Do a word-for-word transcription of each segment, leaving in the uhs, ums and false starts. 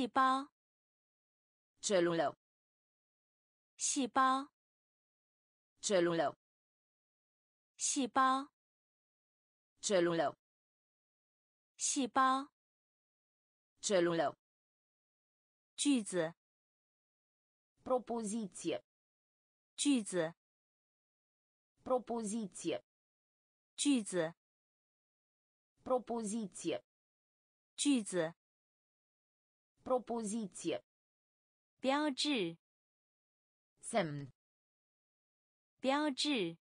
细胞 Celulă. 细胞 Celulă. 细胞 Celulă. 细胞 Celulă. 句子 Propoziție. 句子 Propoziție. 句子 Propoziție. 句子 Propoziție. 标志 Semn. 标志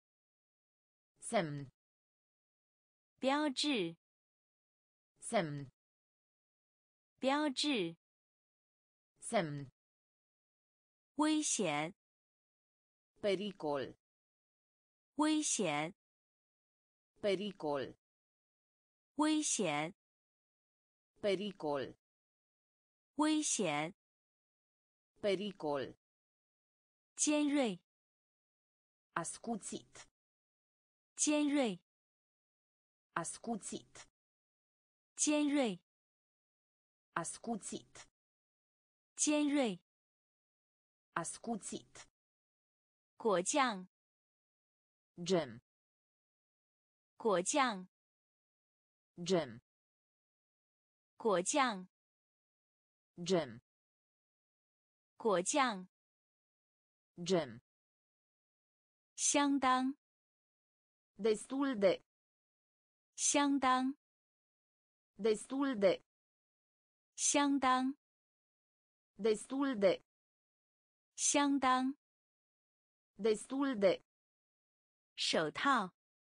Semn. 标志 Semn. 标志 Semn. 危险 Pericol. 危险 Pericol. 危险 Pericol. 危险 Pericol. 尖锐 Ascuțit. 尖锐 Ascuțit. 尖锐 Ascuțit. 尖锐 Ascuțit. 果酱 Gem. 果酱 Gem. 果酱 Gem. 果酱 Gem. 相当 Destul de. 相当 Destul de. 相当 Destul de. 相当 Destul de. 手套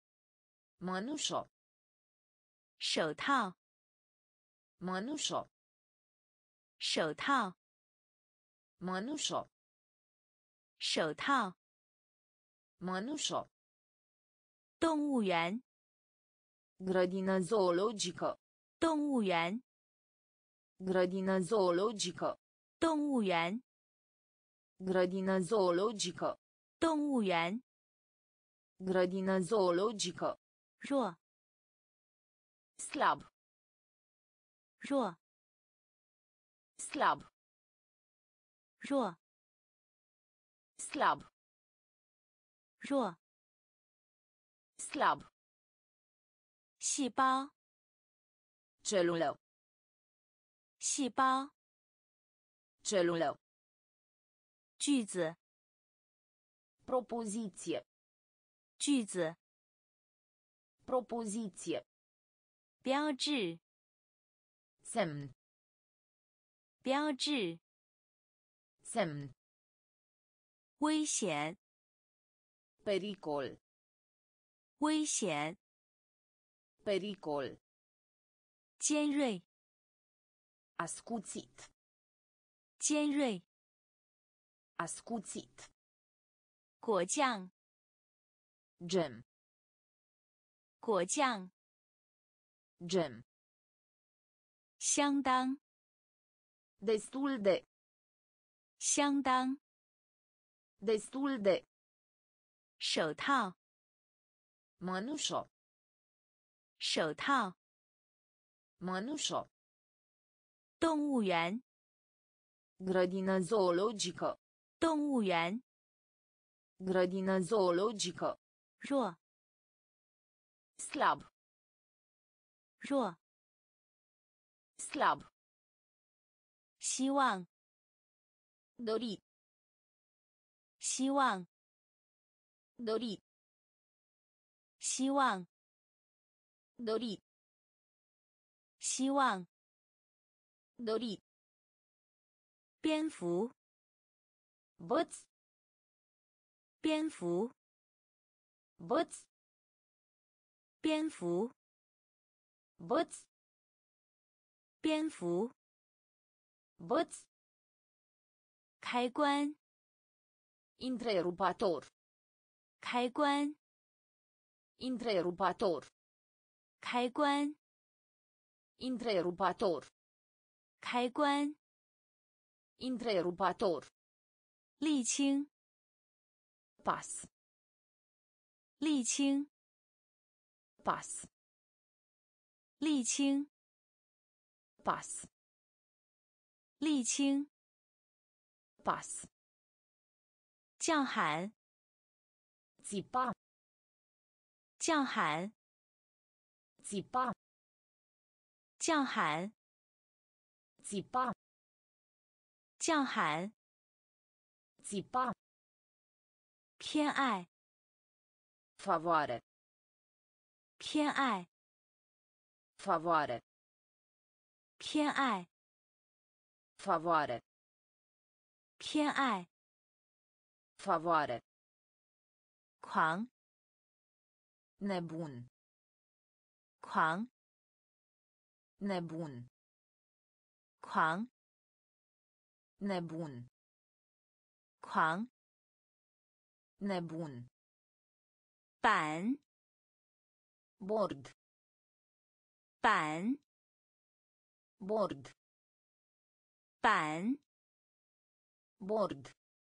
Mănușă. 手套 Mănușă. 手套 Mănușă. 手套 Mănușă. 动物园 Grădină zoologică. 动物园 Grădină zoologică. 动物园 Grădină zoologică. 动物园 Grădină zoologică. 弱 Slab. 弱 Slab. 弱 Slab. 弱 Slab. 细胞 Celulă. 细胞 Celulă. 句子 Propoziție. 句子 Propoziție. 标志 Semn. 标志 Semn. 危险 Pericol. 危险 Pericol. 尖锐 Ascuțit. 尖锐 Ascuțit. 果酱 Gem. 果酱 Gem. 相当 Destul de. 相当 Destul de. 手套 Mănușă. 手套 Mănușă. 动物园 Grădină zoologică. 动物园 Grădină zoologică. 弱 Slab. 弱 Slab. 希望 Dori. 希望 Dori. 希望 Dori. 希望 Dori. 蝙蝠 Văț. 蝙蝠 Văț. 蝙蝠 Văț. 蝙蝠 Văț. 开关 Întrerupator. 开关 Întrerupator. 开关 Întrerupator. 开关 Întrerupator. 沥青 Pas. 沥青 Pas. 沥青 Pas. 沥青， pas, 叫喊， țipa, 叫喊， țipa, 叫喊， țipa, 叫喊， țipa, 偏爱， favoare, 偏爱， favoare, 偏爱， favoare, 偏爱， favoare, 狂， nebun, 狂， nebun, 狂， nebun, 狂， nebun, 板， bord, 板， bord, 板， bord,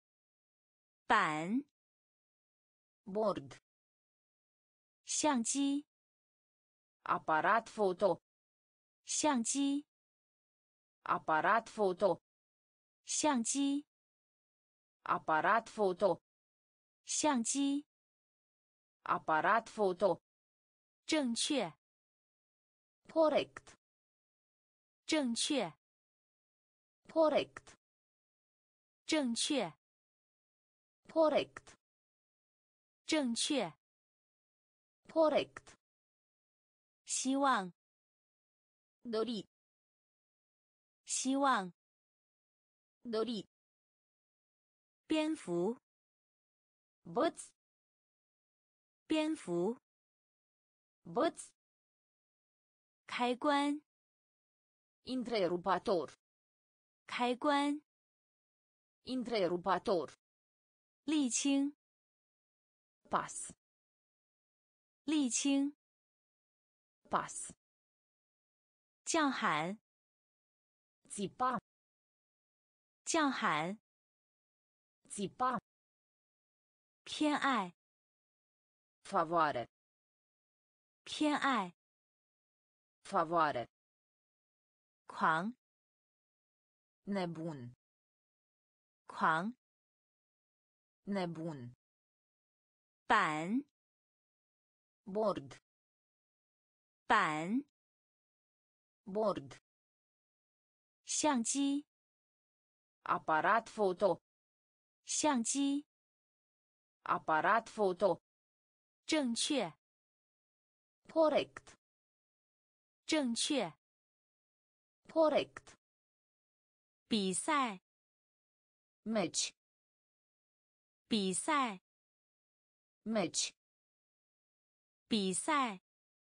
板， bord, 相机， aparat foto, 相机， aparat foto, 相机， aparat foto, 相机， aparat foto, 正确， corect, 正确， corect, 正确， corect, 正确， corect, 希望， dori, 希望， dori, 蝙蝠， văț, 蝙蝠， văț, 开关， întrerupator, 开关， întrerupator, 沥青， pas, 沥青， pas, 叫喊， țipa, 叫喊， țipa, 偏爱， favoare, 偏爱， favoare, 狂， nebun, 狂， nebun, 板， bord, 板， bord, 相机， aparat foto, 相机， aparat foto, 正确， corect, 正确， corect, 比赛， meci, 比赛， meci, 比赛，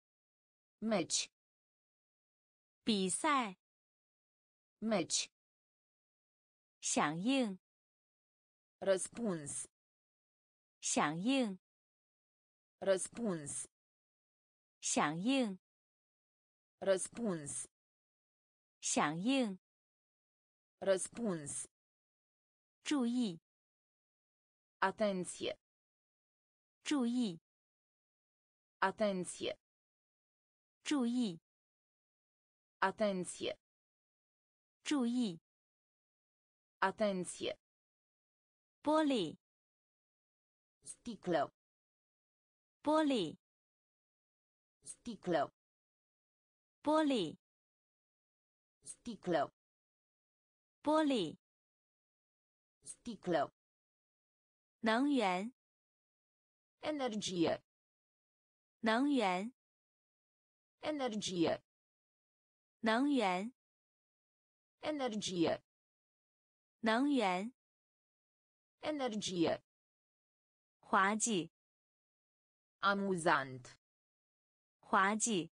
meci, 比赛， meci, 响应， răspuns, 响应， răspuns, 响应， răspuns, 响应， răspuns, 注意， atenție, 注意， atenție, 注意， atenție, 注意， atenție, 玻璃， sticlă, 玻璃， sticlă, 玻璃， sticlă, 玻璃， sticlă, 能源， energie, 能源， energie, 能源， energie, 能源， energie, 滑稽， amuzant, 滑稽，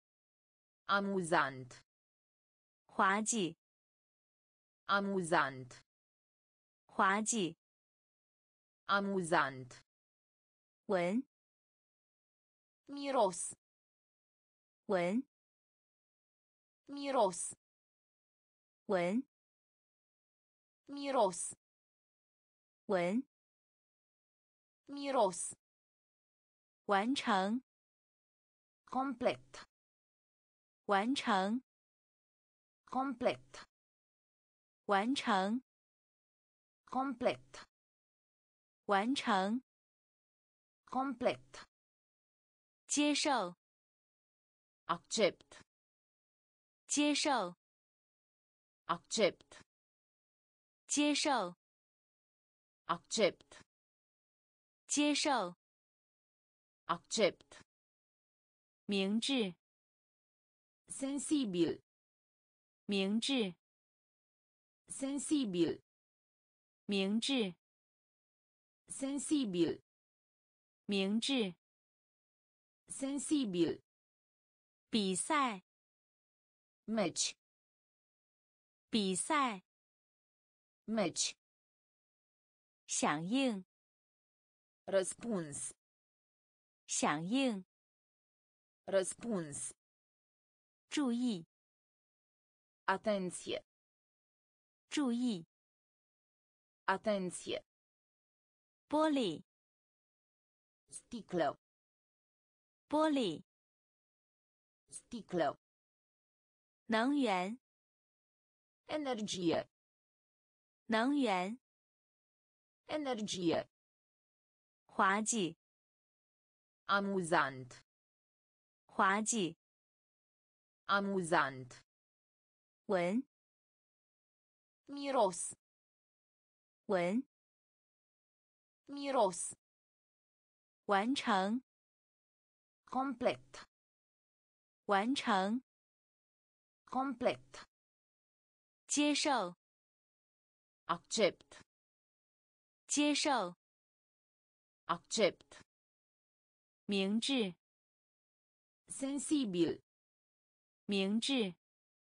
amuzant, 滑稽， amuzant, 滑稽， amuzant, 闻， miros, 闻， miros, 闻， miros, 闻， miros, 完成， complet, 完成， complet, 完成 complet, 完成 complet, 接受 accept, 接受 accept, 接受 accept, 接受 accept, 明智 sensibil, 明智 sensibil, 明智 sensibil, 明智 sensibil, 比赛 match, 比赛 match, 响应 răspuns, 响应 răspuns, 注意 atenție, 注意 atenție, 玻璃 sticlă, 玻璃 sticlă, 能源 energie, 能源 energie, 滑稽 amuzant, 滑稽 amuzant, 闻 miros, 闻 miros, 完成 complet, 完成 complet, 接受 accept, 接受 accept, 明智 sensibil, 明智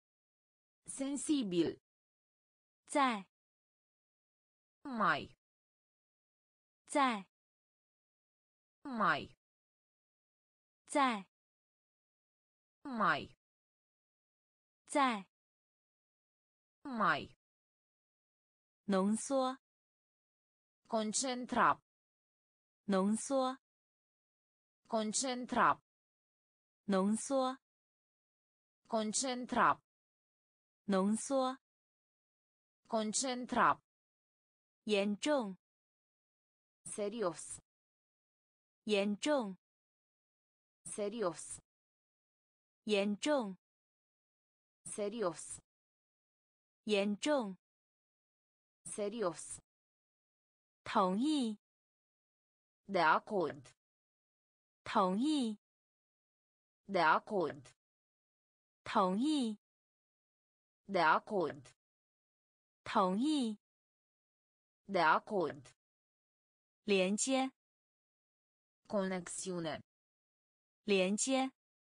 sensibil, 在 mai, 在 mai, 在 mai, 在 mai, 浓缩 concentra, 浓缩 concentra, 浓缩 concentra, 浓缩 concentra, 严重 serios, 严重 serios, 严重 serios, 严重 serios, 同意 de acord, 同意 de acord, 同意 de acord, 同意 de acord, 连接 conexiune, 连接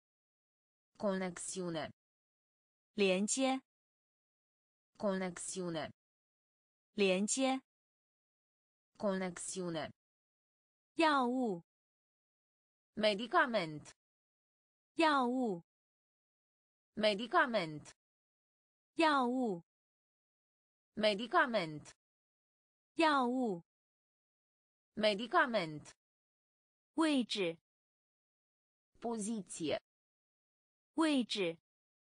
conexiune, 连接 conexiune, 连接 conexiune, 药物 medicament, 药物 medicament, 药物 medicament, 药物 medicament, 位置 poziție, 位置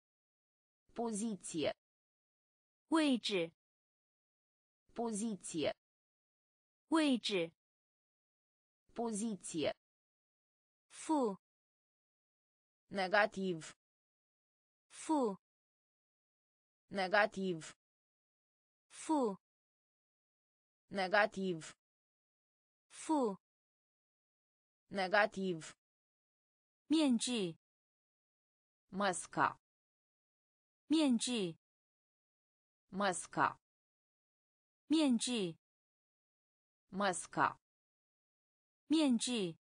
poziție, 位置 poziție, 位置 poziție, 负 negativ, 负 negativ, 负 negativ, 负 negativ, 面具 masca, 面具 masca, 面具 masca, 面具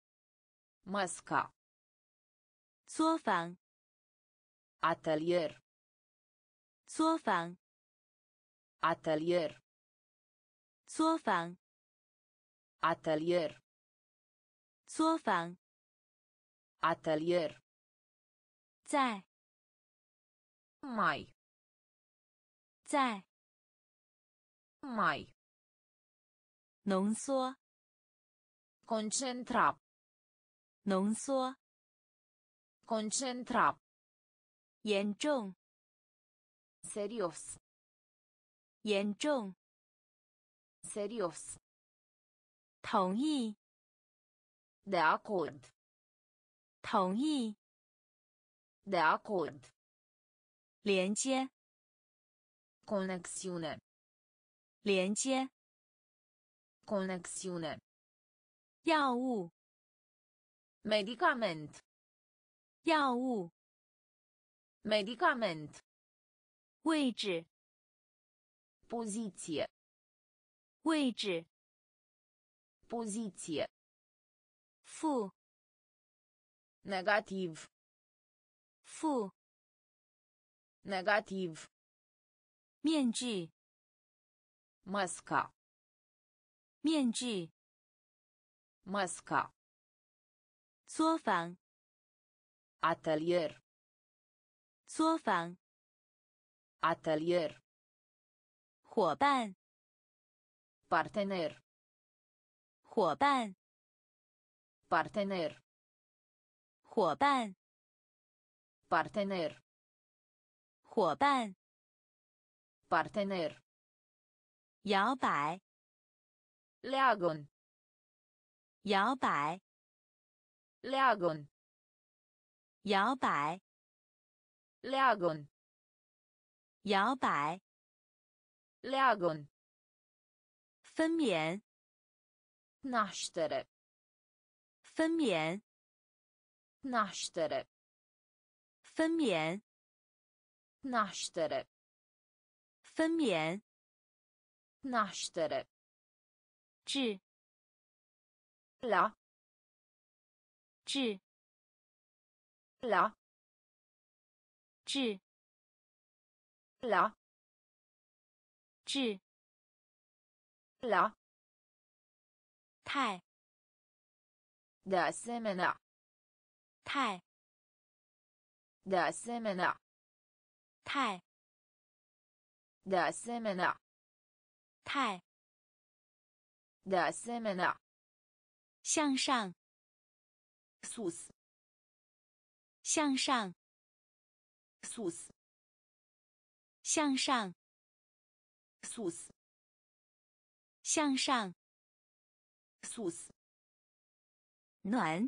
masca, 作坊 atelier, 作坊 atelier, 作坊 atelier, 作坊 atelier, 在 mai, 在 mai, 浓缩 concentra, 浓缩 concentra, 严重 serios, 严重， Serios. 同意， De acord. 同意， De acord. 连接， Conexiune. 连接， Conexiune. 药物， Medicament. 药物， Medicament. 位置， Poziție. 位置， Poziție. 负， Negativ. 负， Negativ. 面具， Masca. 面具， Masca. 作坊， Atelier. 作坊， Atelier. 伙伴， Partener. 伙伴， Partener. 伙伴， Partener. 伙伴， Partener. 摇摆， Leagon. 摇摆， Leagon. 摇摆， Leagon. 摇摆， Leagon. 分娩， Naștere. 分娩， Naștere. 分娩， Naștere. 分娩， Naștere. 治， La. 治， La. 治， La. 治， La. 太， De asemenea. 太， De asemenea. 太， De asemenea. 太， De asemenea. 向上， Sus. 向上， Sus. 向上， Sus. 向上， Sus. 暖，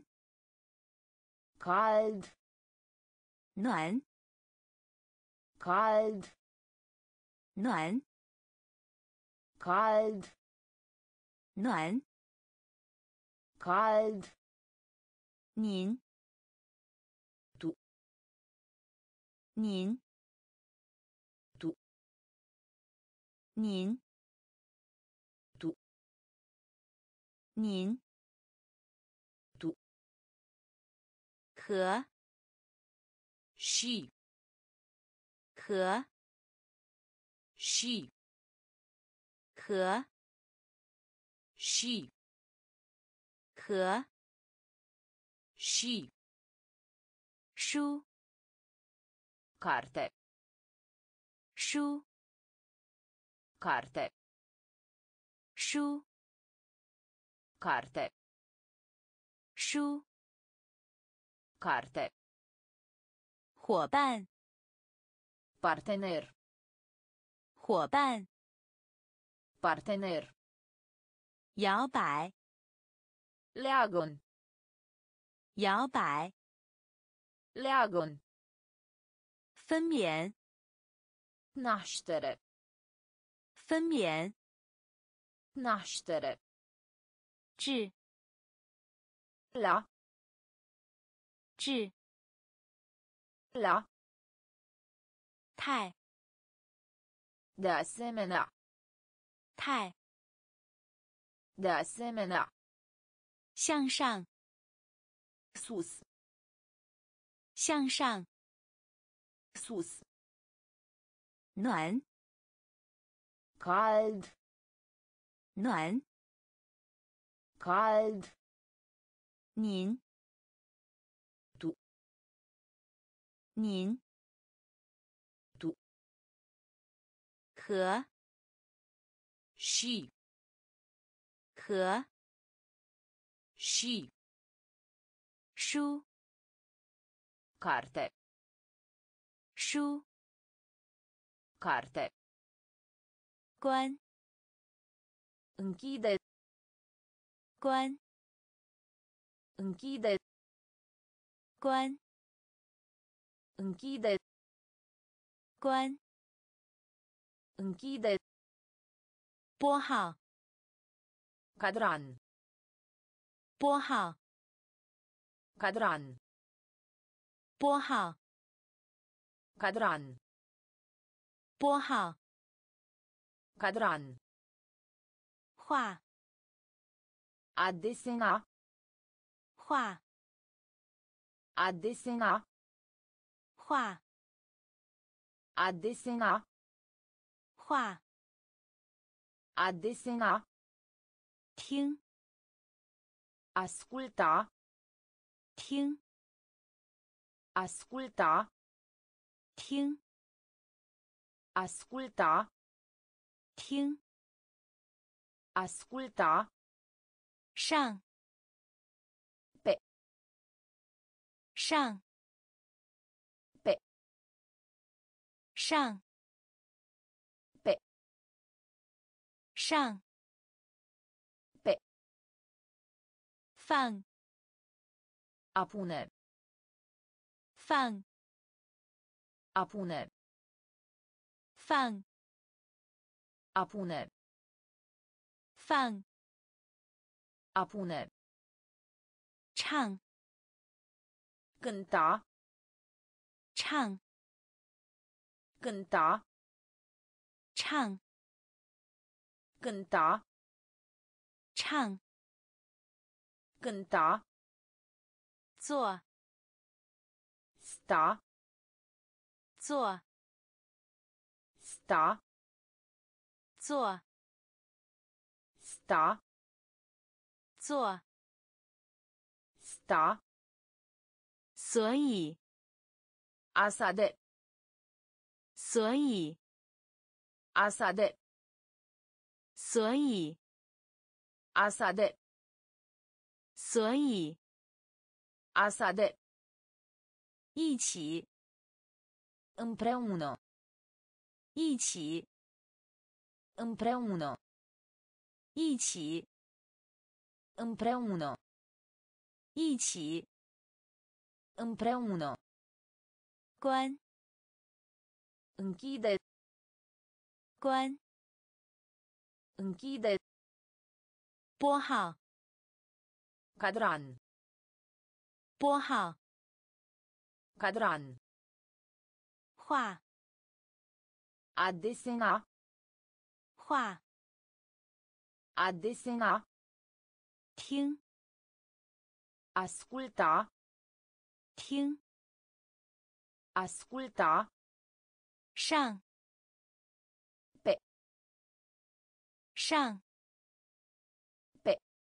Cald. 暖， Cald. 暖， Cald. 暖， Cald. 您， Tu. 您， Tu. 您， Tu. 您， Tu. 和， Și. 和， Și. 和， Și. 和， Și. 书， Carte. 书， Carte. 书， Carte. 书， Carte. 伙伴， Partener. 伙伴， Partener. 摇摆， Leagon. 摇摆， Leagon. 分娩， Naștere. 分娩， Naștere. 治， La. 治， La. 太， De asemenea. 太， De asemenea. 向上， Sus. 向上， Sus. 暖， Cald. 暖， Cald. 您， Tu. 您， Tu. 和， Și. 和， Și. 书， Carte. 书， Carte. 关 Închide. 关 Închide. 关 Închide. 关 Închide. 拨号 Cadran. 拨号 Cadran. 拨号 Cadran. 拨号 Cadran. 画 A desena. 画 A desena. 画 A desena. 画 A desena. 听 Asculta. 听 Asculta. 听 Asculta. 听 Asculta. 上 Pe. 上 Pe. 上 Pe. 上 Pe. 放 A pune. 放 A pune. 放 A pune. 放 A pune. 唱 Cânta. 唱 Cânta. 唱 Cânta. 唱 Cânta. 坐 Sta. 坐 Sta. 坐 Sta. 坐 Sta. 所以 Asa de. 所以 Asa de. 所以 Asa de. 所以 Asa de. 一起 Împreună. 一起 Împreună. 一起 Împreună. 一起 Împreună. 关 Închide. 关 Închide. 拨号 Cadran. 拨号 Cadran. 画 A desena. 画 A desena. 听 Asculta. 听 Asculta. 上 Pe. 上 Pe.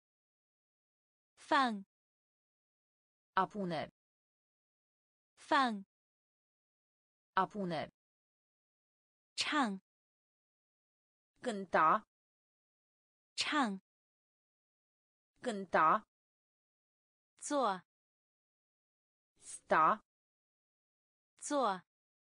放 A pune. 放 A pune. 唱 Cânta. 唱 Cânta. 坐 Sta. 坐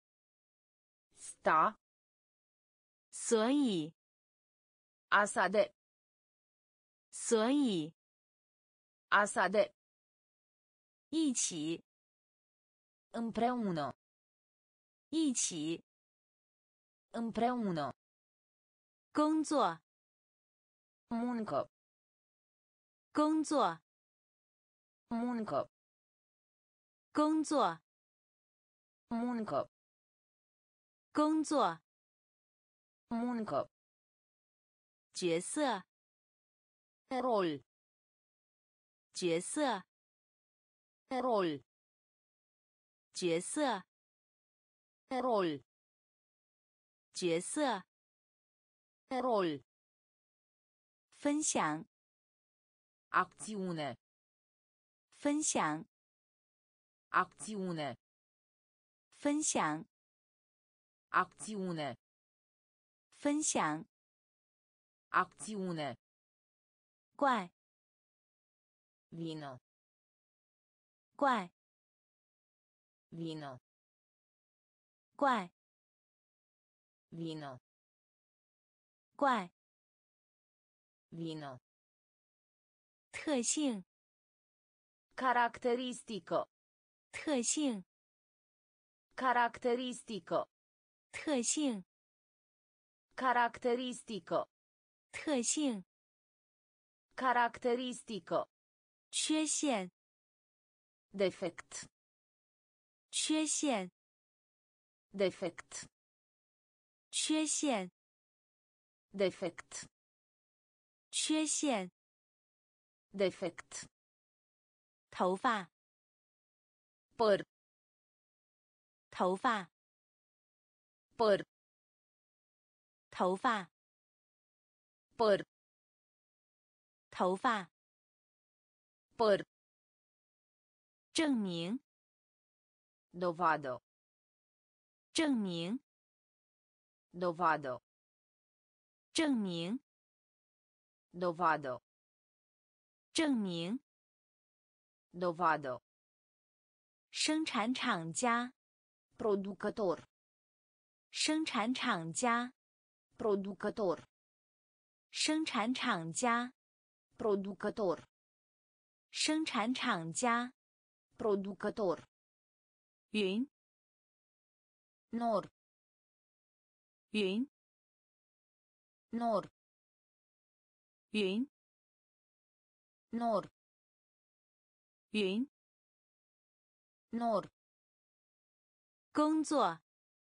Sta. 所以 Asa de. 所以 Asa de. 一起 Împreună. 一起 Împreună. 工作 Muncă. 工作 Muncă. 工作 Muncă. 工作 Muncă. 角色 Rol. 角色 Rol. 角色 Rol. 角色 Rol. 分享 Acțiune. 分享 Acțiune. 分享 Acțiune. 分享 Acțiune. 怪 Vină. 怪 Vină. 怪 Vină. 怪 Vină. 特性 Caracteristică. 特性 Caracteristică. 特性 Caracteristică. 特性 Caracteristică. 缺陷 Defect. 缺陷 Defect. 缺陷 Defect. 缺陷 Defect. 头发 Păr. 头发 Păr. 头发 Păr. 头发 Păr. 证明 Dovadă. 证明 Dovadă. 证明 Dovadă. 证明 Dovadă. 生产厂家 Producător. 生产厂家 Producător. 生产厂家 Producător. 生产厂家 Producător. 云 Nor. 云 Nor. 云 Nor. 云 Nor. 工作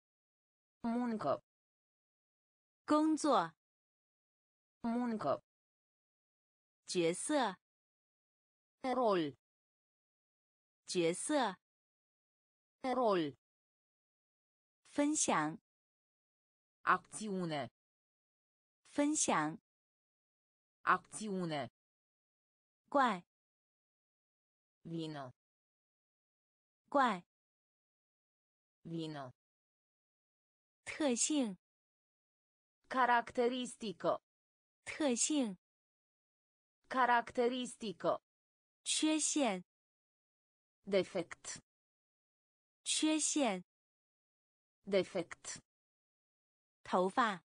Muncă. 工作 Muncă. 角色 Rol. 角色 Rol. 分享 Acțiune. 分享 Acțiune. 怪 Vină. 怪 Vină. 特性 Caracteristică. 特性 Caracteristică. 缺陷 Defect. 缺陷 Defect. 头发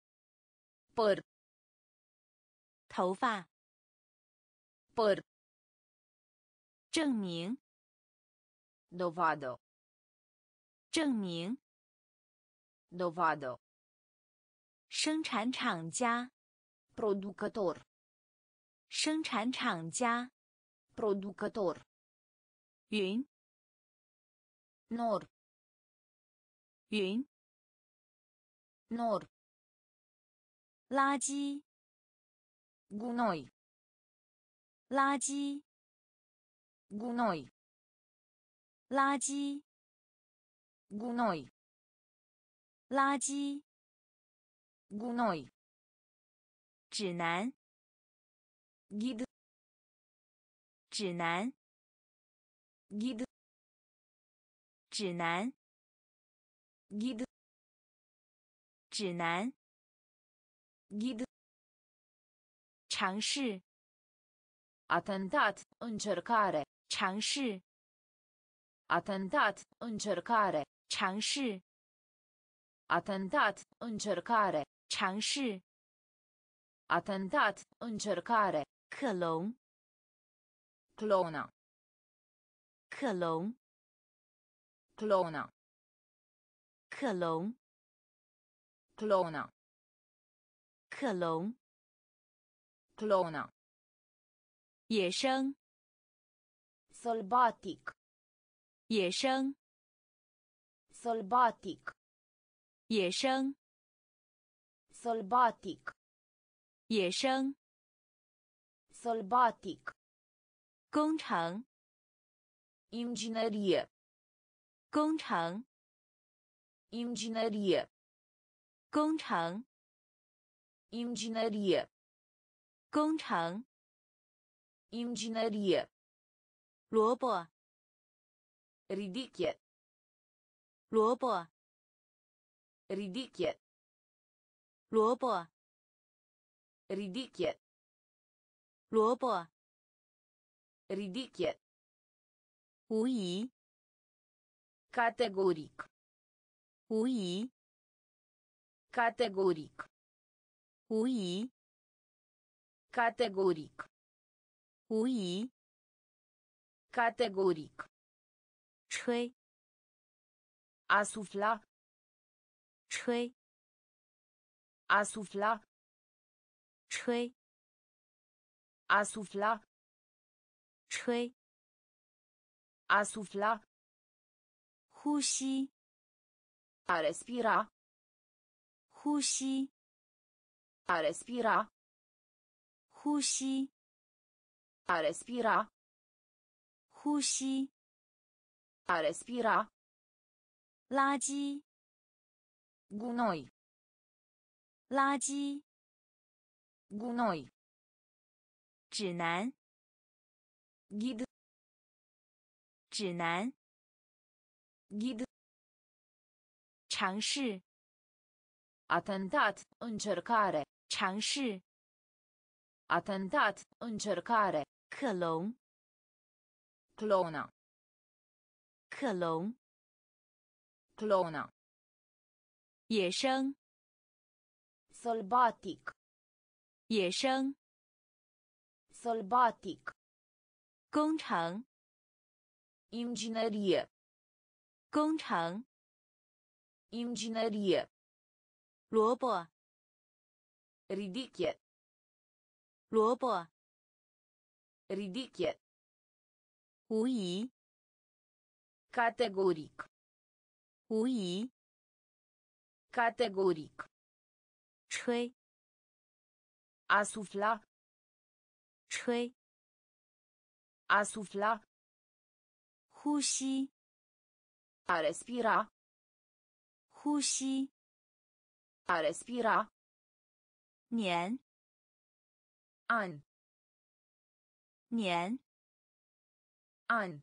Păr. 头发 Păr. 证明 Dovadă. 证明 Dovadă. 生产厂家 Producător. 生产厂家 Producător. 云 Nor. 云 Nor. 垃圾 Gunoi. 垃圾 Gunoi. 垃圾 Gunoi. 垃圾 Gunoi. 指南 Ghid. 指南 Ghid. 指南 Ghid. 指南 Ghid. 尝试 Atentat. Încercare. 尝试 Atentat. Încercare. 尝试 Atentat. Încercare. 尝试 Atentat. Încercare. 克隆 Clona. 克隆 Clona. 克隆 Clona. 克隆 Clona. 野生 Sălbatic. 野生 Sălbatic. 野生 Sălbatic. 野生 Sălbatic. 工程 Inginerie. 工程 Inginerie. 工程 Inginerie. 工程 Inginerie. 萝卜 Ridiche. 萝卜 Ridiche. 萝卜 Ridiche. 萝卜 Ridiche. 无疑 Categoric. 无疑 Categoric. 无疑， categoric, 无疑， categoric, 吹， asufla, 吹， asufla, 吹， asufla, 吹， asufla, 呼吸， a respira, 呼吸， a respira, 呼吸， a respira, 呼吸， a respira, 垃圾， gunoi, 垃圾， gunoi, 指南， ghid, 指南， ghid, 尝试， attentat, încercare, 尝试， attentat, încercare, 克隆， clona, 克隆， clona, 野生， sălbatic, 野生， sălbatic, 工程， inginerie, 工程， inginerie, 萝卜， ridiche, 萝卜， ridiche, 无疑， categoric, 无疑， categoric, 吹， asufla, 吹， asufla, 呼吸， a respira, 呼吸， a respira, 年， an, 年， an,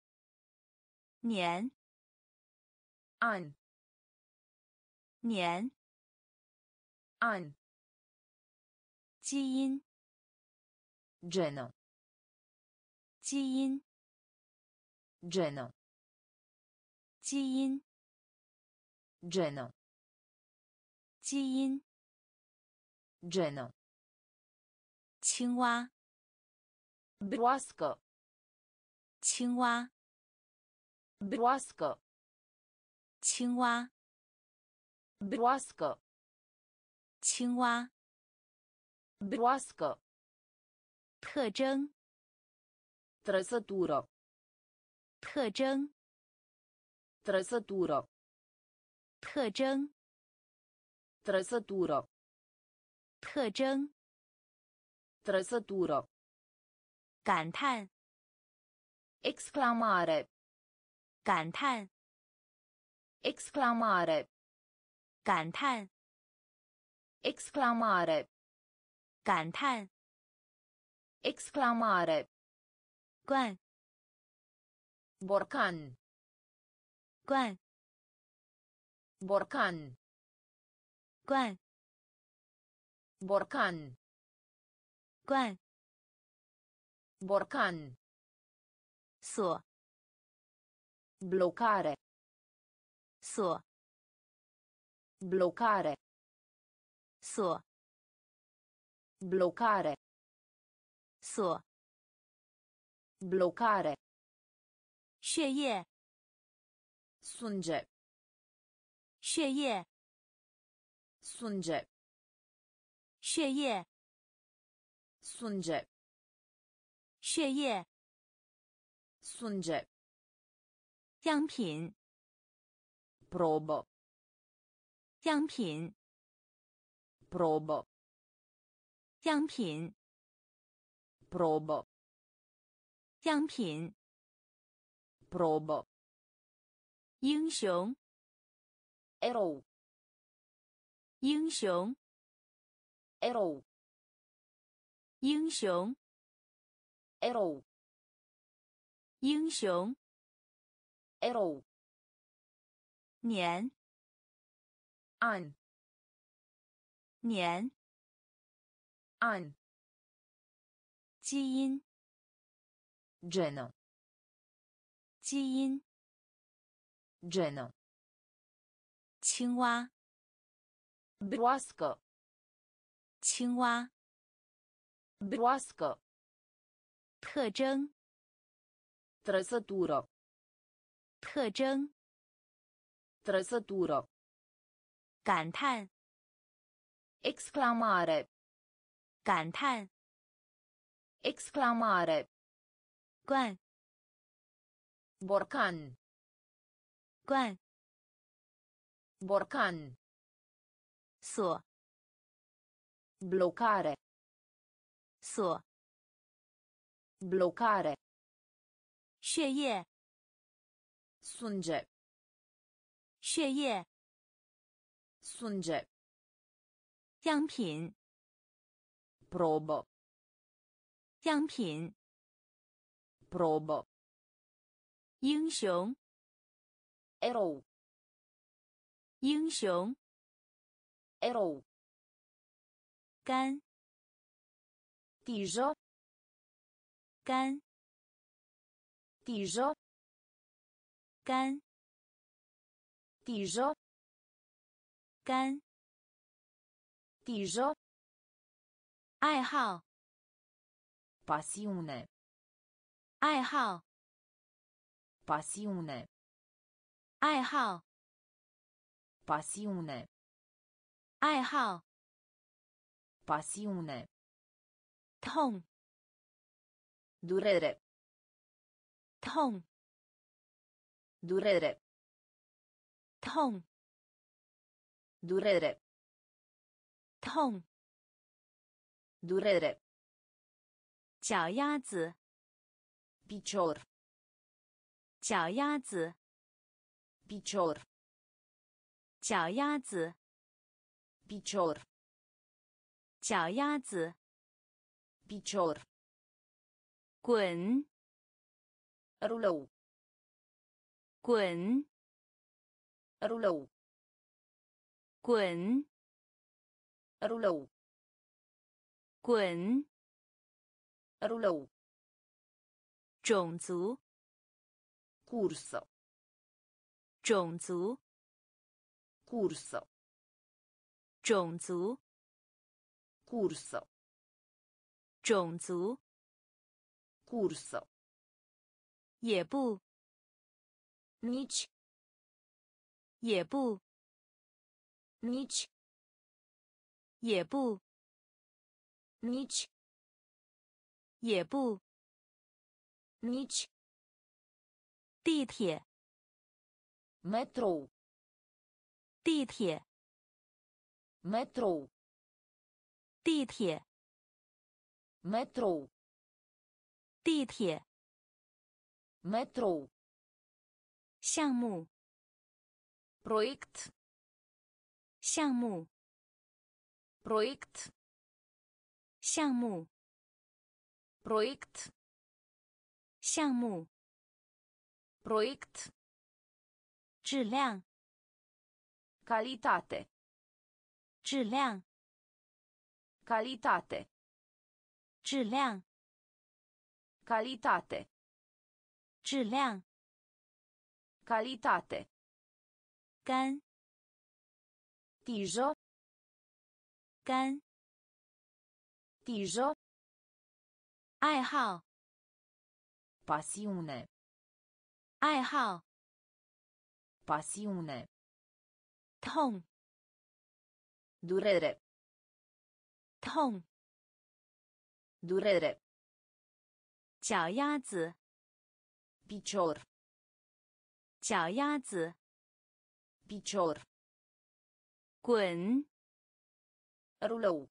年， an, 年， an, 基因， genă, 基因， genă, 基因， genă, 基因， genă, 青蛙， broască, 青蛙， broască, 青蛙， broască, 青蛙， broască, 特征， trăsătură, 特征， trăsătură, 特征， trăsătură, 特征， trăsătură, 感叹， exclamare, 感叹， exclamare, 感叹， exclamare, 感叹， exclamare, 罐， borcan, 罐， borcan, 罐， borcan, 罐， borcan, 锁， blocare, 锁， blocare, 锁， blocare, 锁， blocare, 血液， sânge, 血液， sânge, 血液， sânge, 血液， sânge, 样品， probă, 样品， probă, 样品， probă, 样品， probă, 英雄， erou, 英雄， erou, 英雄， erou, 英雄， erou, 年， an, 年， an, 基因， genă, 基因， genă, 青蛙， broască, 青蛙。 broască, 特征 trăsătură, 特征 trăsătură, 感叹 exclamare, 感叹 exclamare, 罐 borcan, 罐 borcan, 锁 blocare, 锁 blocare, 血液 sânge, 血液 sânge, 样品 probă, 样品 probă, 英雄 erou, 英雄 erou, 干 tijă, 干 tijă, 干 tijă, 干 tijă, 爱好 pasiune, 爱好 pasiune, 爱好 pasiune, 爱好 pasiune, 痛 durere, 痛 durere, 痛 durere, 痛 durere, 脚丫子 picior, 脚丫子 picior, 脚丫子 picior, 脚丫子 picior, 滚 rulou, 滚 rulou, 滚 rulou, 滚 rulou, 种族 cursă, 种族 cursă, 种族 cursă, 种族 cursă, 也不 nici, 也不 nici, 也不 nici, 也不 nici, 地铁 metrou, 地铁 metrou, 地铁 metrou, 地铁 metrou, 项目 proiect, 项目 proiect, 项目 proiect, 项目 proiect, 质量 calitate, 质量 calitate, 质量 calitate, 质量 calitate, 干 tijă, 干 tijă, 爱好 pasiune, 爱好 pasiune, 痛 durere, 痛 durere, 脚丫子 picior, 脚丫子 picior, 滚 rulou,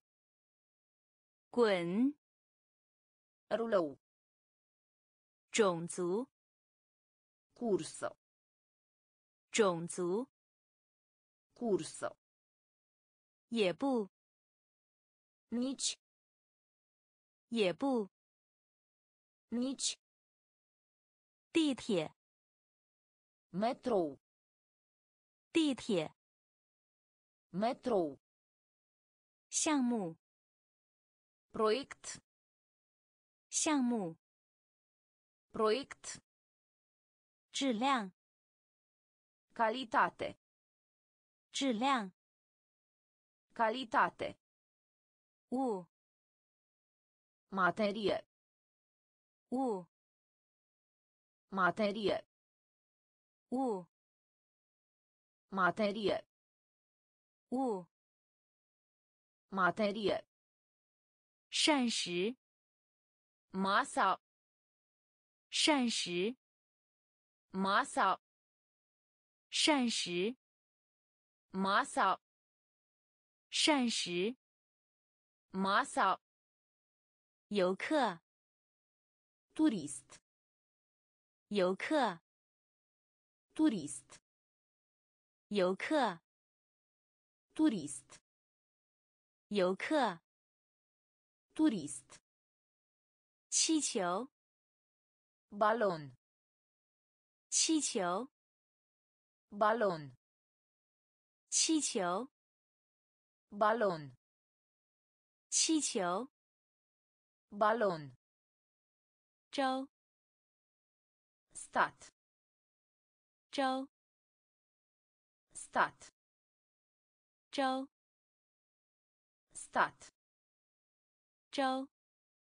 滚 rulou, 种族 cursă, 种族 cursă, 也不 nici, 也不 nici, 地铁 metrou, 地铁 metrou, 项目 proiect, 项目 proiect, 质量 calitate, 质量 calitate, 物 Materie. 物 Materie. 物 Materie. 物 Materie. 膳食 Masa. 膳食 Masa. 膳食 Masa. 膳食 Masa. 游客 Turist. 游客 Turist. 游客 Turist. 游客 Turist. 气球 Balon. 气球 Balon. 气球 Balon. 气球 Balon. 州 Stat. 州 Stat. 州 Stat. 州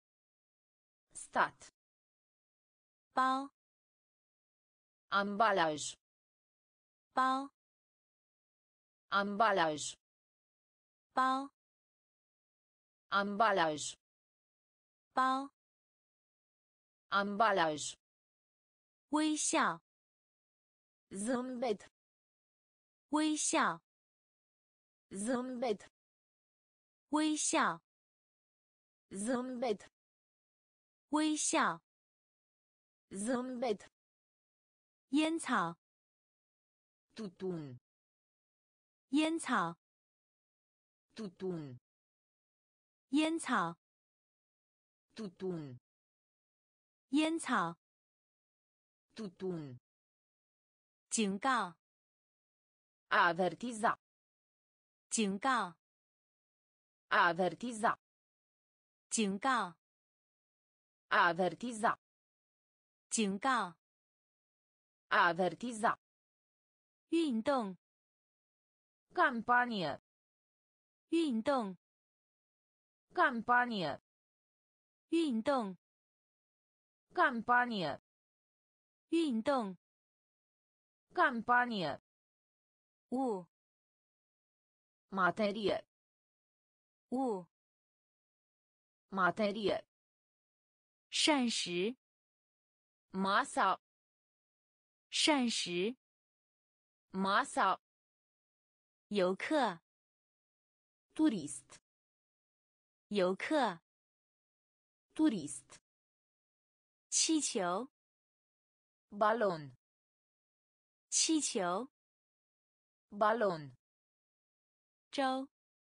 Stat. 包 Ambalaj. 包 Ambalaj. 包 Ambalaj. 包 Ambalaj. 微笑 Zâmbet. 微笑 Zâmbet. 微笑 Zâmbet. 微笑 Zâmbet. 烟草 Tutun. 烟草 Tutun. 烟草 Tutun. 烟草 Tutun. 警告 Avertiza. 警告 Avertiza. 警告 Avertiza. 警告 Avertiza. 运动 Campanie. 运动 Campanie. 运动 Campanie. 运动 Campanie. 物 Materie. 物 Materie. 膳食 Masa. 膳食 Masa. 游客 Turist. 游客 Turist. 气球 Balon. 气球 Balon. 州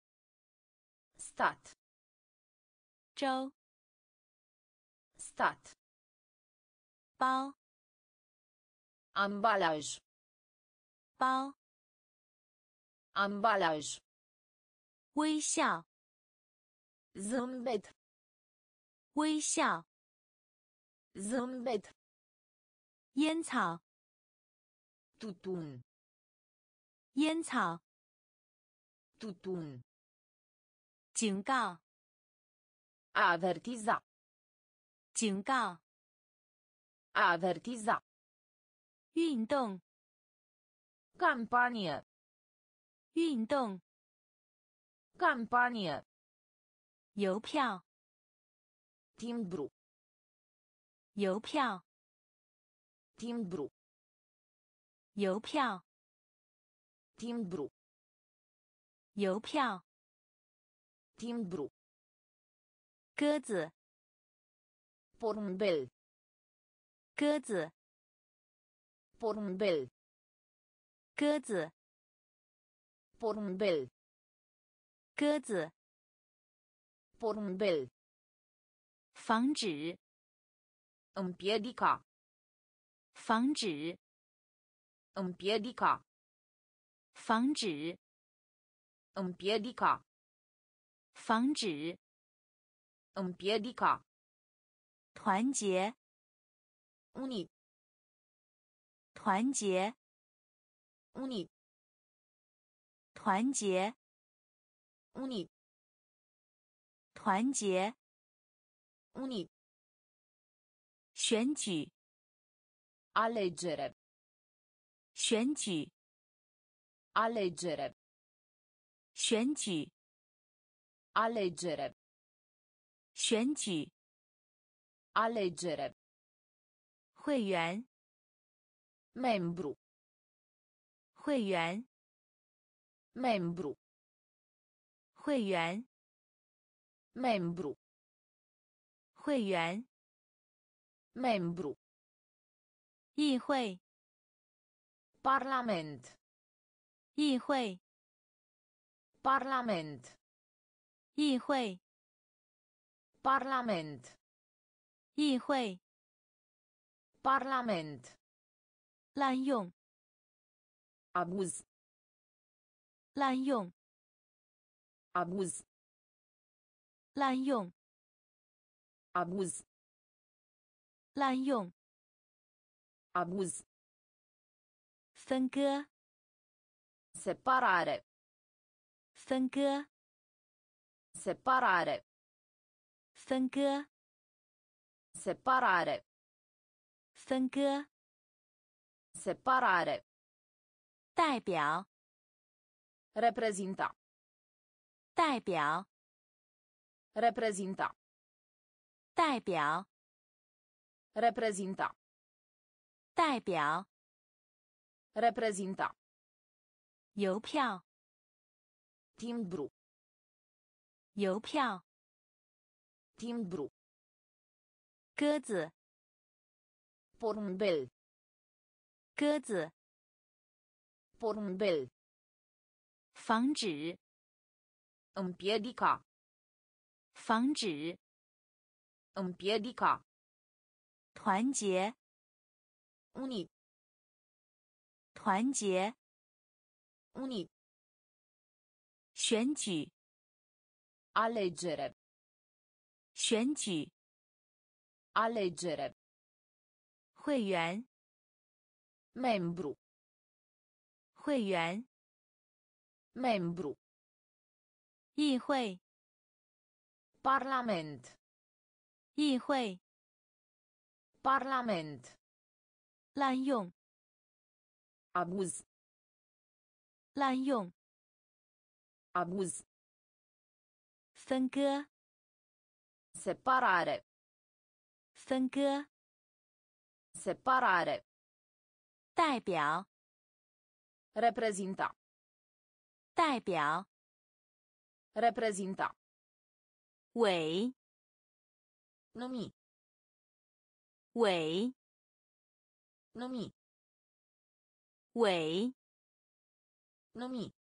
Stat. 州 Stat. 包 Ambalaj. 包 Ambalaj. 微笑 Zâmbet. 微笑 Zâmbet. 烟草 Tutun. 烟草 Tutun. 警告 Avertiza. 警告 Avertiza. 运动 Campanie. 运动 Campanie. 邮票 Timbru. 邮票 Timbru. 邮票 Timbru. 邮票 Timbru. 鸽子 Porumbel. 鸽子 Porumbel. 鸽子 Porumbel. 鸽子 Porumbel. 防止 Împiedica. 防止 Împiedica. 防止 Împiedica. 防止 Împiedica. 团结 Uni. 团结 Uni. 团结 Uni. 团结 Uni. 选举 Aleggere. 选举 Aleggere. 选举 Aleggere. 选举 Aleggere. 会员 Membru. 会员 Membru. 会员 Membru. 会员 Membru. 议会 Parlament. 议会 Parlament. 议会 Parlament. 议会 Parlament. 滥用 Abuz. 滥用 Abuz. 滥用 Abuz. 滥用 Abuz. 分割 Separare. 分割 Separare. 分割 Separare. 分割 Separare. 代表 Reprezinta. 代表 Reprezinta. 代表 Reprezinta. 代表 Reprezinta. 邮票 Timbru. 邮票 Timbru. 鸽子 Porumbel. 鸽子 Porumbel. 防止 Împiedica. 防止 Împiedica. 团结 Uni. 团结 Uni. 选举 Aleggere. 选举 Aleggere. 会员 Membru. 会员 Membru. 议会 Parlament. 议会 Parlament. 滥用 Abuz. 滥用 Abuz. 分割 Separare. 分割 Separare. 代表 Reprezinta. 代表 Reprezinta. 委 Numi. 委 Numi. 委 Numi.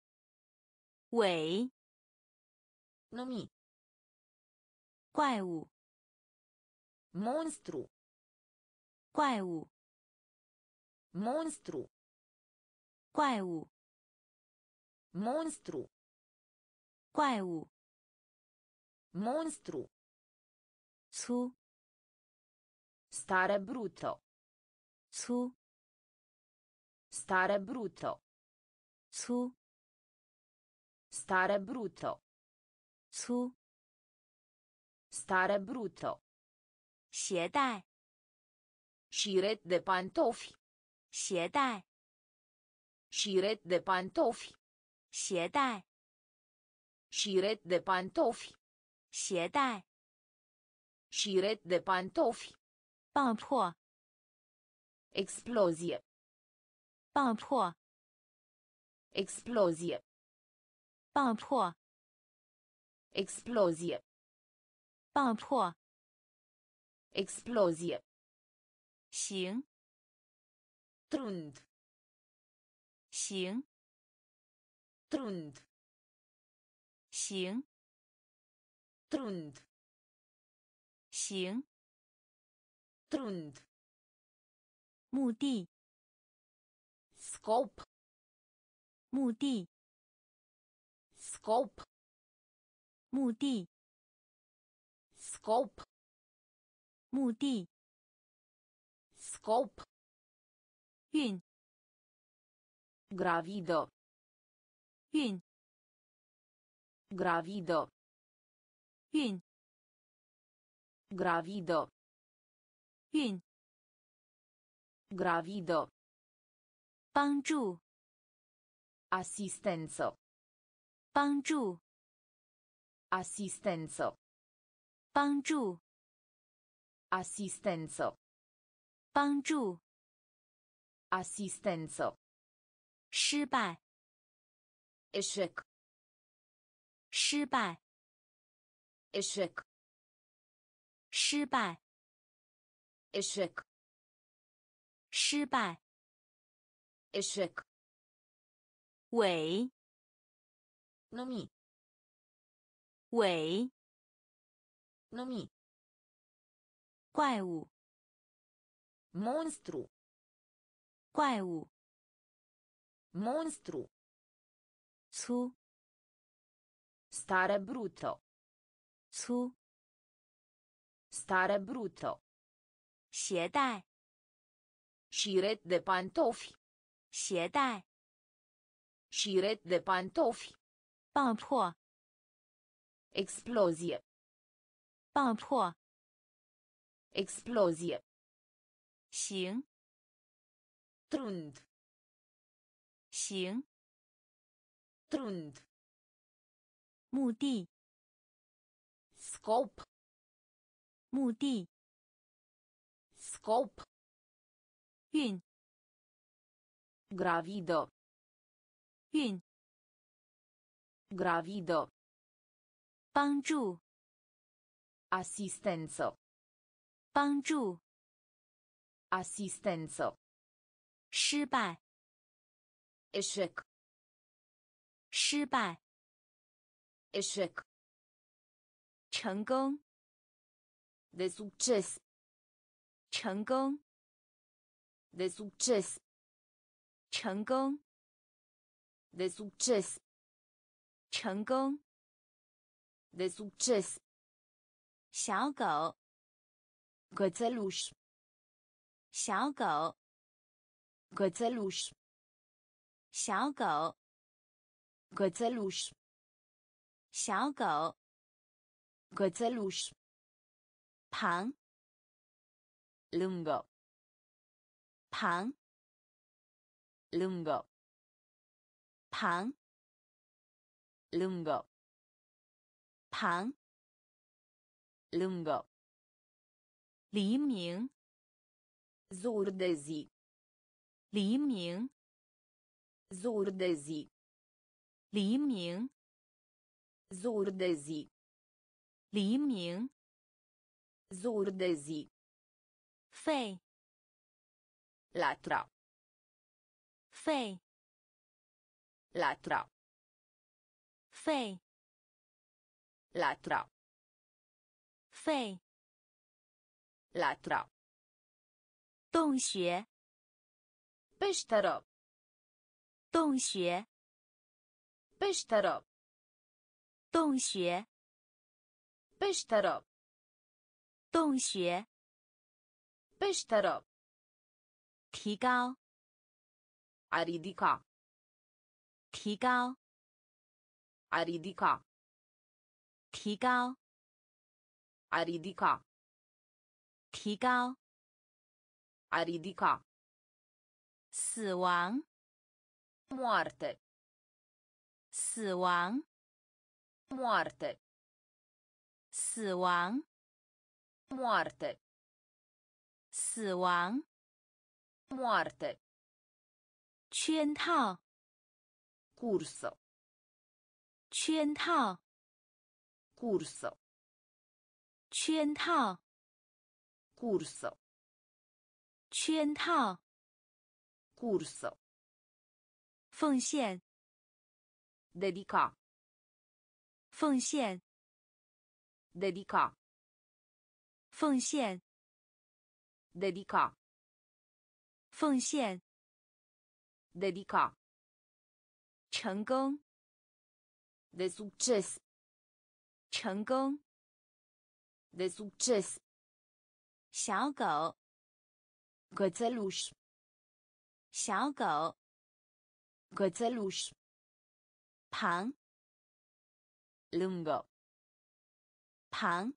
委 Numi. 怪物 Monstru. 怪物 Monstru. 怪物 Monstru. 怪物 Monstru. 粗 Stare brutto. 粗 Stare brutto. 粗 Stare brutto. 粗 Stare brutto. 鞋带 Șiret de pantofi. 鞋带 Șiret de pantofi. 鞋带 Șiret de pantofi. 鞋带 Șiret de pantofi. 爆破 Explozie. 爆破 Explozie. 爆破 Explozie. 爆破 Explozie. 行 Trund. 行 Trund. 行 Trund. 行 Trund. 目的 Scop. 目的 Scop. 目的 Scop. 目的 Scop. 孕 Gravido. 孕 Gravido. 孕 Gravido. 孕 Gravido. 帮助 Assistenzo. 帮助 Assistenzo. 帮助 Assistenzo. 帮助 Assistenzo. 失败 Eșec. 失败 Eșec. 失败 Eșec. 失败 Eșec. 伪 Numi. 伪 Numi. 怪物 Monstru. 怪物 Monstru. 粗 Stare brutto. 粗 Stare brutto. 携带 Șiret de pantofi. 携带 Șiret de pantofi. 爆破 Explozie. 爆破 Explozie. 行 Trund. 行 Trund. 目的 Scop. 目的 Scop. 孕 Gravido. 孕 Gravido. 帮助 Assistenzo. 帮助 Assistenzo. 失败 Eșec. 失败 Eșec. 成功 De succes. 成功 De succes. 成功 De succes. 成功 De succes. 小狗 Cățeluș. 小狗 Cățeluș. 小狗 Cățeluș. 小狗 Cățeluș. 旁 Lângă. 旁 Lângă. 旁 Lângă. 旁 Lângă. 黎明 Zur de zi. 黎明 Zur de zi. 黎明 Zur de zi. 黎明 Zur de zi. 肺 Latra. 肺 Latra. 肺 Latra. 肺 Latra. 洞穴 Peșteră. 洞穴 Peșteră. 洞穴 Peșteră. 洞穴 Peșteră. 提高 A ridica. 提高 A ridica. 提高 A ridica. 提高 A ridica. 死亡 Moarte. 死亡 Moarte. 死亡 Moarte. 死亡 Moarte. 圈套 Cursă. 圈套 Cursă. 圈套 Cursă. 圈套 Cursă. 奉献 Dedica. 奉献 Dedica. 奉献 Dedica. 奉献 Dedica. 成功 De succes. 成功 De succes. 小狗 Cățeluș. 小狗 Cățeluș. 旁 Lângă. 旁，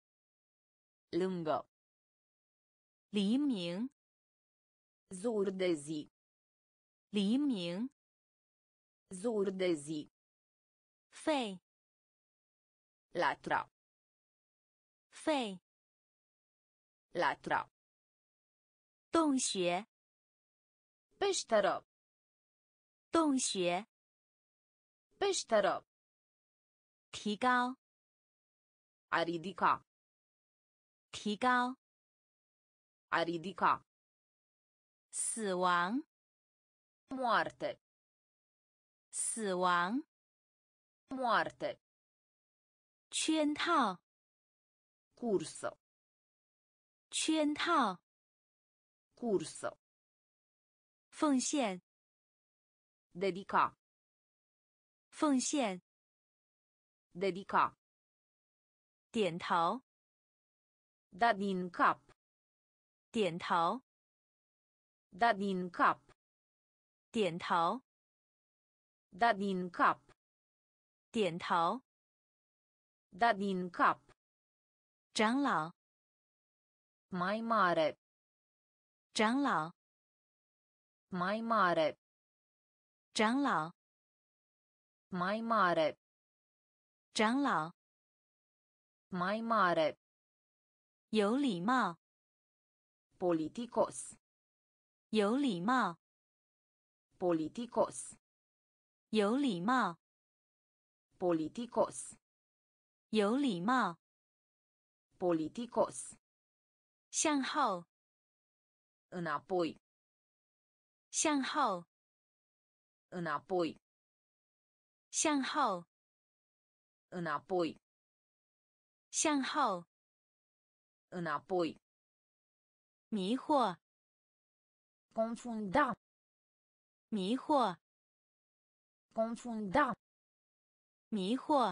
lângă, 黎明， zur de zi, 黎明， zur de zi, 肺， latra, 肺， latra, 洞穴， peșteră, 洞穴， peșteră, 提高， a ridica, 提高， a ridica, 死亡， moarte, 死亡， moarte, 圈套， cursă, 圈套， cursă, 奉献， dedica, 奉献， dedica, 点头， da din cap, 点头， da din cap, 点头， da din cap, 点头， da din cap, 长老， mai mare, 长老， mai mare, 长老， mai mare, 长老， mai mare, 有礼貌， politicos, 有礼貌， politicos, 有礼貌， politicos, 有礼貌， politicos, 向后， înapoi, 向后， înapoi, 向后， înapoi, 向后， înapoi, 迷惑， confunda, 迷惑， confunda, 迷惑，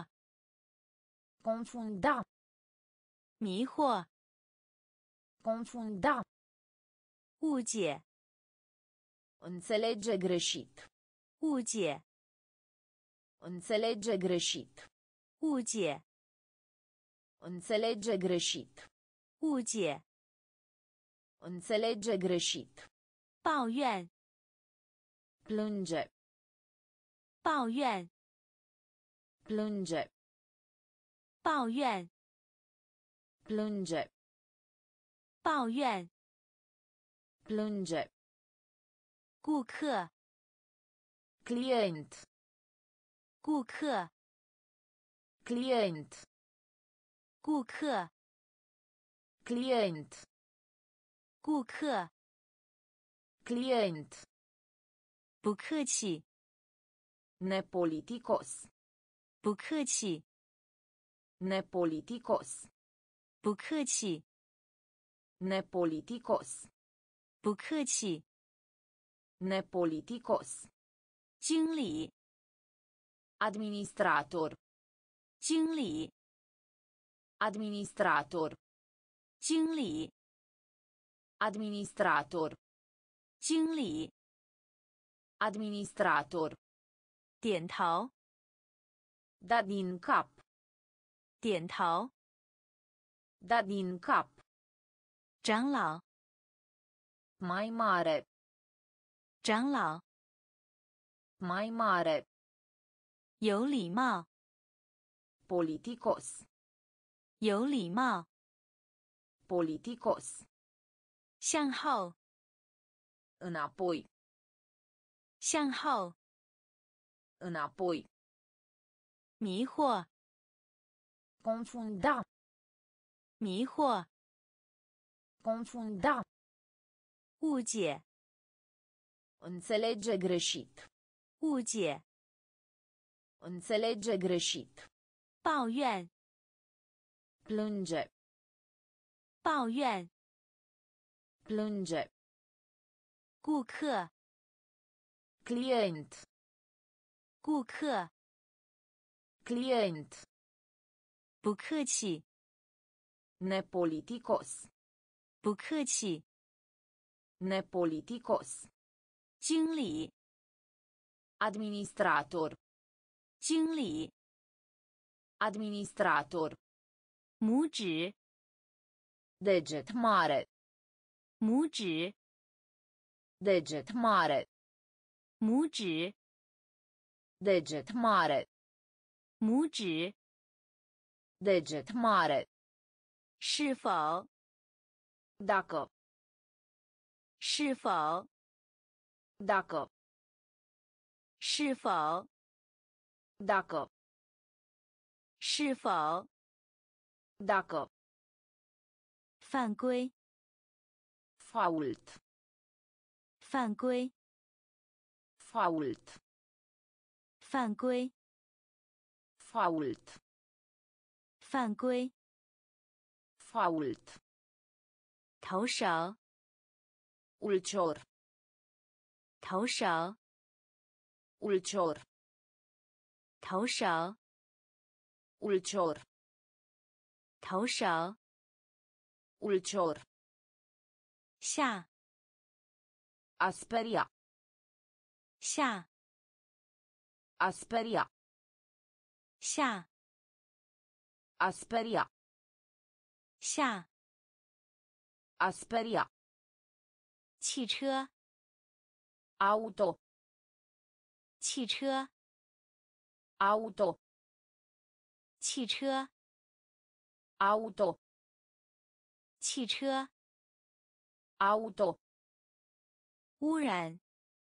confunda, 迷惑， confunda, 误解， înțelege greșit, 误解， înțelege greșit, 误解， înțelege greșit, 误解， înțelege greșit, 抱怨， plânge, 抱怨， plânge, 抱怨， plânge, 抱怨， plânge, 顾客， client, 顾客， client, 顾客， client, 顾客， client, 不客气， nepoliticos, 不客气， nepoliticos, 不客气， nepoliticos, 不客气， nepoliticos, 经理， administrator, 经理， administrator, 经理， administrator, 经理， administrator, 点头， da din cap, 点头， da din cap, 长老， mai mare, 长老， mai mare, 有礼貌， politicos, 有礼貌， politicos, 向后， înapoi, 向后， înapoi, 迷惑， confunda, 迷惑， confunda, 误解， înțelege greșit, 误解， înțelege greșit, 抱怨， plânge, 抱怨， plânge, 顾客， client, 顾客， client, 不客气， nepoliticos, 不客气， nepoliticos, 经理， administrator, 经理， administrator, 拇指 Deget mare. 拇指 Deget mare. 拇指 Deget mare. 拇指 Deget mare. 是否 Dacă. 是否 Dacă. 是否 Dacă. 是否 Dacă. 犯规 Fault. 犯规 Fault. 犯规 Fault. 犯规 Fault. 头手 Ulcior. 头手 Ulcior. 头手 Ulcior. 头手 Ulcior. 下 A speria. 下 A speria. 下 A speria. 下 A speria. 汽车 Auto. 汽车 Auto. 汽车 Auto. 汽车 Auto. 污染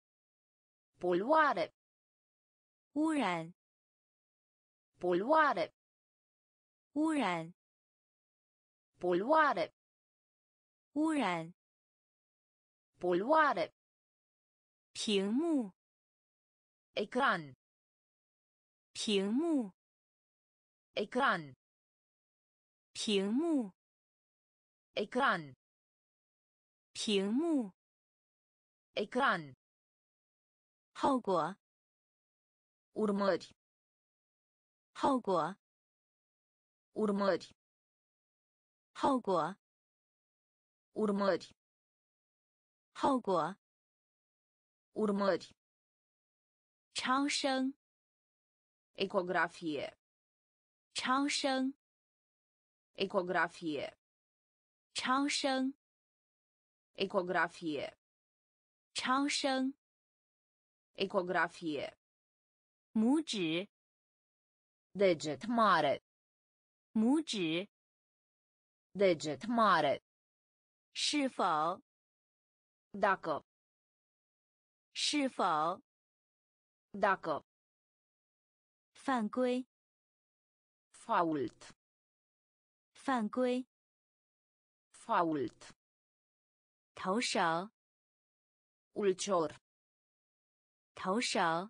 Poluare. 污染 Poluare. 污染 Poluare. 污染 Poluare. 屏幕 Ecran. 屏幕 Ecran. 屏幕 Ecran. 屏幕 Ecran. 后果 Urmări. 后果 Urmări. 后果 Urmări. 后果 Urmări. 超声 Ecografie. 超声 Ecografie. 超声 Ecografie. 超声 Ecografie. 拇指 Deget mare. 拇指 Deget mare. 是否 Dacă. 是否 Dacă. 犯规 Fault. 犯规 Fault. 投手 Ulcior. 投手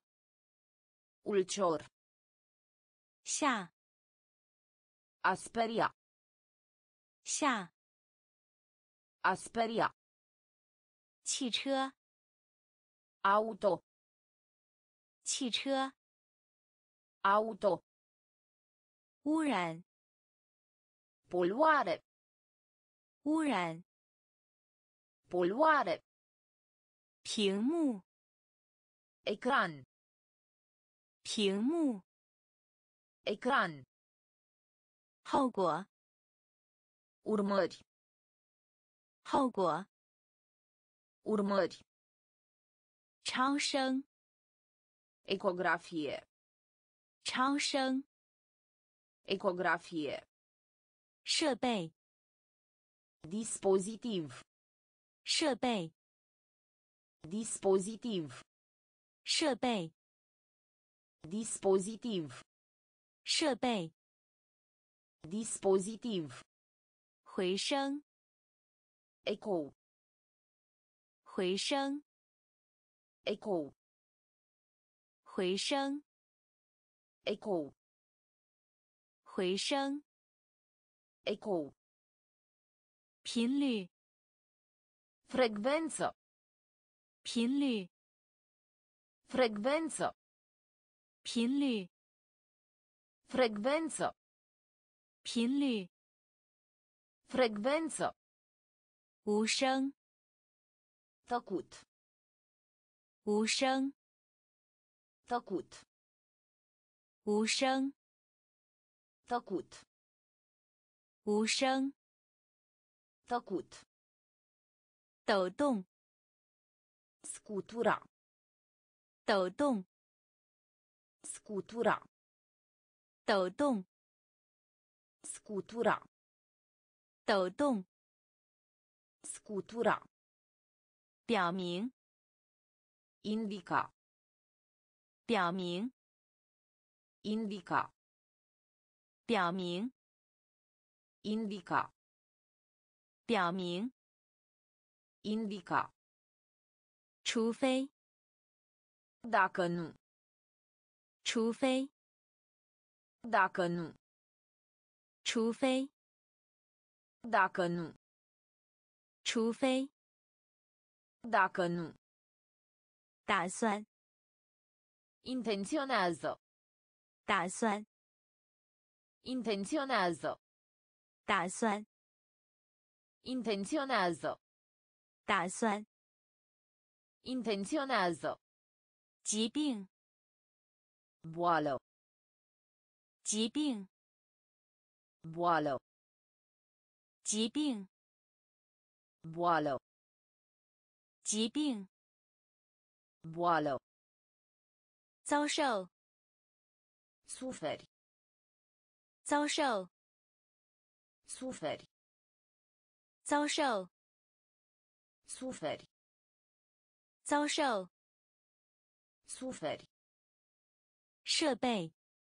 Ulcior. 下 A speria. 下 A speria. 汽车 Auto. 汽车 Auto. 污染 Poluare. 污染 Poluare. 屏幕 Ecran. 屏幕 Ecran. 后果 Urmări. 后果 Urmări. 超声 Ecografie. 超声 Ecografie. 设备 Dispozitiv. 设备 Dispozitiv. 设备 Dispozitiv. 设备 Dispozitiv. 回声 Eco. 回声 Eco. 回声 Eco. 回声 Eco. 频率 Frecvență. 频率 Frecvență. 频率 Frecvență. 频率 Frecvență. 无声 Tăcut. 无声 Tăcut. 无声 Tăcut. 无声， Tăcut. 抖动， Scutura. 抖动， Scutura. 抖动， Scutura. 抖动， Scutura. 表明， Indica. 表明， Indica. 表明， Indica. 表明， Indica. 除非， Dacă nu. 除非， Dacă nu. 除非， Dacă nu. 除非， Dacă nu. 打算， Intenționează. 打算， Intenționează. 打算， Intenționează. 打算， Intenționează. 疾病， Boală. 疾病， Boală. 疾病， Boală. 疾病， Boală. 遭受， Suferi. 遭受， Suferi. 遭受， Suferi. 遭受， Suferi. 设备，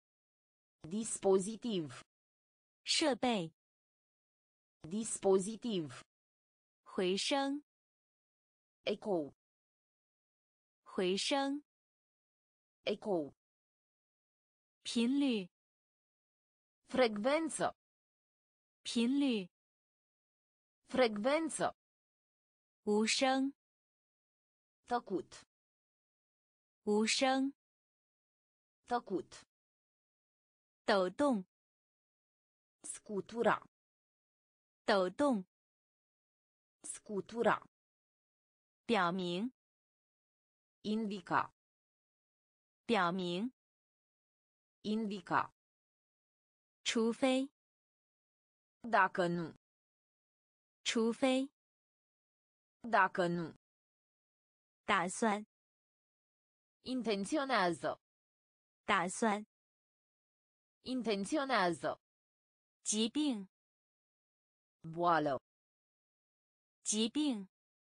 Dispozitiv. 设备， Dispozitiv. 回声， Ecou. 回声， Ecou. 频率， Frecvență. 频率， Frecvență. 无声， Tăcut. 无声， Tăcut. 抖动， Scutura. 抖动， Scutura. 表明， Indica. 表明， Indica. 除非， Dacă nu. 除非， Dacă nu. 打算， Intenționează. 打算， Intenționează. 疾病， Boală. 疾病，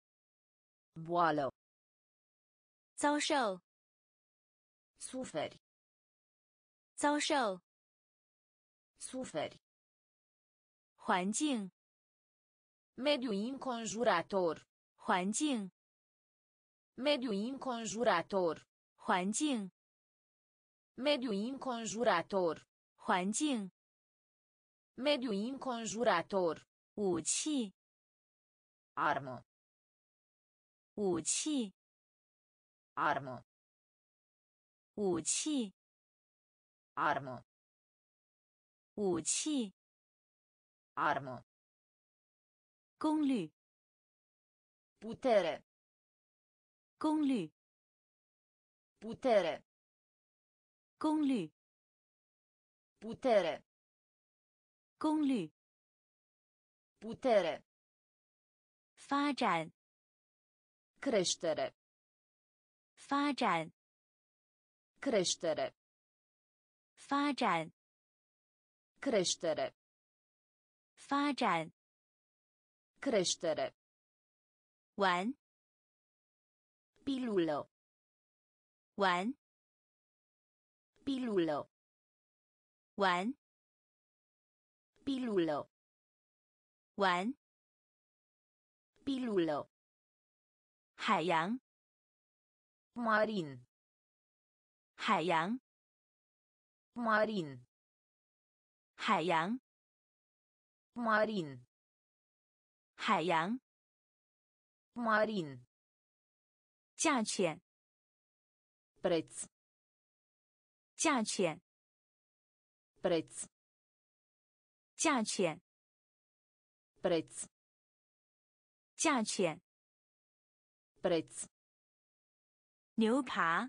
Boală. 遭受， Suferi. 遭受， Suferi. 环境， Mediu înconjurător. 环境， Mediu înconjurător. 环境， Mediu înconjurător. 环境， Mediu înconjurător. 武器， Armă. 武器， Armă. 武器， Armă. 武器， Armă. 功率， Putere. 功率， Putere. 功率， Putere. 功率， Putere. 发展， Creștere. 发展， Creștere. 发展， Creștere. 发展， Creștere. 玩， Pilulă. 玩， Pilulă. 玩， Pilulă. 玩， Pilulă. 海洋， Marin. 海洋， Marin. 海洋， Marin. 海洋， Marin. 价钱， Preț. 价钱， Preț. 价钱， Preț. 价钱， Preț. 牛扒，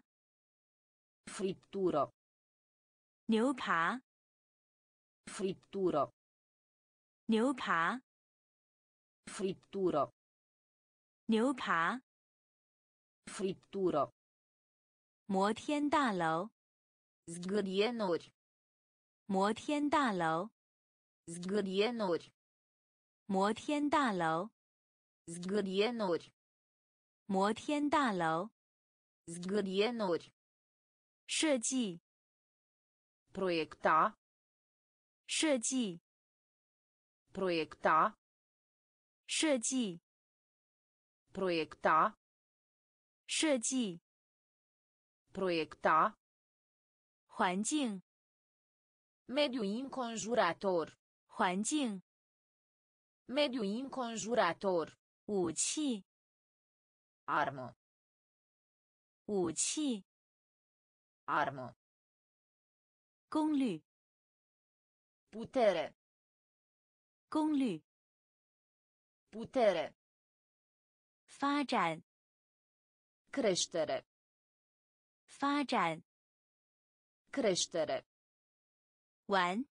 Friptură. 牛扒， Friptură. 牛扒 friptură 牛扒 friptură 摩天大楼 zgârienuri 摩天大楼 zgârienuri 摩天大楼 zgârienuri 摩天大楼 zgârienuri 设计 proiecta 设计 proiecta 设计 proiecta 设计 proiecta 环境 mediu înconjurător 环境 mediu înconjurător 武器 armă 武器 armă 功率 putere 功率 putere 发展 creștere 发展 creștere 玩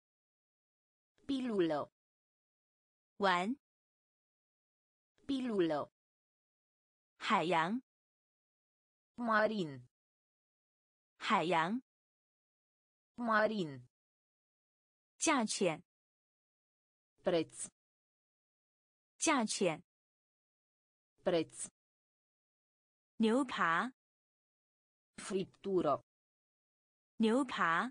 pilulă 玩 pilulă 海洋 marin 海洋 marin 价钱 preț 价钱 preț 牛扒 friptură 牛扒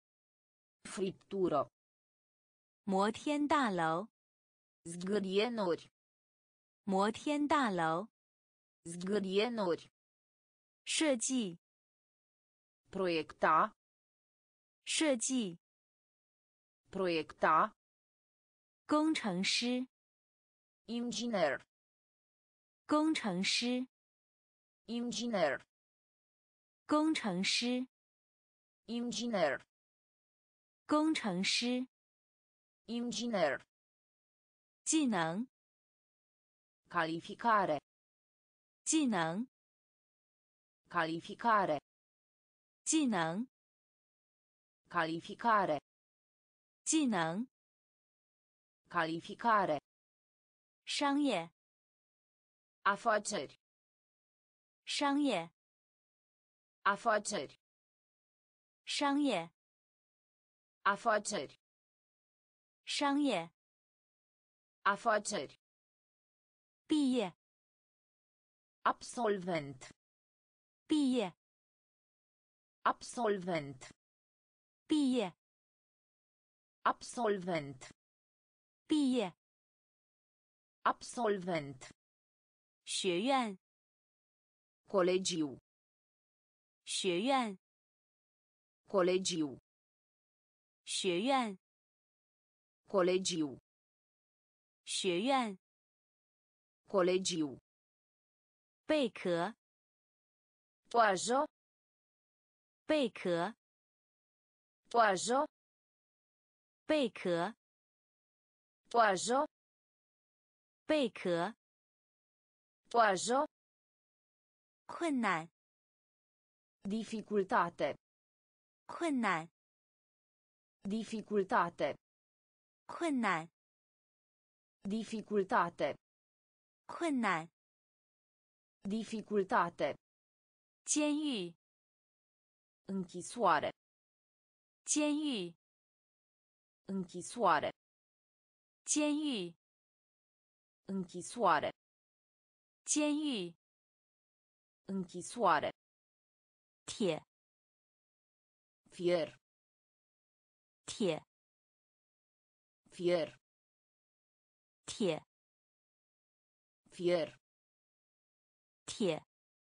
friptură 摩天大楼 zgârienuri 摩天大楼 zgârienuri 设计 proiecta 设计 proiecta 工程师 inginer 工程师 inginer 工程师 inginer 工程师 inginer 技能 calificare 技能 calificare 技能 calificare 技能 calificare 商业 afaceri 商业 afaceri 商业 afaceri 商业 afaceri 毕业 absolvent 毕业 absolvent 毕业 absolvent 毕业 absolvent 学院 colegiu 学院 colegiu 学院 colegiu 学院 colegiu 贝壳 toajă 贝壳 toajă 贝壳 toajă 贝壳 toajă 困难 dificultate 困难 dificultate 困难 dificultate 困难 dificultate 监狱 închisoare 监狱 închisoare 监狱 închisoare 监狱 închisoare 铁 fier 铁 fier 铁 fier 铁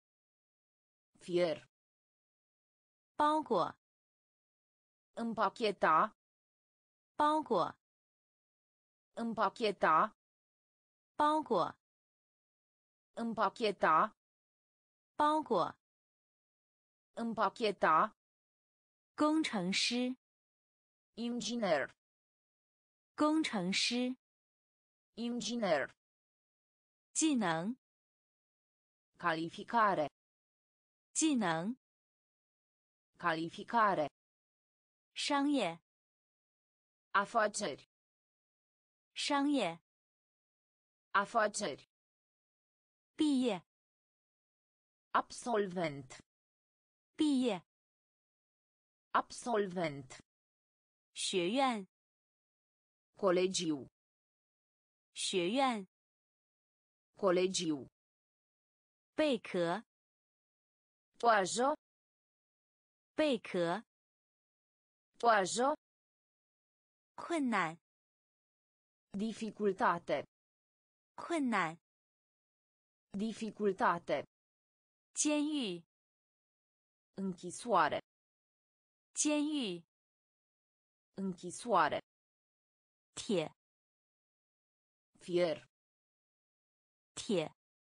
fier 包裹 împacheta 包裹 împacheta 包裹 împacheta 包裹 împacheta 工程师 inginer 工程师 inginer 技能 calificare 技能 calificare 商业 afaceri 商业 afaceri 毕业 absolvent 毕业 absolvent 学院 colegiu 学院 colegiu 贝壳 toajo 贝壳 toajo 困难 dificultate 困难 dificultate 监狱 închisoare 监狱 închisoare 铁 fier 铁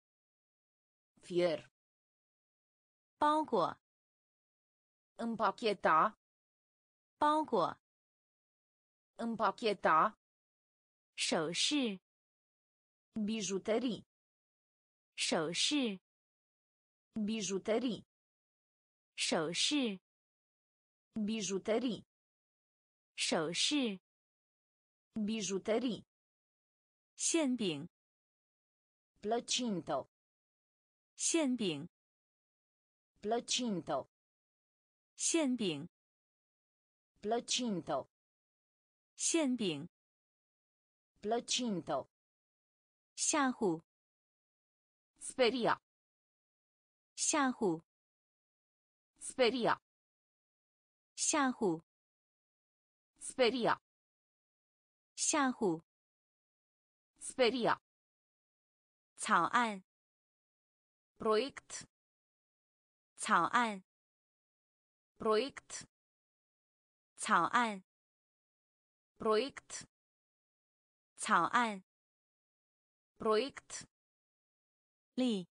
fier 包裹 împacheta 包裹 împacheta 首饰 bijuterii 首饰 bijuterii 首饰 bijuterii 首饰 bijuterii 馅饼 plăcintă 馅饼 plăcintă 馅饼 plăcintă 馅饼 plăcintă 吓唬 speria 吓唬 speria 吓唬 speria 吓唬 speria 草案 proiect 草案 proiect 草案 proiect 草案 proiect 力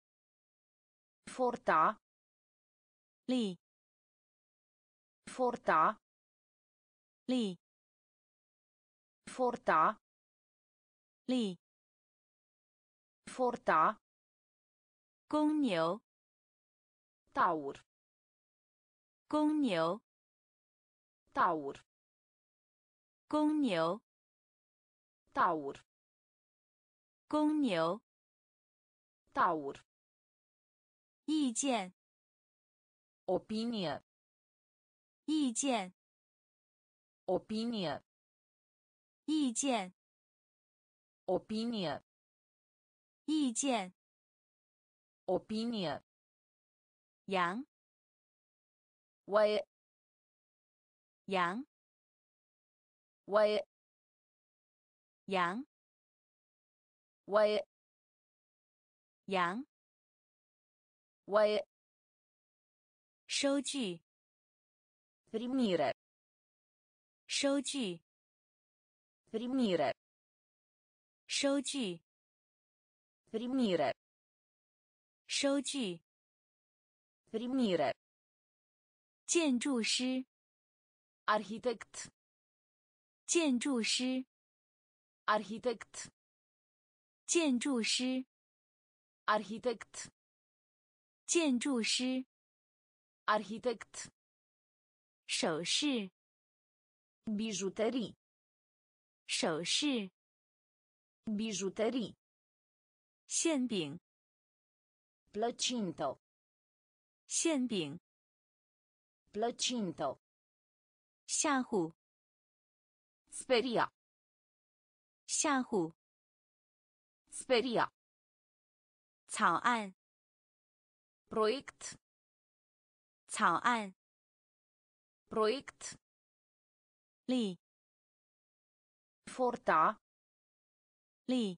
forta 力 forta 力 forta 力 forta 公牛 taur 公牛 taur 公牛 taur 公牛 taur 意见 opinie 意见 opinie 意见 opinie 意见 opinie 羊 oaie 羊 oaie 羊 oaie 羊 oaie 收据 primire 收据 primire 收据 primire 收据 primire 建筑师 arhitect 建筑师 arhitect 建筑师 arhitect 建筑师 arhitect 首饰 bijuterii 首饰 bijuterii 馅饼 plăcintă 馅饼 plăcintă 吓唬 speria 吓唬 speria 草案 proiect 草案 proiect 力 forta 力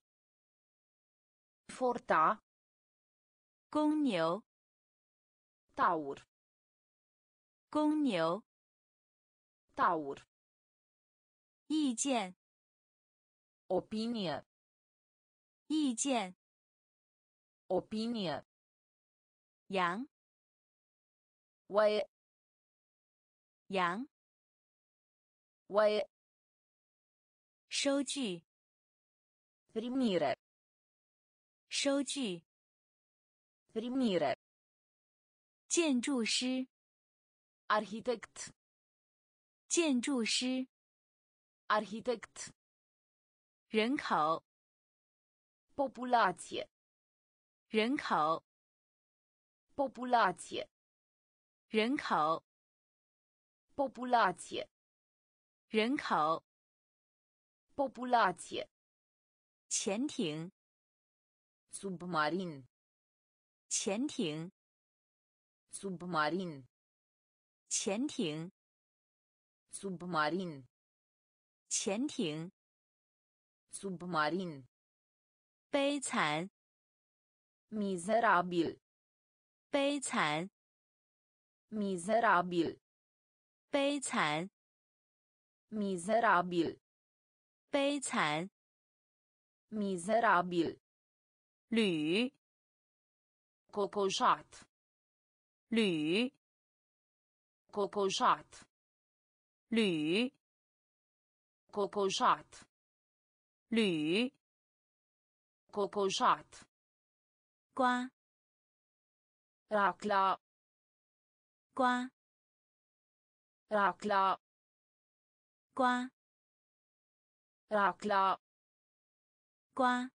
forta 公牛 taur 公牛 taur 意见 opinie 意见 opinie 羊 oaie 羊 oaie 收据 primire 收据 primire 建筑师 arhitect 建筑师 arhitect 人口 populație 人口 populație 人口 populație 人口 populație 潜艇 submarin 潜艇 submarin 潜艇 submarin 潜艇 submarin 悲惨 mizerabil 悲惨 mizerabil 悲惨 mizerabil 悲惨 mizerabil 铝 cocoșat 铝 cocoșat 铝 cocoșat 铝 cocoșat 瓜 racla 瓜 racla 瓜 racla 瓜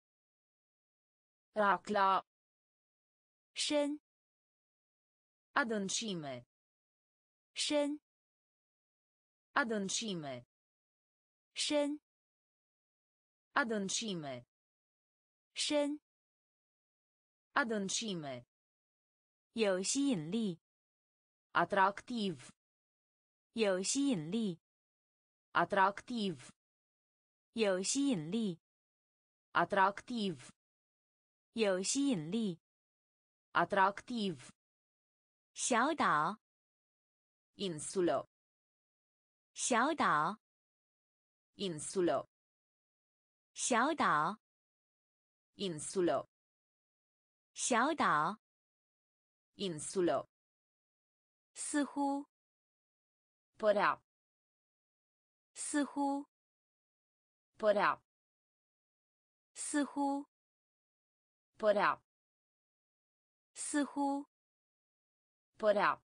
racla 深 adâncime 深 adâncime 深 adâncime 深 adâncime 有吸引力 atractiv 有吸引力 atractiv 有吸引力 atractiv 有吸引力 atractiv 小岛 insulă 小岛 insulă 小岛 insulă 小岛 insulă 似乎 părea 似乎 părea 似乎 părea 似乎 părea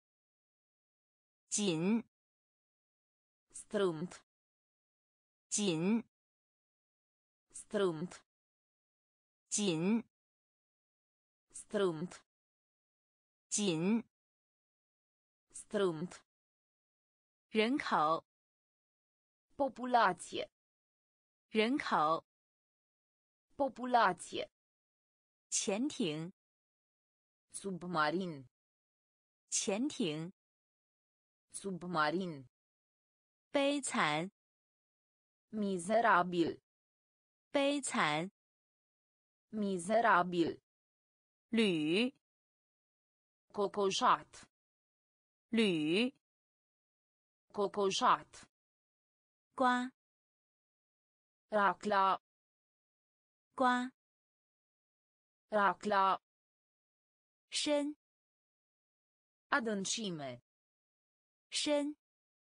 紧 strâmt 紧 strâmt 紧 strâmt 紧 strâmt 人口 populație 人口 populație 潜艇 submarin 潜艇 submarin 悲惨 mizerabil 悲惨 mizerabil 铝 cocoșat 铝 cocoșat 瓜 racla 瓜 racla 深 adâncime 深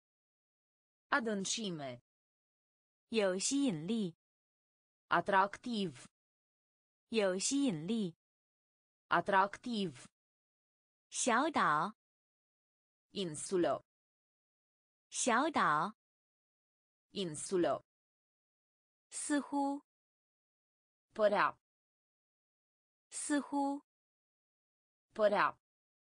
adâncime 有吸引力 atractiv 有吸引力 atractiv 小岛 insulă 小岛 insulă 似乎 părea 似乎 părea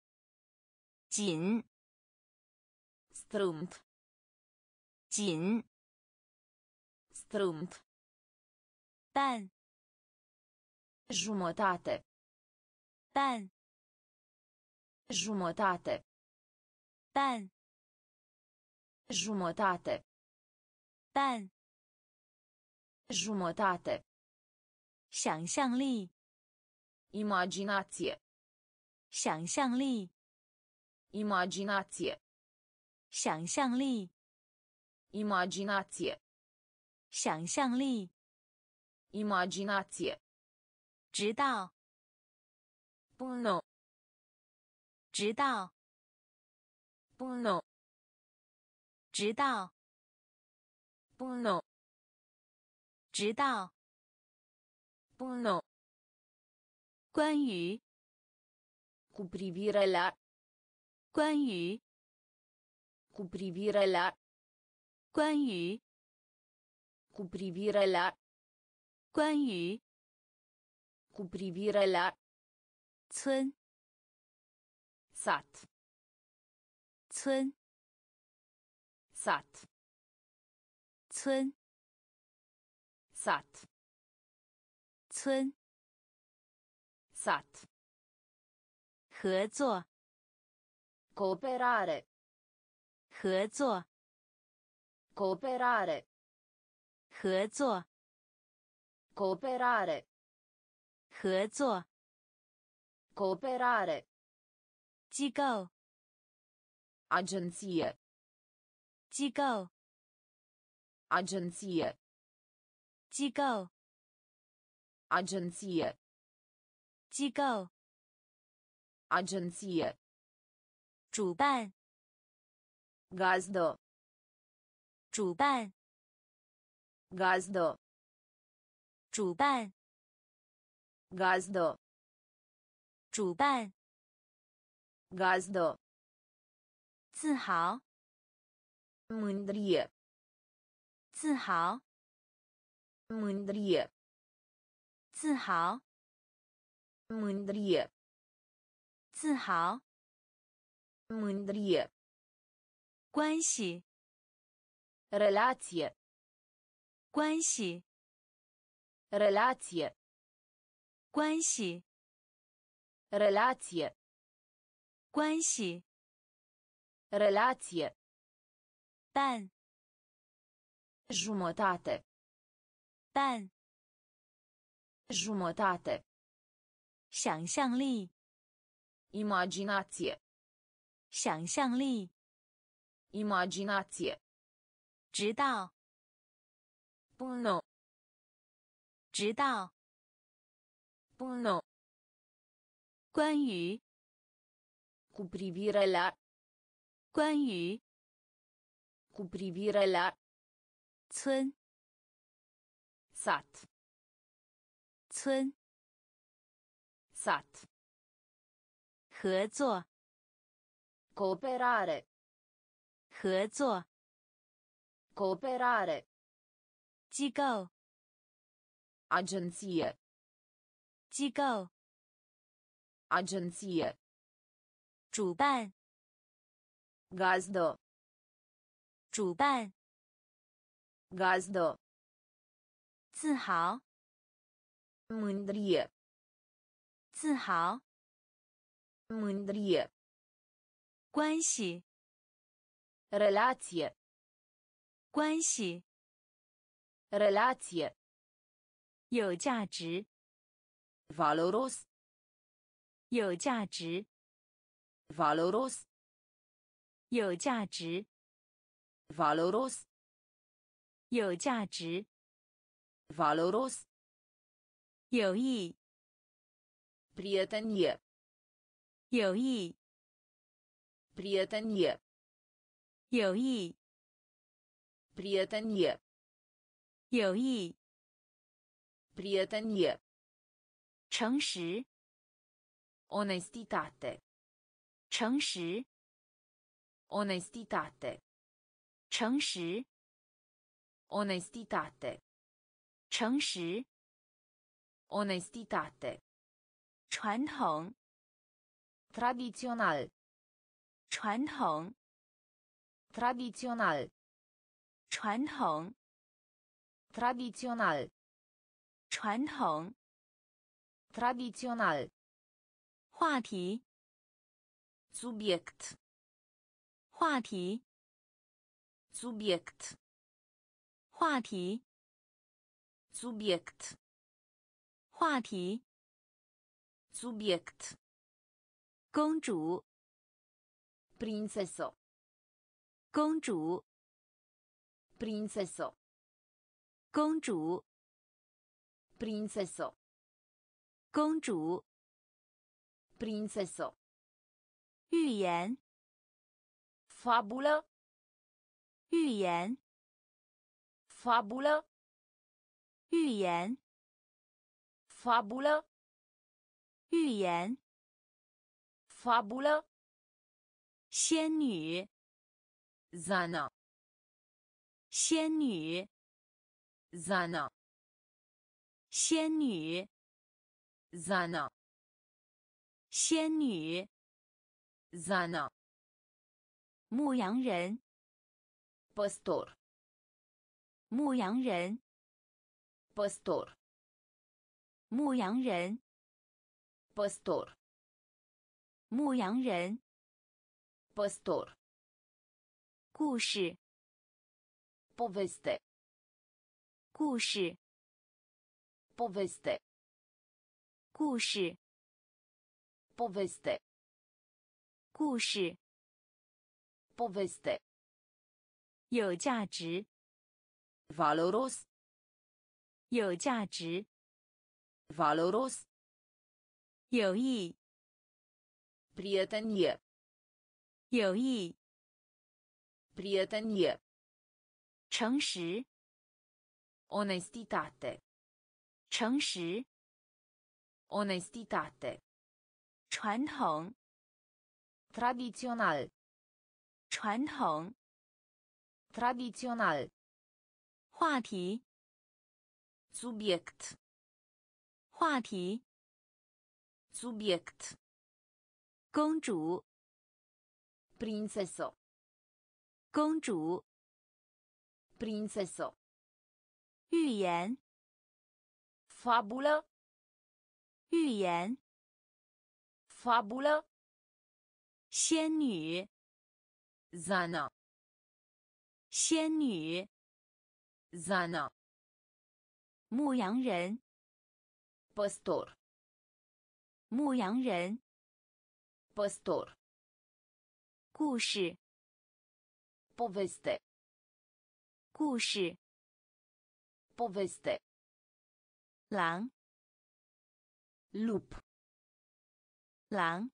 紧 strâmt 紧 strâmt 半 jumătate 半 jumătate 半 jumătate 半 jumătate 想象力 imaginație 想象力 imaginație 想象力 imaginație 想象力 imaginație 直到 până 直到 până 直到 până 直到 până 关于 cu privire la 关于 cu privire la 关于 cu privire la 关于 cu privire la 村 sat 村 sat 村 sat 村 sat 合作 cooperare 合作 cooperare 合作 cooperare 合作 cooperare 机构 agenție 机构 agenție 机构 agenție 机构 agenție 主办 gazdă 主办 gazdă 主办 gazdă 主办 gazdă 自豪 mândrie 自豪 mândrie 自豪 mândrie 自豪 mândrie 关系 relație 关系 relație 关系 relație 关系 relație 半 jumătate 半 jumătate 想象力 imaginație 想象力 imaginație 直到 până 直到 până 关于 cu privire la 关于 cu privire la 村 sat 村 sat 合作 cooperare 合作 cooperare 机构 agenție 机构 agenție 主办 gazdă 主办 gazdă 自豪 mândrie 自豪 mândrie 关系 relație 关系 relație 有价值 valoros 有价值 valoros 有价值 valoros 有价值 valoros 有益 prietenie 有益 prietenie 有益 prietenie 有益 prietenie 诚实 onestitate 诚实 onestitate 诚实 onestitate 诚实 onestitate 传统 tradițional 传统 tradițional 传统 tradițional 传统 tradițional 话题 subiect 话题 subiect 话题 subiect 话题 subiect 公主 prințesă 公主 prințesă 公主 prințesă 公主 prințesă 寓言 fabulă 寓言 fabulă 寓言 fabulă 寓言 fabulă 仙女 Zana 仙女 Zana 仙女， Zana. 仙女， Zana. 牧羊人， Păstor. 牧羊人， Păstor. 牧羊人， Păstor. 牧羊人， Păstor. 故事， Poveste. 故事， Poveste. 故事， Poveste. 故事， Poveste. 有价值， Valoros. 有价值， Valoros. 有益， Prietenie. 有益， Prietenie. 诚实， Onestitate. 诚实， Onestitate. 传统， Tradițional. 传统， Tradițional. 话题， Subiect. 话题， Subiect. 公主， Prințesă. 公主， Prințesă. 寓言， Fabulă. 寓言， Fabulă. 仙女， Zana. 仙女， Zana. 牧羊人， Păstor. 牧羊人， Păstor. 故事， Poveste. 故事， Poveste. 狼， Lup. 狼，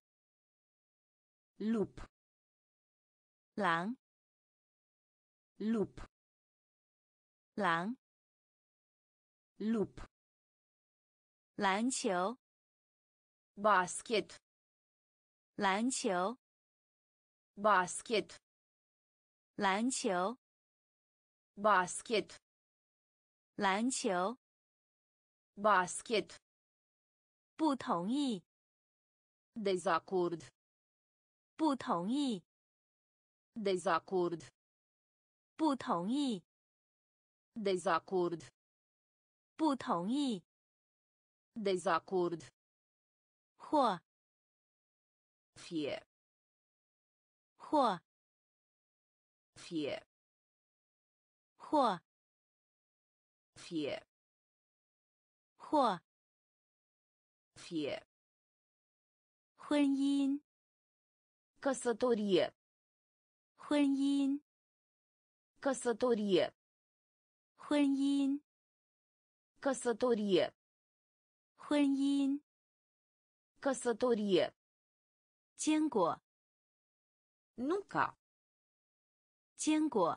Lup. 狼， Lup. 狼， Lup. 篮球， Basket. 篮球， Basket. 篮球， Basket. 篮球， Basket. 不同意， Dezacord. 不同意， Dezacord. 不同意， Dezacord. 不同意， Dezacord. 或， Fie. 或， Fie. 或， Fie. 或， Fie. 婚姻， Căsătorie. 婚姻， Căsătorie. 婚姻， Căsătorie. 婚姻， Căsătorie. 坚果， Nuca. 坚果，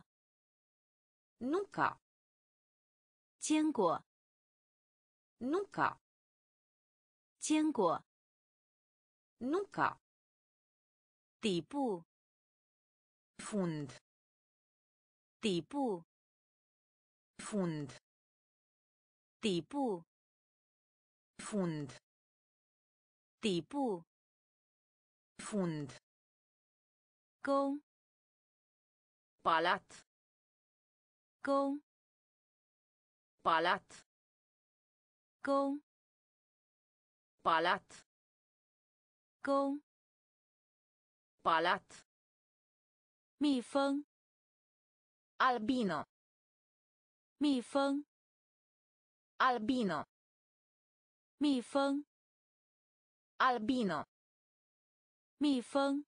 Nuca. 坚果， Nuca. 坚果， Nuca. 底部， Fund. 底部， Fund. 底部， Fund. 底部， Fund. 弓， Palat. 弓， Palat. 弓， Palat. 弓， Palat. 蜜蜂， Albină. 蜜蜂， Albină. 蜜蜂， Albină. 蜜蜂，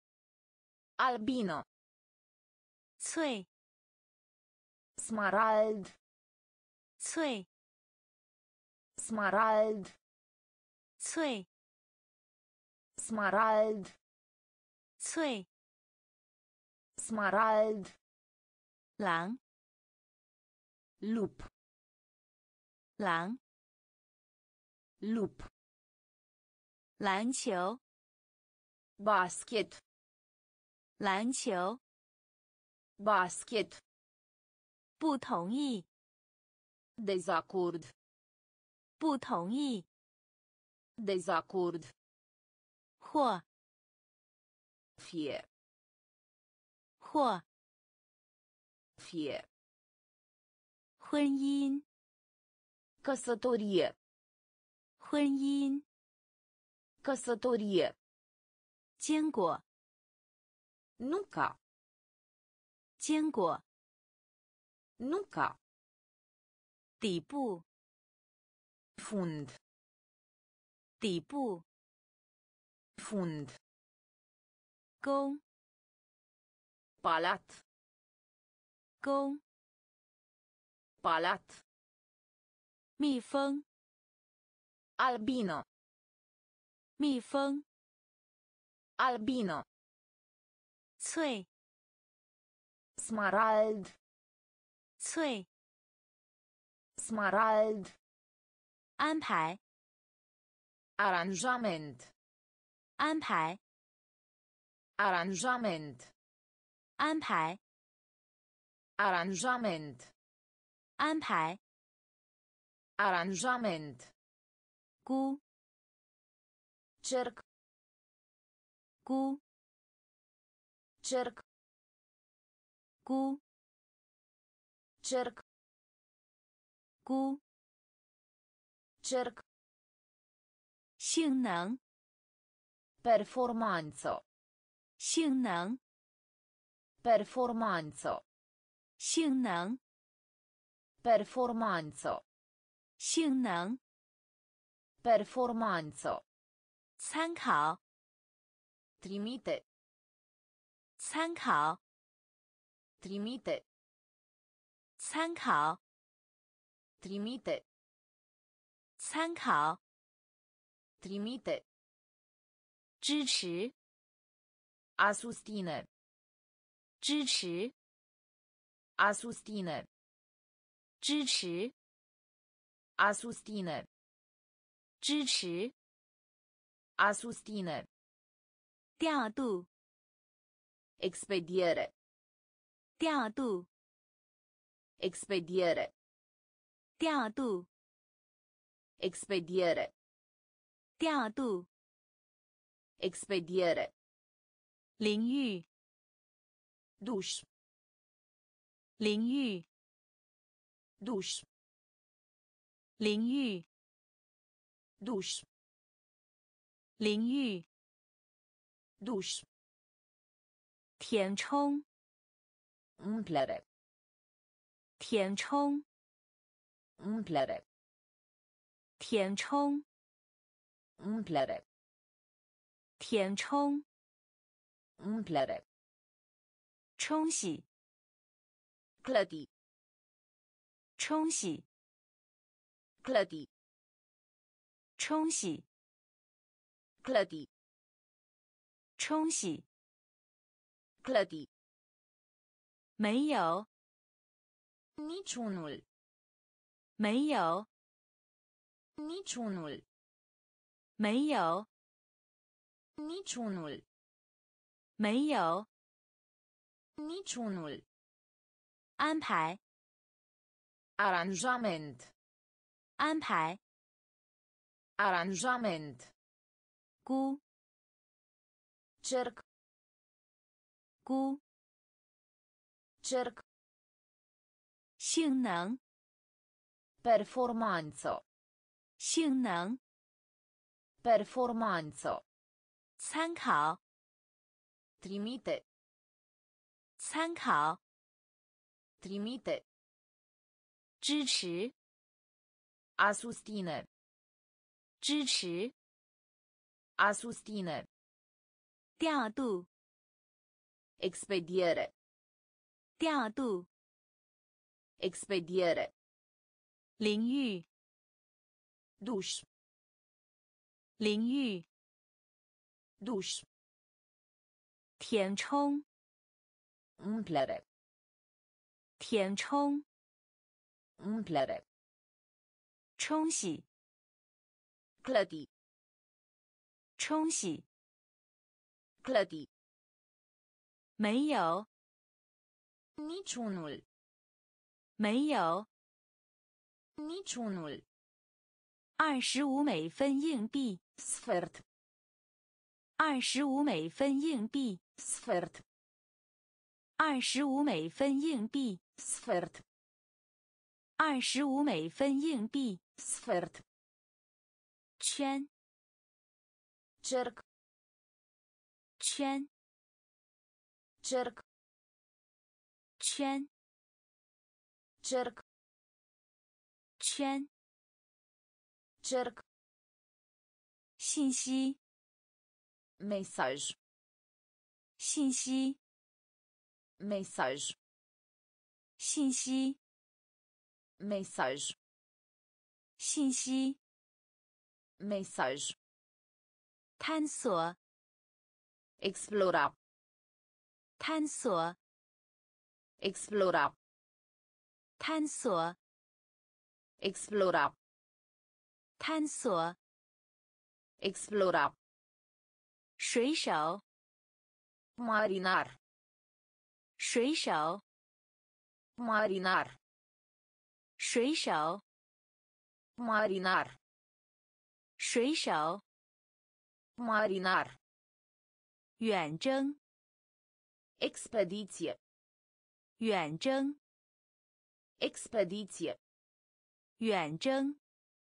Albină. 翠， Smarald. 翠， Smarald. 翠， Smarald. 翠， Smarald. 狼， Lup. 狼， Lup. 篮球， Basket. 篮球， Basket. 不同意， Dezacord. 不同意。 Dezacord. 或 Fie. 或 Fie. 婚姻 Căsătorie. 婚姻 Căsătorie. 坚果 Nuca. 坚果 Nuca. 底部 Fund. 底部 Fund. 弓 Palat. 弓 Palat. 蜜蜂 Albino. 蜜蜂 Albino. 翠 Smarald. 翠 Smarald. 安排 Aranjament. 安排 Aranjament. 安排 Aranjament. 安排 Aranjament. 估 Cerc. 估 Cerc. 估 Cerc. 估 Cerc. 性能 Performanță. 性能 Performanță. 性能 Performanță. 性能 Performanță. 参考 Trimite. 参考 Trimite. 参考 Trimite. 参考 Trimite. 支持 A susține. 支持 A susține. 支持 A susține. 支持 A susține. 调度 Expediere. 调度 Expediere. 调度 Expediere. 调度 Expediere. 淋浴 Duș. 淋浴 Duș. 淋浴 Duș. 淋浴 Duș. 填充 Umplere. 填充 Umplere. 填充 Umplere. 填充 Umplere. 冲洗 Clădi. 冲洗 Clădi. 冲洗 Clădi. 冲洗 Clădi. 没有 Niciunul. 没有 Niciunul. 没有 Niciunul. 没有 Niciunul. 安排 Aranjament. 安排 Aranjament. 估 Cerc. 估 Cerc. 性能 Performanță. 性能 Performanță. 参考 Trimite. 参考 Trimite. 支持 A susține. 支持 A susține. 调度 Expediere. 调度 Expediere. 淋浴 Duș. 淋浴 Duș. 填充 Umplere. 填充 Umplere. 冲洗 Clădi. 冲洗 Clădi. 没有 Niciunul. 没有 Niciunul. 二十五美分硬币， sfert, 二十五美分硬币， sfert, 二十五美分硬币， sfert, 二十五美分硬币， sfert, 圈， cerc, 圈， cerc, 圈， cerc, 圈， cerc, 信息， mensagem, 信息， mensagem, 信息， mensagem, 信息， mensagem, 探索， explorar, 探索， explorar, 探索， explorar, 探索， explorar, 水手， marinar, 水手， marinar, 水手， marinar, 水手， marinar, 远征， expediție, 远征， expediție, 远征，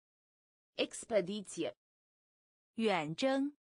expediție, 远征，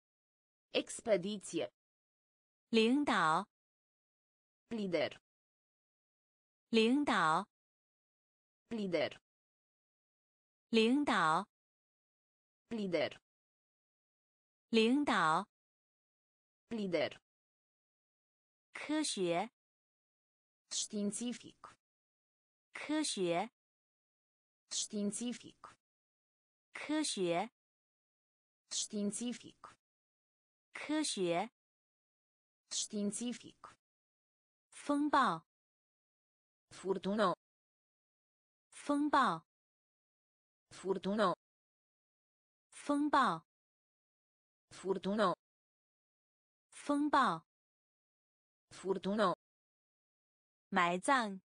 expediție, 领导， lider, 领导， lider, 领导， lider, 领导， lider, 科学， științific, 科学， științific, 科学， științific, 科学， științific, 风暴， furtună, 风暴， furtună, 风暴， furtună, 风暴， furtună, 埋葬，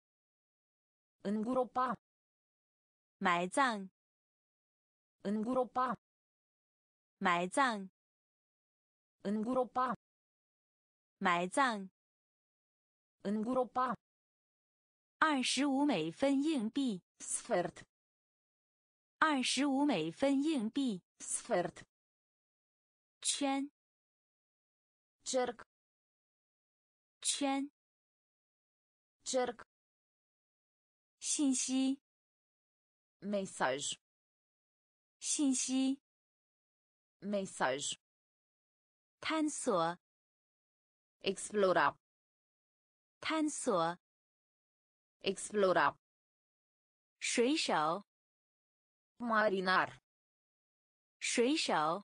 îngropa, 埋葬， îngropa, 埋葬， îngropa, 埋葬， îngropa, 二十五美分硬币， sfert, 二十五美分硬币， sfert, 圈， cerc, 圈， cerc, 信息， mesaj, 信息， mesaj, 探索， explora, 探索， explora, 水手， marinar, 水手，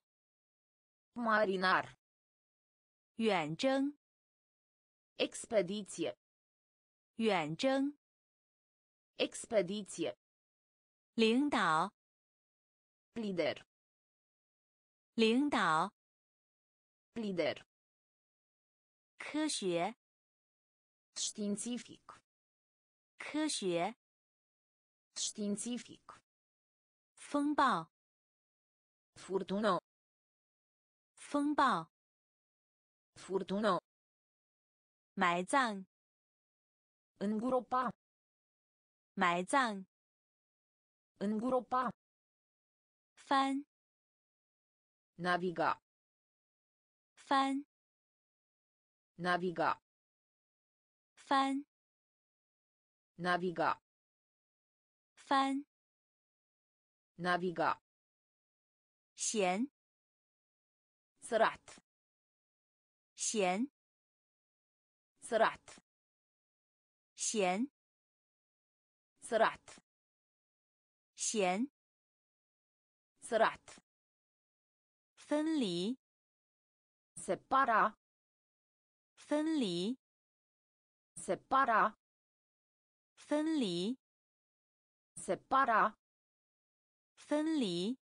marinar, 远征， expediție, 远征， expediție, 领导， lider, 领导， lider, 科学， științific, 科学， științific, 风暴， furtună, 风暴， furtună, 埋葬， îngropa, 埋葬， îngropa, 翻， naviga, 翻， naviga, 翻， naviga, 翻， naviga, 咸， sărat, 咸， sărat, 咸， sărat, 咸， sărat, 分离， separa, 分离， separa, 分离， separa, 分离，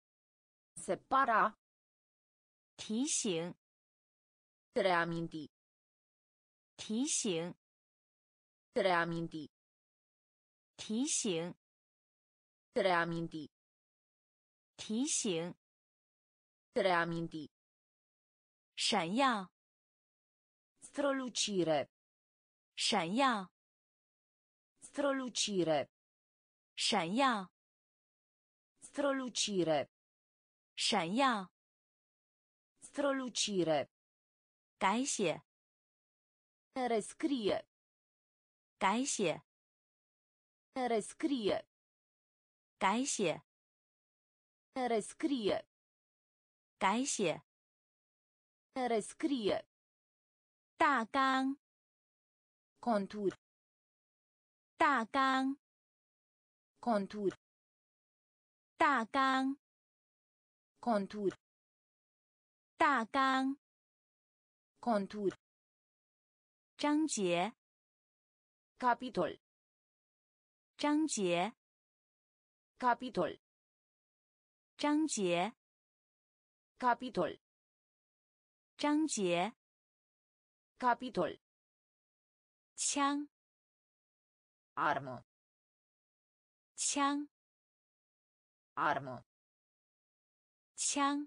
separa, 提醒， reaminti, 提醒， reaminti, 提醒， reaminti, 提醒 reaminti, 闪耀 strolucire, 闪耀 strolucire, 闪耀 strolucire, 闪耀 strolucire, 改写 rescrie, 改写 rescrie, 改写 rescrie, 改写 rescrie, 大纲 contur, 大纲 contur, 大纲 contur, 大纲 contur, 章节 capitol, 章节 capitol, 章节 capitol, 章节 capitol, 枪 armă, 枪 armă, 枪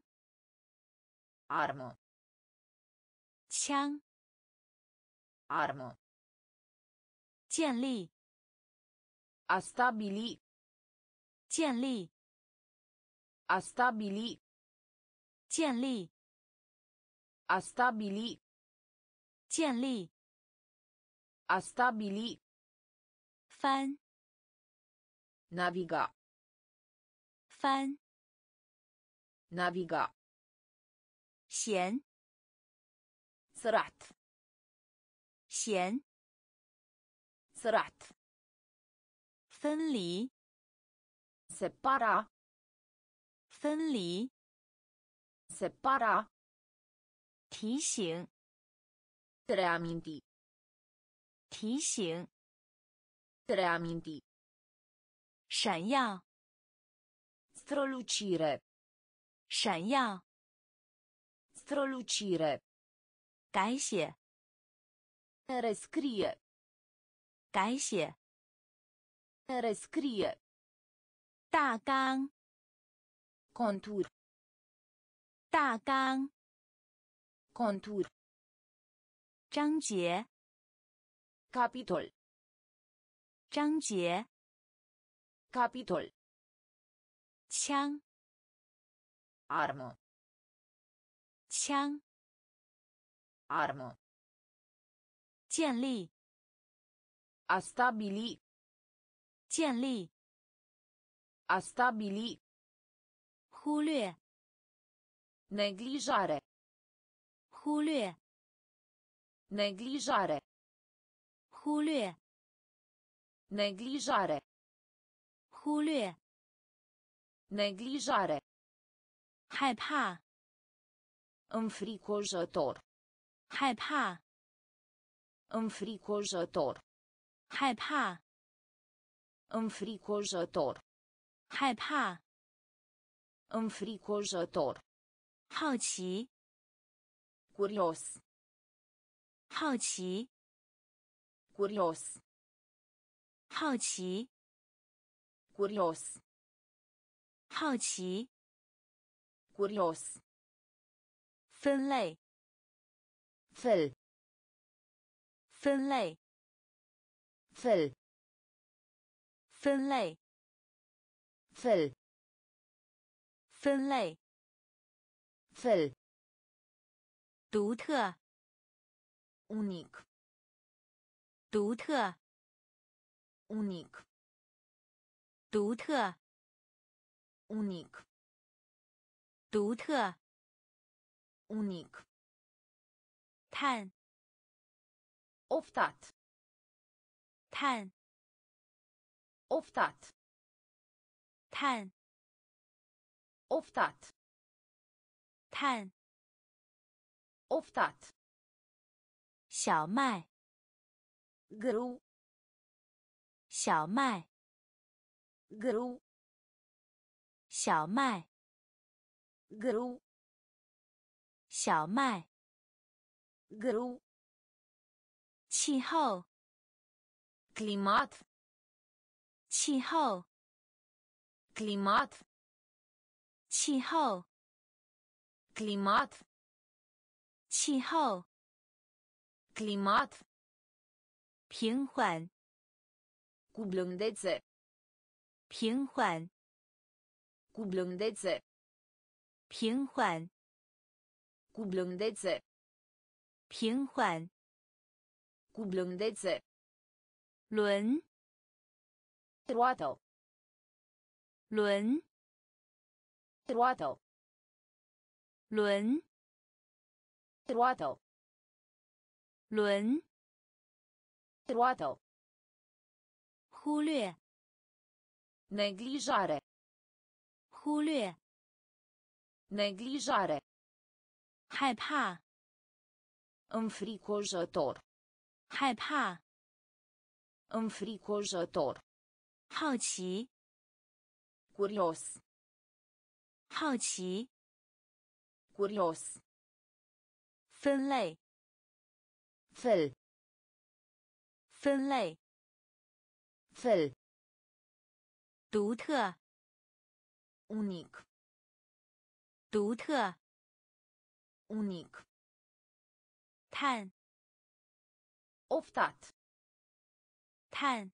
armă, 枪 armă, 建立 a stabili, 建立 a stabili, 建立 a stabili, 建立 a stabili, 翻 naviga, 翻 naviga, 弦 sărat, 弦 sărat, 分离 separa, 分离 separa, 提醒 reaminti, 提醒 reaminti, 闪耀 strălucire, 闪耀 strălucire, 改写 rescrie, 改写 rescrie, 大纲 contur, 大纲 contur, 章节 capitol, 章节 capitol, 枪 armă, 枪 armă, 建立 a stabili, 建立 a stabili, 忽略 neglijare, 忽略 neglijare, 忽略 neglijare, 忽略 neglijare, 害怕 înfricoșător, 害怕 înfricoșător, 害怕 înfricoșător, 害怕 înfricoșător, 好奇 curios, 好奇 curios, 好奇 curios, 好奇 curios, 分类 fel, 分类 fel, 分类 fel, 分类 fel, 独特 unic, 独特 unic, 独特 unic, 独特 unic, 碳 oftat, 碳 oftat, 碳 oftat, 碳 oftat, 小麦 grâu, 小麦 grâu, 小麦 grâu, 小麦 grâu, 气候 climat, 气候 climat, 气候， climat, 气候， climat, 平缓， cu blândețe, 平缓， cu blândețe, 平缓， cu blândețe, 平缓， cu blândețe, 轮， roată, 轮， roată, 轮， roată, 轮， roată, 忽略， neglijare, 忽略， neglijare, 害怕， înfricoșător, 害怕， înfricoșător, 好奇， curios, 好奇， curios, 分类， fel, 分类， fel, 独特， unic, 独特， unic, 碳， oftat, 碳，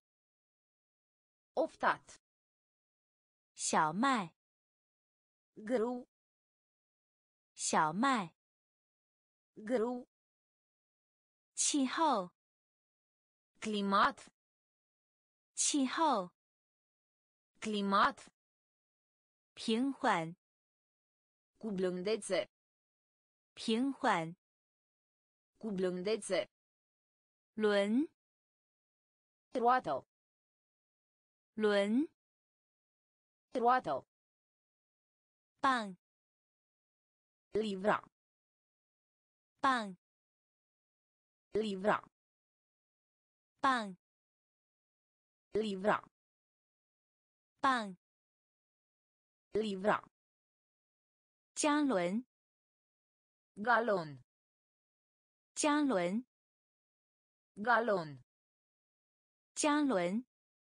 oftat, 小麦， grâu, 小麦， grâu, 气候， climat, 气候， climat, 平缓， cu blândețe, 平缓， cu blândețe, 轮， roată, 轮， roată, 棒， livra, 棒， livra, 棒， livra, 棒， livra, 加仑， galon, 加仑， galon, 加仑，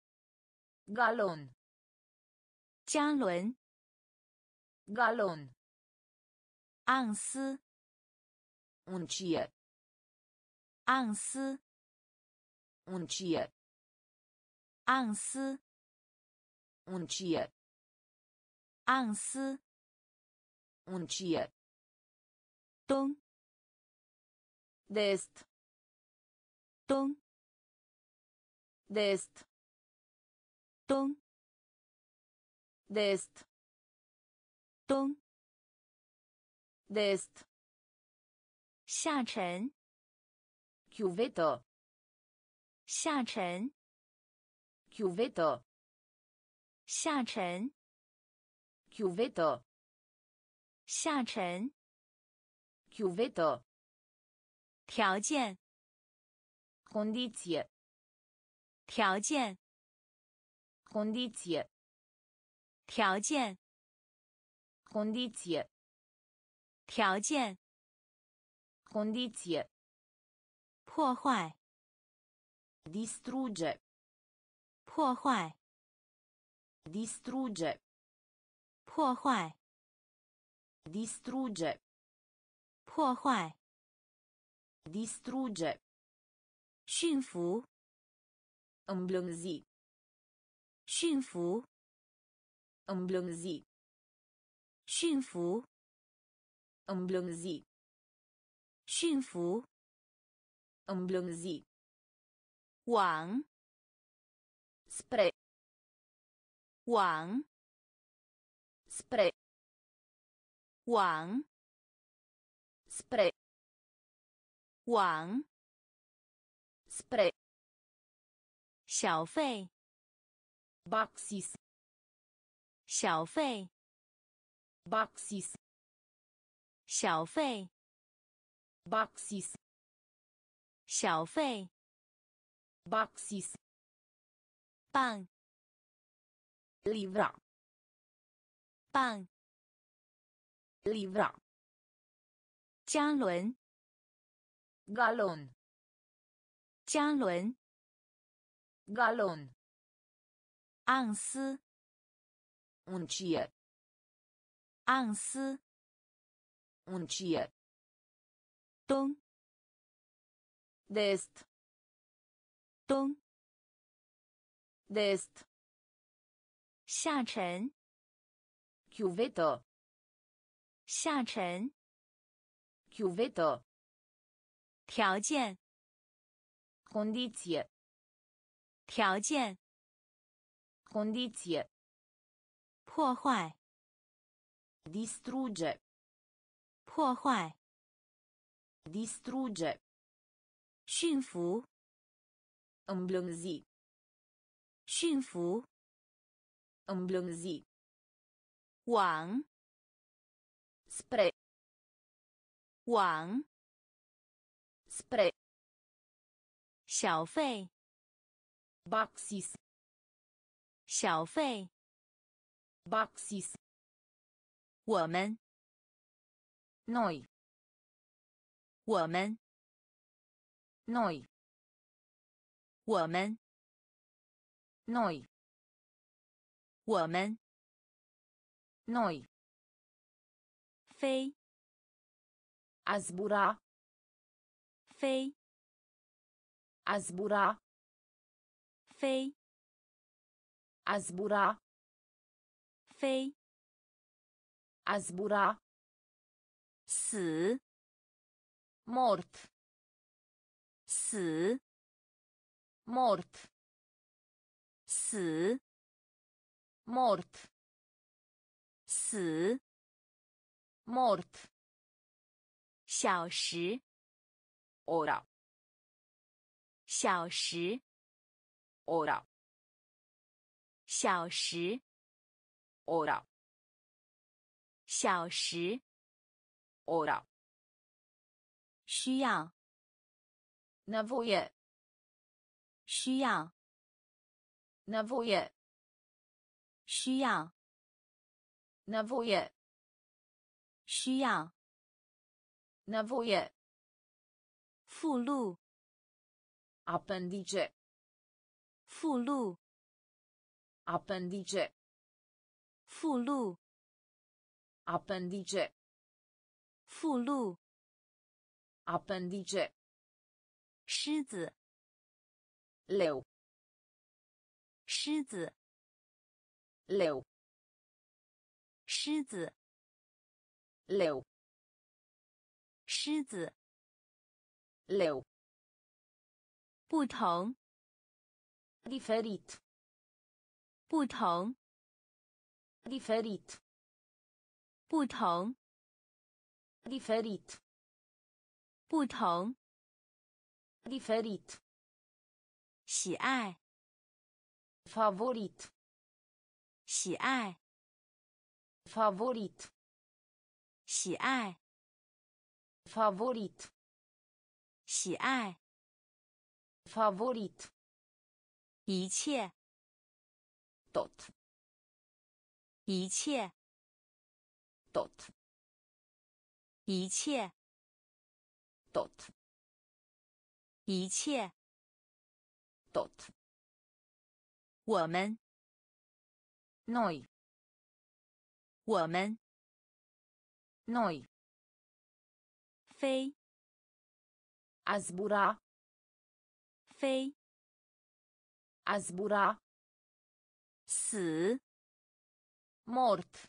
galon, 加仑， galon, 盎司， uncie, 盎司， uncie, 盎司， uncie, 盎司， uncie, 东， de-est, 东， de-est, 东， de-est, 东， de-est, 下沉， chiuvetă, 下沉， chiuvetă, 下沉， chiuvetă, 下沉， chiuvetă, 条件， condiție, 条件， condiție, 条件， condiție, 条件， condiție, 破坏， distruge, 破坏， distruge, 破坏， distruge, 破坏， distruge, 驯服， îmblânzi, 驯服， îmblânzi, 驯服， îmblânzi, 驯服， îmblânzi, 网， spre, 网， spre, 网， spre, 网， spre, 小费， baxis, 小费， baxis, 小费， baxis, 小费， baxis, 棒， livra, 棒， livra, 加仑， galon, 加仑， galon, 盎司， uncie, 盎司 uncie, 东 de-est, 东 de-est, 下沉 chiuvetă, 下沉 chiuvetă, 条件 condiție, 条件 condiție, 破坏 distruge, 破坏 distruge, 驯服 îmblânzi, 驯服 îmblânzi, 往 spre, 往 spre, 小费 baxis, 小费 baxis, 我们 noi, 我们 noi, 我们 noi, 我们 noi, 飞 a zbura, 飞 a zbura, 飞 a zbura, 飞 a zbura, 死 mort, 死 mort, 死 mort, 死 mort, 小时 ora, 小时 ora, 小时 ora, 小时 ora, 需要 nevoie, 需要 nevoie, 需要 nevoie, 需要 nevoie, 附录 appendice, 附录 appendice, 附录 appendice, 附录 appendice, 狮子 leu, 狮子 leu, 狮子 leu, 狮子 leu, 不同 diferit, 不同 diferit, 不同 diferit, 不同 diferit, 喜爱 favorit, 喜爱 favorit, 喜爱 favorit, 喜爱 favorit, 一切 tot, 一切 tot, 一切 tot, 一切 tot, 我们 noi, 我们 noi, 飞 a zbura, 飞 a zbura, 死 mort,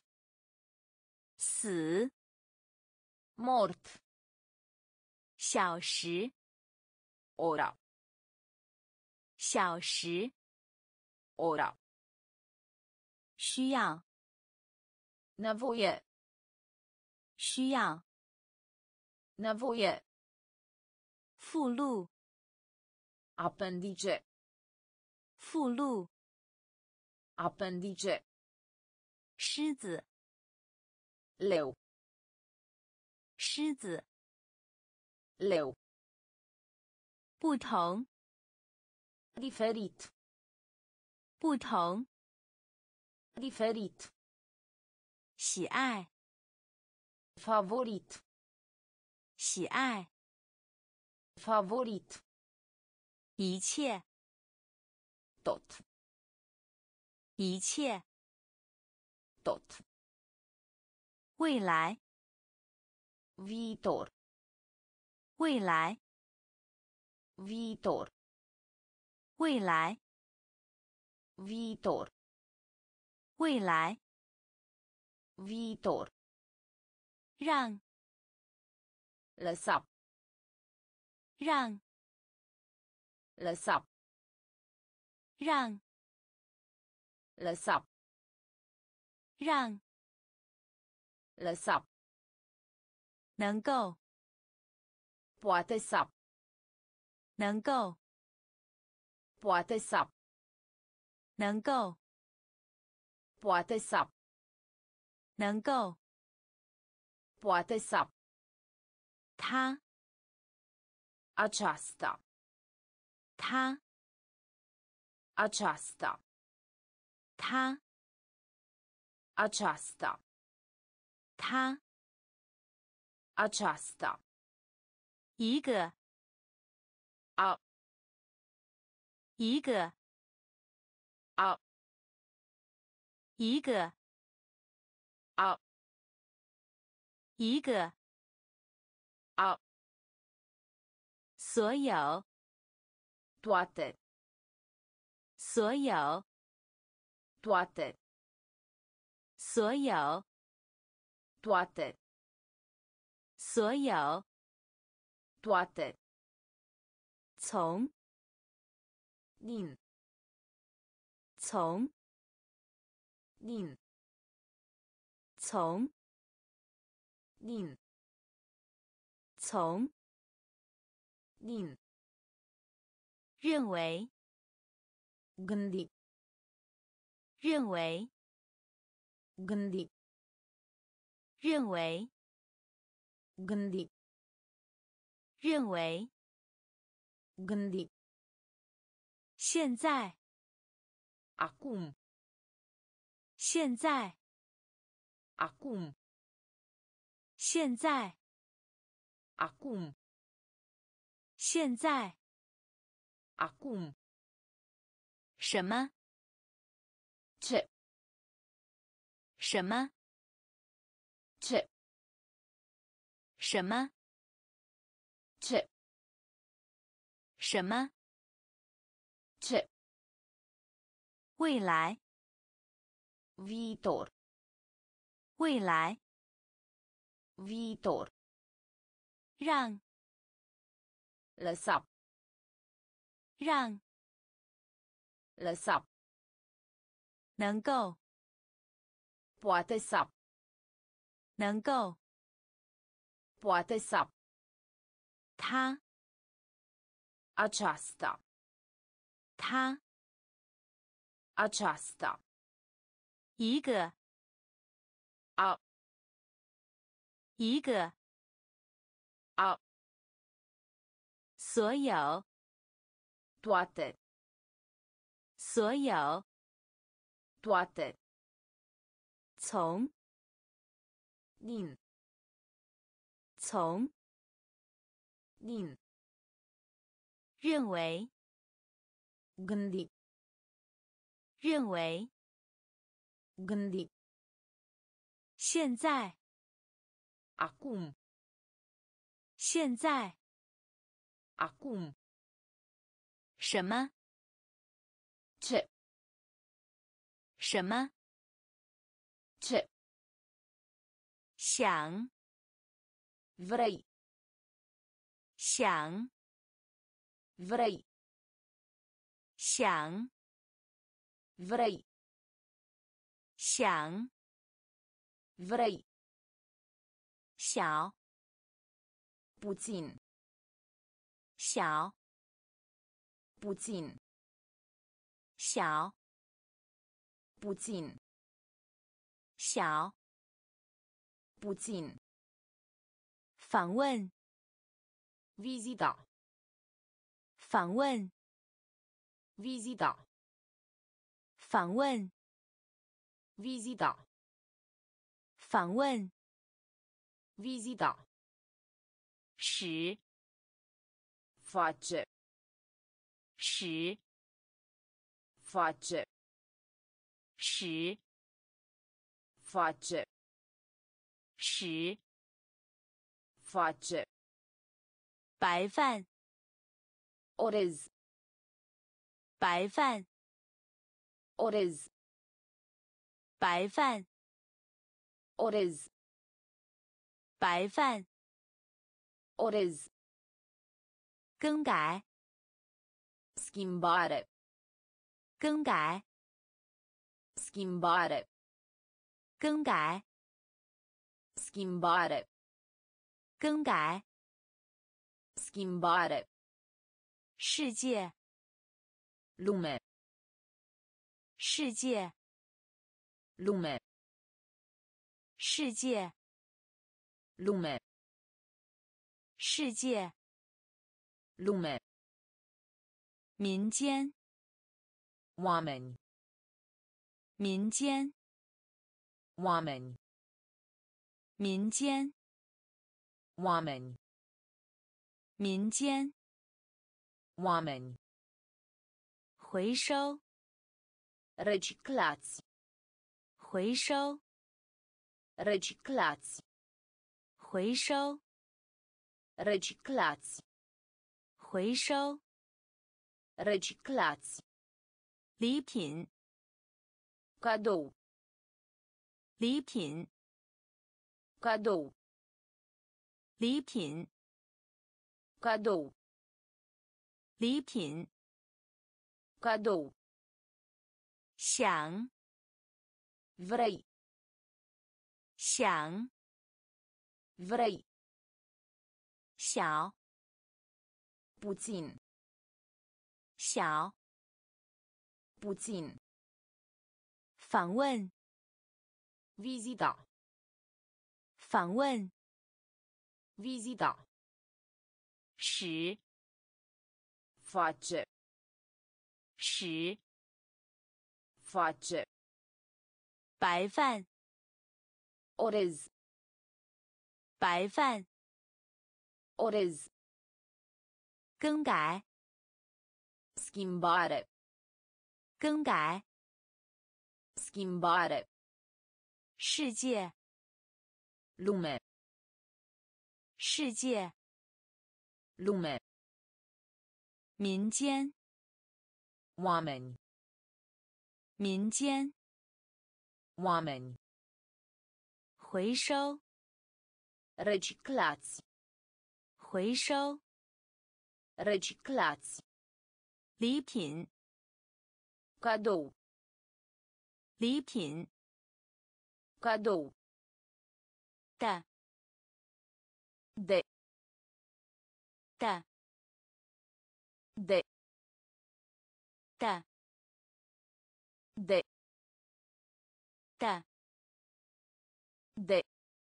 死 mort, 小时 ora, 小时 ora, 需要 nevoie, 需要 nevoie, 附录 appendice, 附录 appendice, 狮子 leu, 狮子 leu, 不同 diferit, 不同 diferit, 喜爱 favorit, 喜爱 favorit, 一切 tot, 一切 tot, 未来， viitor, 未来， viitor, 未来， viitor, 未来， viitor, 让， lăsa, 让， lăsa, 让， lăsa, 让， lăsa, 能够， poate să, 能够， poate să, 能够， poate să, 能够， poate să, 他， aceasta, 他， aceasta, 他， aceasta, 他， aceasta, 一个， a, 一个， a, 一个， a, 一个， a, 所有， toate, 所有， toate, 所有， toate, 所有， toate, 从， din, 从， din, 从， din, 从， din, 认为， gândi, 认为， gândi, 认为， gândi, 认为， gândi, 现在， acum, 现在， acum, 现在， acum, 现在， acum, 什么？ ce, 什么？ ce, 什么？ ce, 什么？ ce, 未来， viitor, 未来， viitor, 让， lăsa, 让， lăsa, 能够， poate să, 能够， poate să, 他， aceasta, 他， aceasta, 一个， a, 一个， a, 所有， toate, 所有， toate, 从， din, 从， din, 认为， gândi, 认为， gândi, 现在， acum, 现在， acum, 什么？ ce, 什么？ ce, 想， vrei, 想， vrei, 想， vrei, 想， vrei, 小， puțin, 小， puțin, 小， puțin, 小， puțin, 访问， vizita, 访问， vizita, 访问， vizita, 访问， vizita, 使， face, 使， face, 使， face, 使 face, 白饭 orez, 白饭 orez, 白饭 orez, 白饭 orez, 更改 schimbare, 更改 schimbare, 更改 schimbare, 更改 schimbare, 世界 lume, 世界 lume, 世界 lume, 世界 lume, 民间 oameni, 民间 oameni, 民间 oameni, 民间 oameni, 回收 reciclați, 回收 reciclați, 回收 reciclați, 回收 reciclați, 礼品 cadou, 礼品 cadou, 礼品 cadou, 礼品 cadou, 想 vrei, 想 vrei, 小 puțin, 小 puțin, 访问 vizita, 访问 vizita, 使 face, 使 face, 白饭 orez, 白饭 orez, 更改 schimbare, 更改 schimbare, 世界 lume, 世界 lume, 民间 oameni, 民间 oameni, 回收 reciclați, 回收 reciclați, 礼品 cadou, 礼品 cadou, 的 de, 的 de, 的 de, 的 de,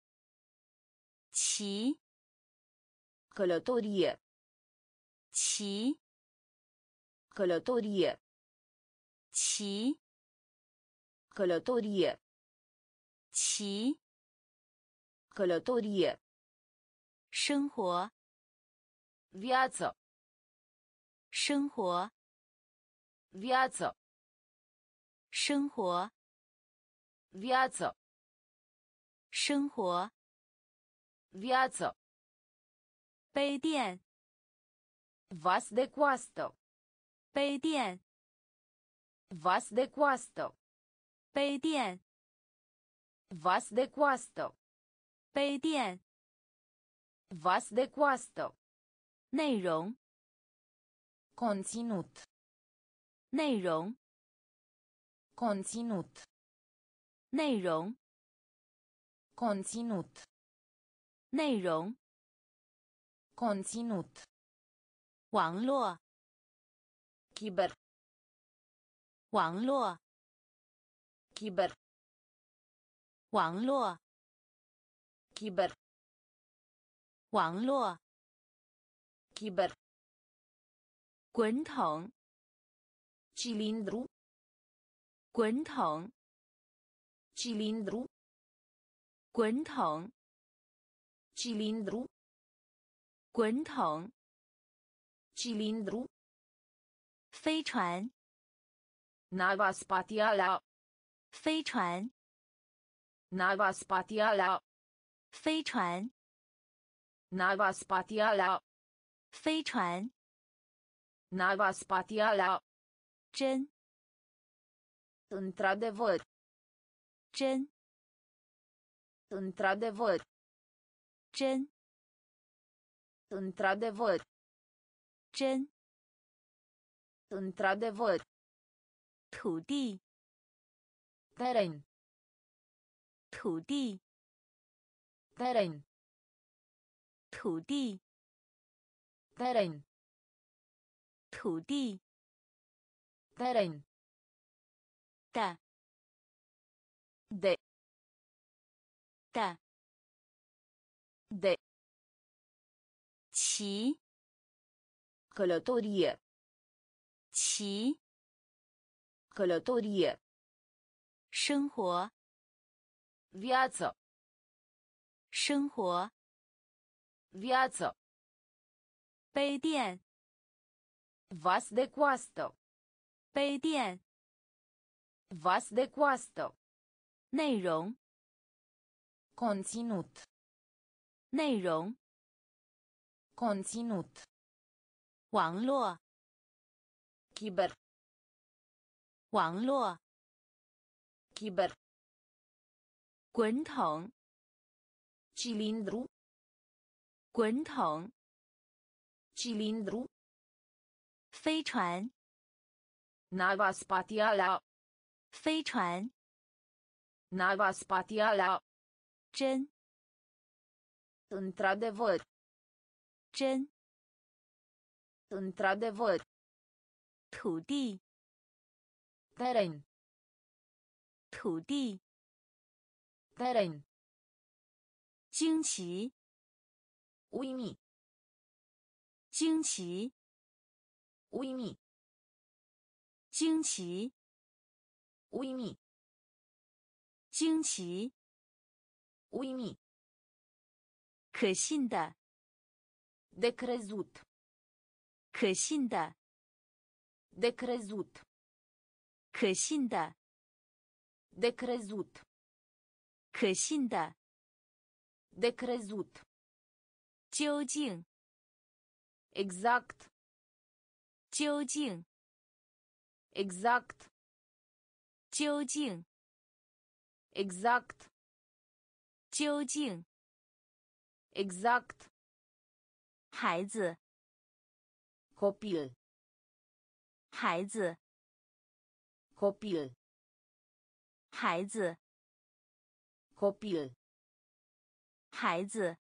骑 călătorie, 骑 călătorie, 骑 călătorie, 骑 călătorie, 生活 viață, 生活 viață, 生活 viață, 生活 viață, 杯垫 vas de coastă, 杯垫 vas de coastă, 杯垫 vas de coastă, 杯垫 vas de coastă, 内容 conținut, 内容 conținut, 内容 conținut, 内容 conținut, 网络 cyber, 网络 cyber, 网络 cyber, 网络 cyber, 滚筒 cilindru, 滚筒 cilindru, 滚筒 cilindru, 滚筒 cilindru, 飞船 nava spațială, 飞船 nava spațială, 飞船， Nava spațială. 飞船， Nava spațială. 真， Într-adevăr. 真， Într-adevăr. 真， Într-adevăr. 真， Într-adevăr. 土地， Teren. 土地， Teren. 土地， Teren. 土地 Teren. 的 De. 的 De. 骑 Călătorie. 骑 Călătorie. 生活 Viață. 生活 Viață. 杯垫 Vas de coastă. 杯垫 Vas de coastă. 内容 Conținut. 内容 Conținut. 网络 Chiber. 网络 Chiber. 滚筒 Cilindru. 滚筒 Cilindru. 飞船 Nava spațială. 飞船 Nava spațială. 真 Într-adevăr. 真 Într-adevăr. 土地 Teren. 土地 Teren. 惊奇 Uimi. 惊奇 Uimi. 惊奇 Uimi. 惊奇 Uimi. 可信的 De crezut. 可信的 De crezut. 可信的 De crezut. 可信的 De crezut. 究竟 Exact. 究竟 Exact. 究竟 Exact. 究竟 Exact. 孩子 Copil. 孩子 Copil. 孩子 Copil. 孩子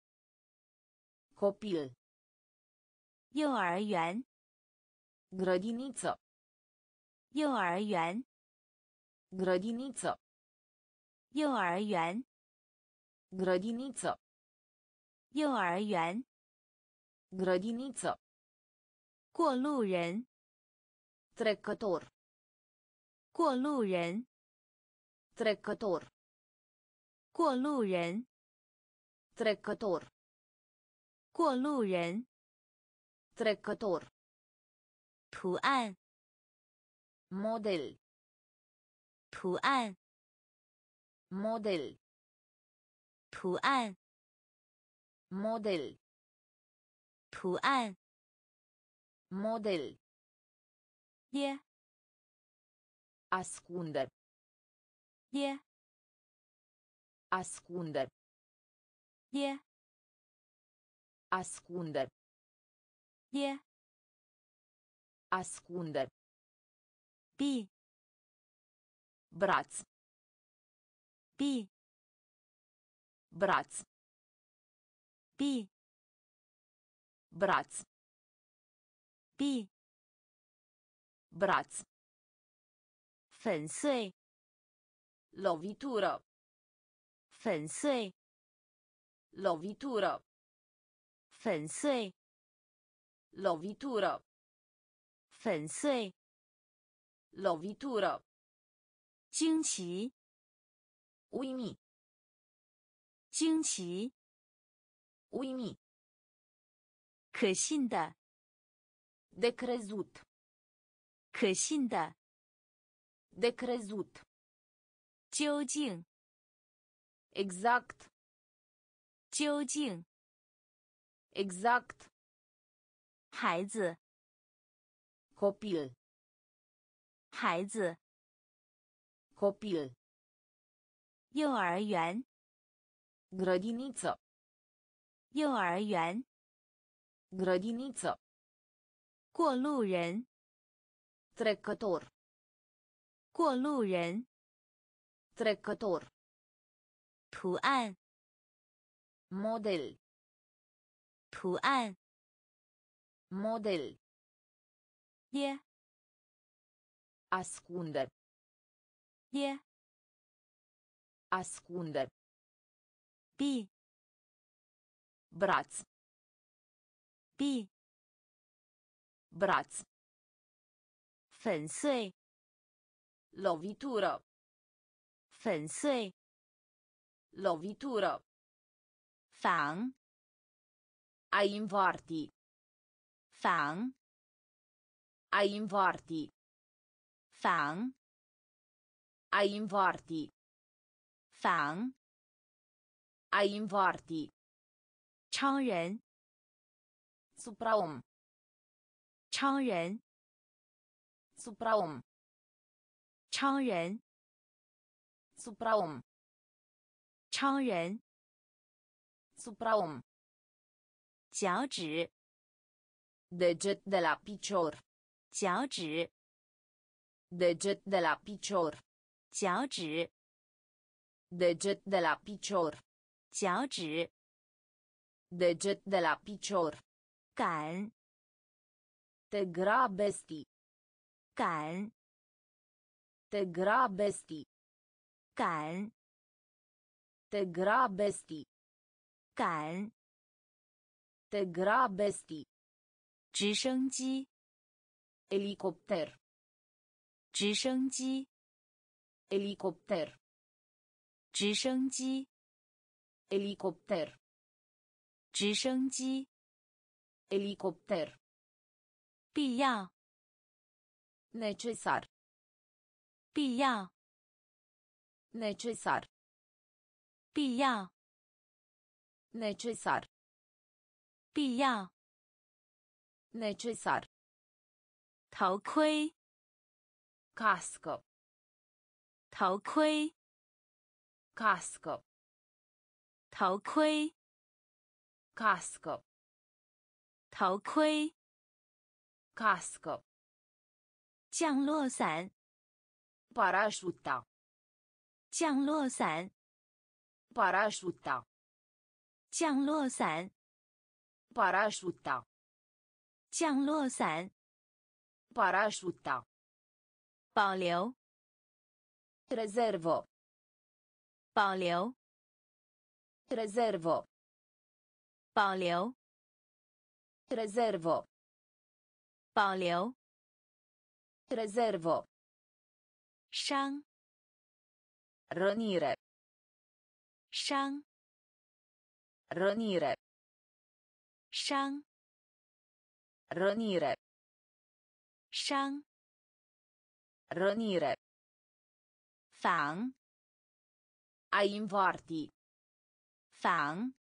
Copil. 幼儿园 Grădiniță. 幼儿园 Grădiniță. 幼儿园 Grădiniță. 幼儿园 Grădiniță. 过路人 Trecător. 过路人 Trecător. 过路人 Trecător. 过路人 Trecător. 图案 Model. 图案 Model. 图案 Model. 图案 Model. 耶 Ascunde. 耶 Ascunde. 耶 Ascunde. 耶 Ascunde. B Braț. B Braț. B Braț. B Braț. 粉碎 Lovitură. 粉碎 Lovitură. 粉碎 Lovitură. 粉碎 Lovitură. 惊奇 Uimi. 惊奇 Uimi. 可信的 De crezut. 可信的 De crezut. 究竟 Exact. 究竟 Exact. 孩子 Copil. 孩子 Copil. 幼儿园 Grădiniță. 幼儿园 Grădiniță. 过路人 Trecător. 过路人 Trecător. 图案 Model. 图案 Model. 耶 Ascunde. 耶 Ascunde. 臂 Braț. 臂 Braț. 粉碎 Lovitură. 粉碎 Lovitură. 仿 A invarti. 仿 A invarti. 仿 A invarti. 仿 A invarti. 超人 Supraom. 超人 Supraom. 超人 Supraom. 超人 Supraom. 脚趾 Deget de la picior. 脚趾 Deget de la picior. 脚趾 Deget de la picior. 脚趾 Deget de la picior. 赶 Te grabesti. 赶 Te grabesti. 赶 Te grabesti. 赶 Te grabesti. 直升机 Elicopter. 直升机 Elicopter. 直升机 Elicopter. 直升机 Elicopter. 必要 Necesar. 必要 Necesar. 必要 Necesar. 必要 Necesar. 头盔 Cască. 头盔 Cască. 头盔 Cască. 头盔 Cască. 降落伞 Parașuta. 降落伞 Parașuta. 降落伞 Parașuta. 降落伞 Parașuta. 保留 Rezervă. 保留 Rezervă. 保留 Rezervă. 保留 Rezervă. 伤 Rănire. 伤 Rănire. 伤 Rănire. 伤 Rănire. 仿 A invarti. 仿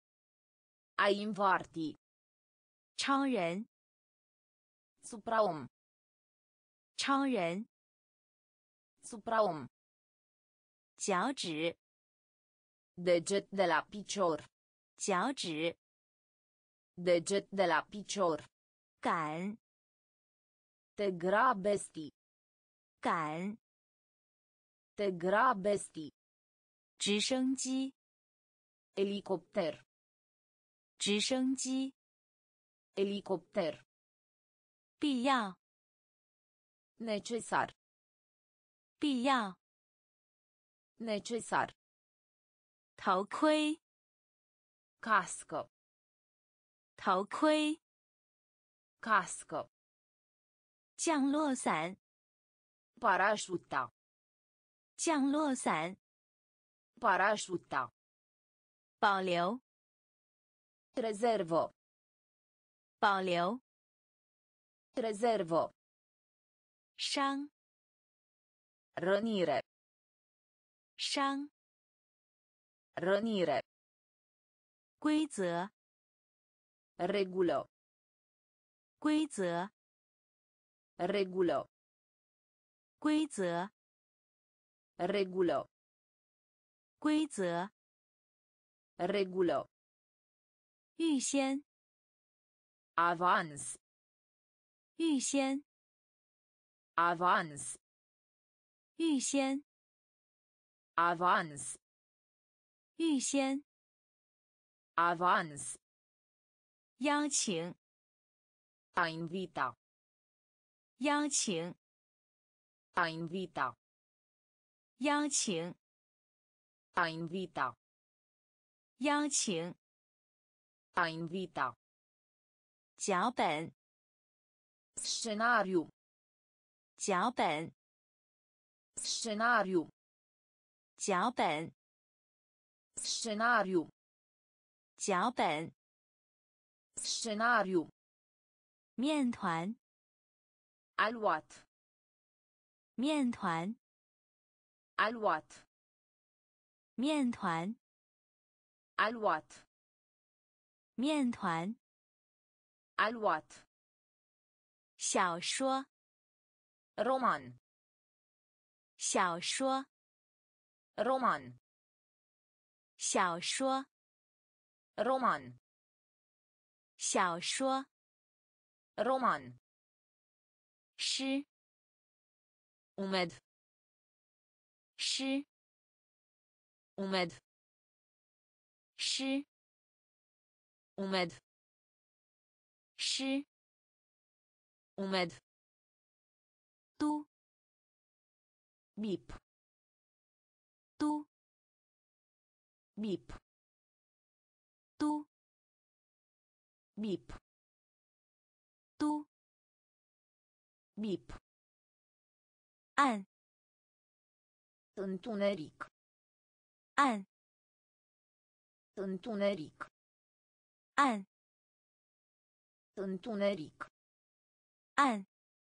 A invarti. 超人 Supraom. 超人 Supraom. 脚趾 Deget de la picior. 脚趾 Deget de la picior. 赶 Te grabesti. 赶 Te grabesti. 直升机 Elicopter. 直升机 Elicopter. 必要 Necesar. 必要 Necesar. 头盔 Cască. 头盔 Cască. 降落伞 Parașuta. 降落伞 Parașuta. 保留 Rezervă. 保留 Rezervă. 伤 Rănire. 伤 Rănire. 规则， regulă, 规则， regulă, 规则， regulă, 规则， regulă, 预先， avans, 预先， avans, 预先， avans, 预先， avans, 邀请， a invita, 邀请， a invita, 邀请， a invita, 邀请， a invita, 脚本， scenariu, 脚本， scenariu, 脚本， scenariu, 脚本， scenariu, 面团， aluat, 面团， aluat, 面团， aluat, 面团， aluat, 小说， roman, 小说， roman, 小说， roman, 小说， roman, 诗， umed, 诗， umed, 诗， umed, 诗， umed, 都， bip, 都， bip, 都， bip, 都， bip, 暗， întuneric, 暗， întuneric, 暗， întuneric, 暗，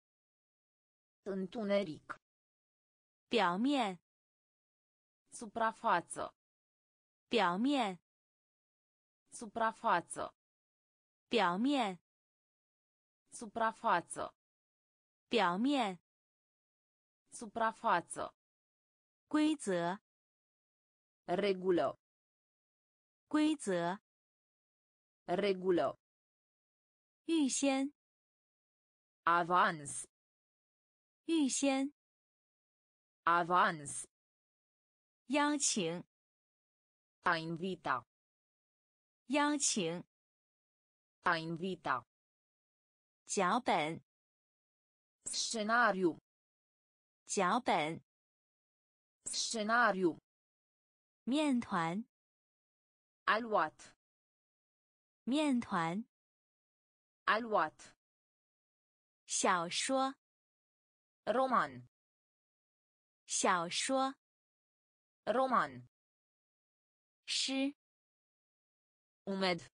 întuneric, 表面， suprafață, 表面， suprafață, 表面， suprafață, 表面， suprafață, 规则， regulă, 规则， regulă, 预先， avans, 预先， avans, 邀请， a invita, 邀请， a invita, 脚本， scenariu, 脚本， scenariu, 面团， aluat, 面团， aluat, 小说， roman, 小说， roman, 诗， umed,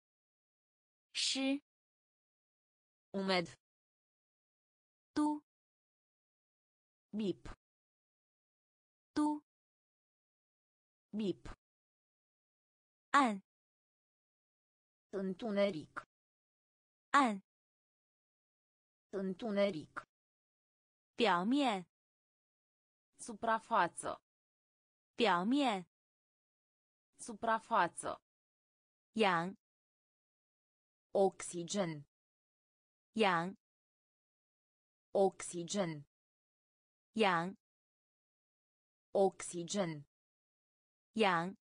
诗， umed, 都， bip, 都， bip, 暗， întuneric, 暗， întuneric, 表面， suprafață, 表面， suprafață, 氧， oxigen, 氧， oxigen, 氧， oxigen, 氧，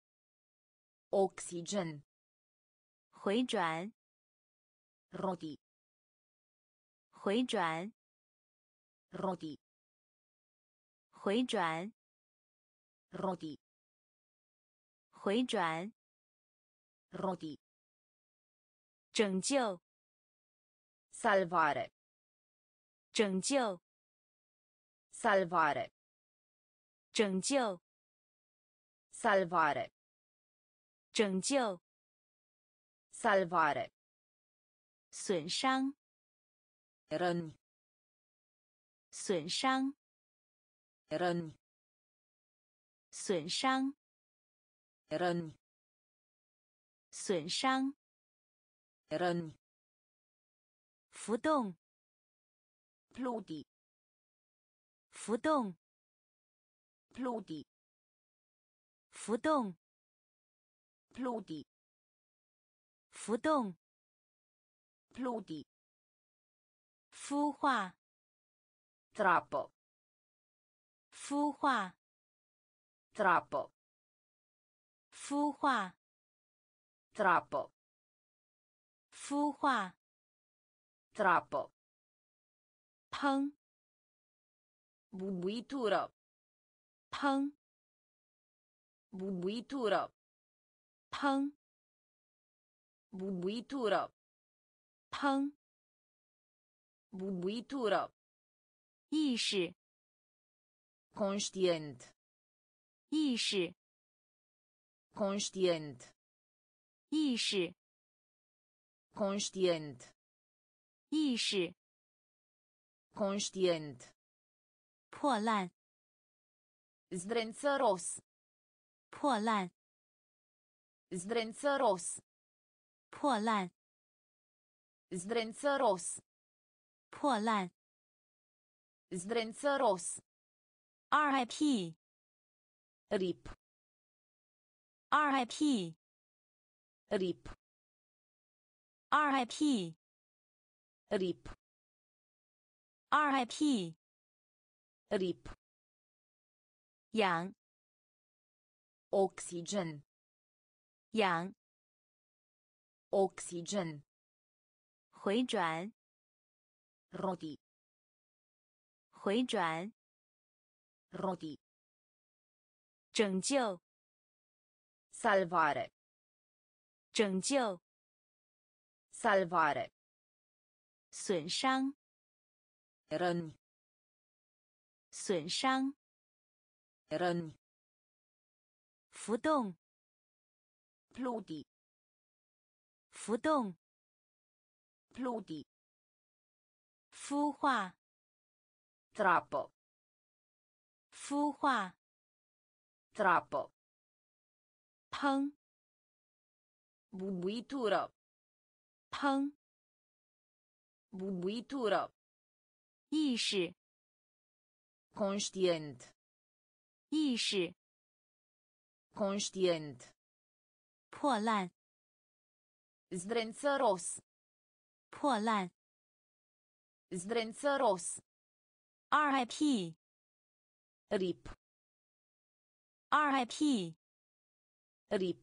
oxigen, 回转， roti, 回转， roti, 回转， roti, 回转， roti, 拯救， salvare, 拯救， salvare, 拯救， salvare, 拯救， salvare, 损伤， răni, 损伤， răni, 损伤， răni, 损伤 Răni. 浮动 Pluti. 浮动 Pluti. 浮动 Pluti. 浮动 Pluti. 孵化 Trappo. 孵化 Trappo. 孵化 Trappo. 孵化 Trappo. 烹 Bubuitură. 烹 Bubuitură. 烹 Bubuitură. 烹 Bubuitură. 意识 Conștient. 意识 Conștient. 意识 Conștient. 意识 Conștient. 破烂 Zdrențăros. 破烂 Zdrențăros. 破烂 Zdrențăros. 破烂 Zdrențăros. R I P Rip. R I P Rip. R I P Rip. R I P Rip. 氧 Oxigen. 氧 Oxigen. 回转 Roti. 回转 Roti. 拯救 Salvare. 拯救 Salvare. 损伤 Răni. 损伤 Răni. 浮动 Pluti. 浮动 Pluti. 孵化 Trappo. 孵化 Trappo. 烹 Bubuitură. 烹 Bubuitură. 意识 Conștient. 意识 Conștient. 破烂 Zdrențăros. 破烂 Zdrențăros. R I P Rip. R I P Rip.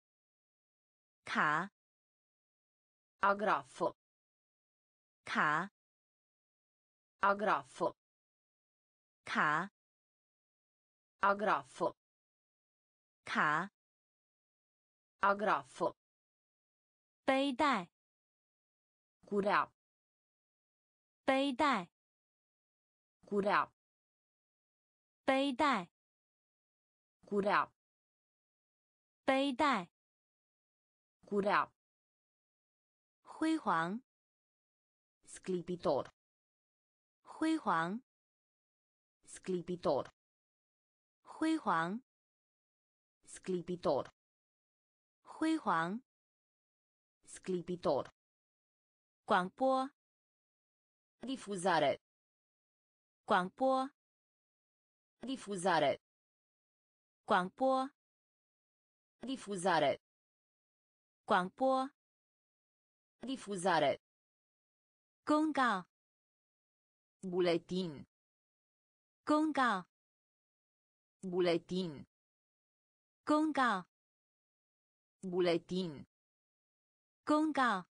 卡 Agrafo. 卡 Agrafo. 卡 Agrafo. 卡 Agrafo. 背带 Curea. 背带 Curea. 背带 Curea. 背带 Curea. 辉煌 Sclipitor. 辉煌 Sclipitor. 辉煌 Sclipitor. 辉煌 Sclipitor. 广播 Difuzare. 广播 Difuzare. 广播 Difuzare. 广播 Difuzare. 公告 Buletin. 公告 Buletin. 公告 Buletin. 公告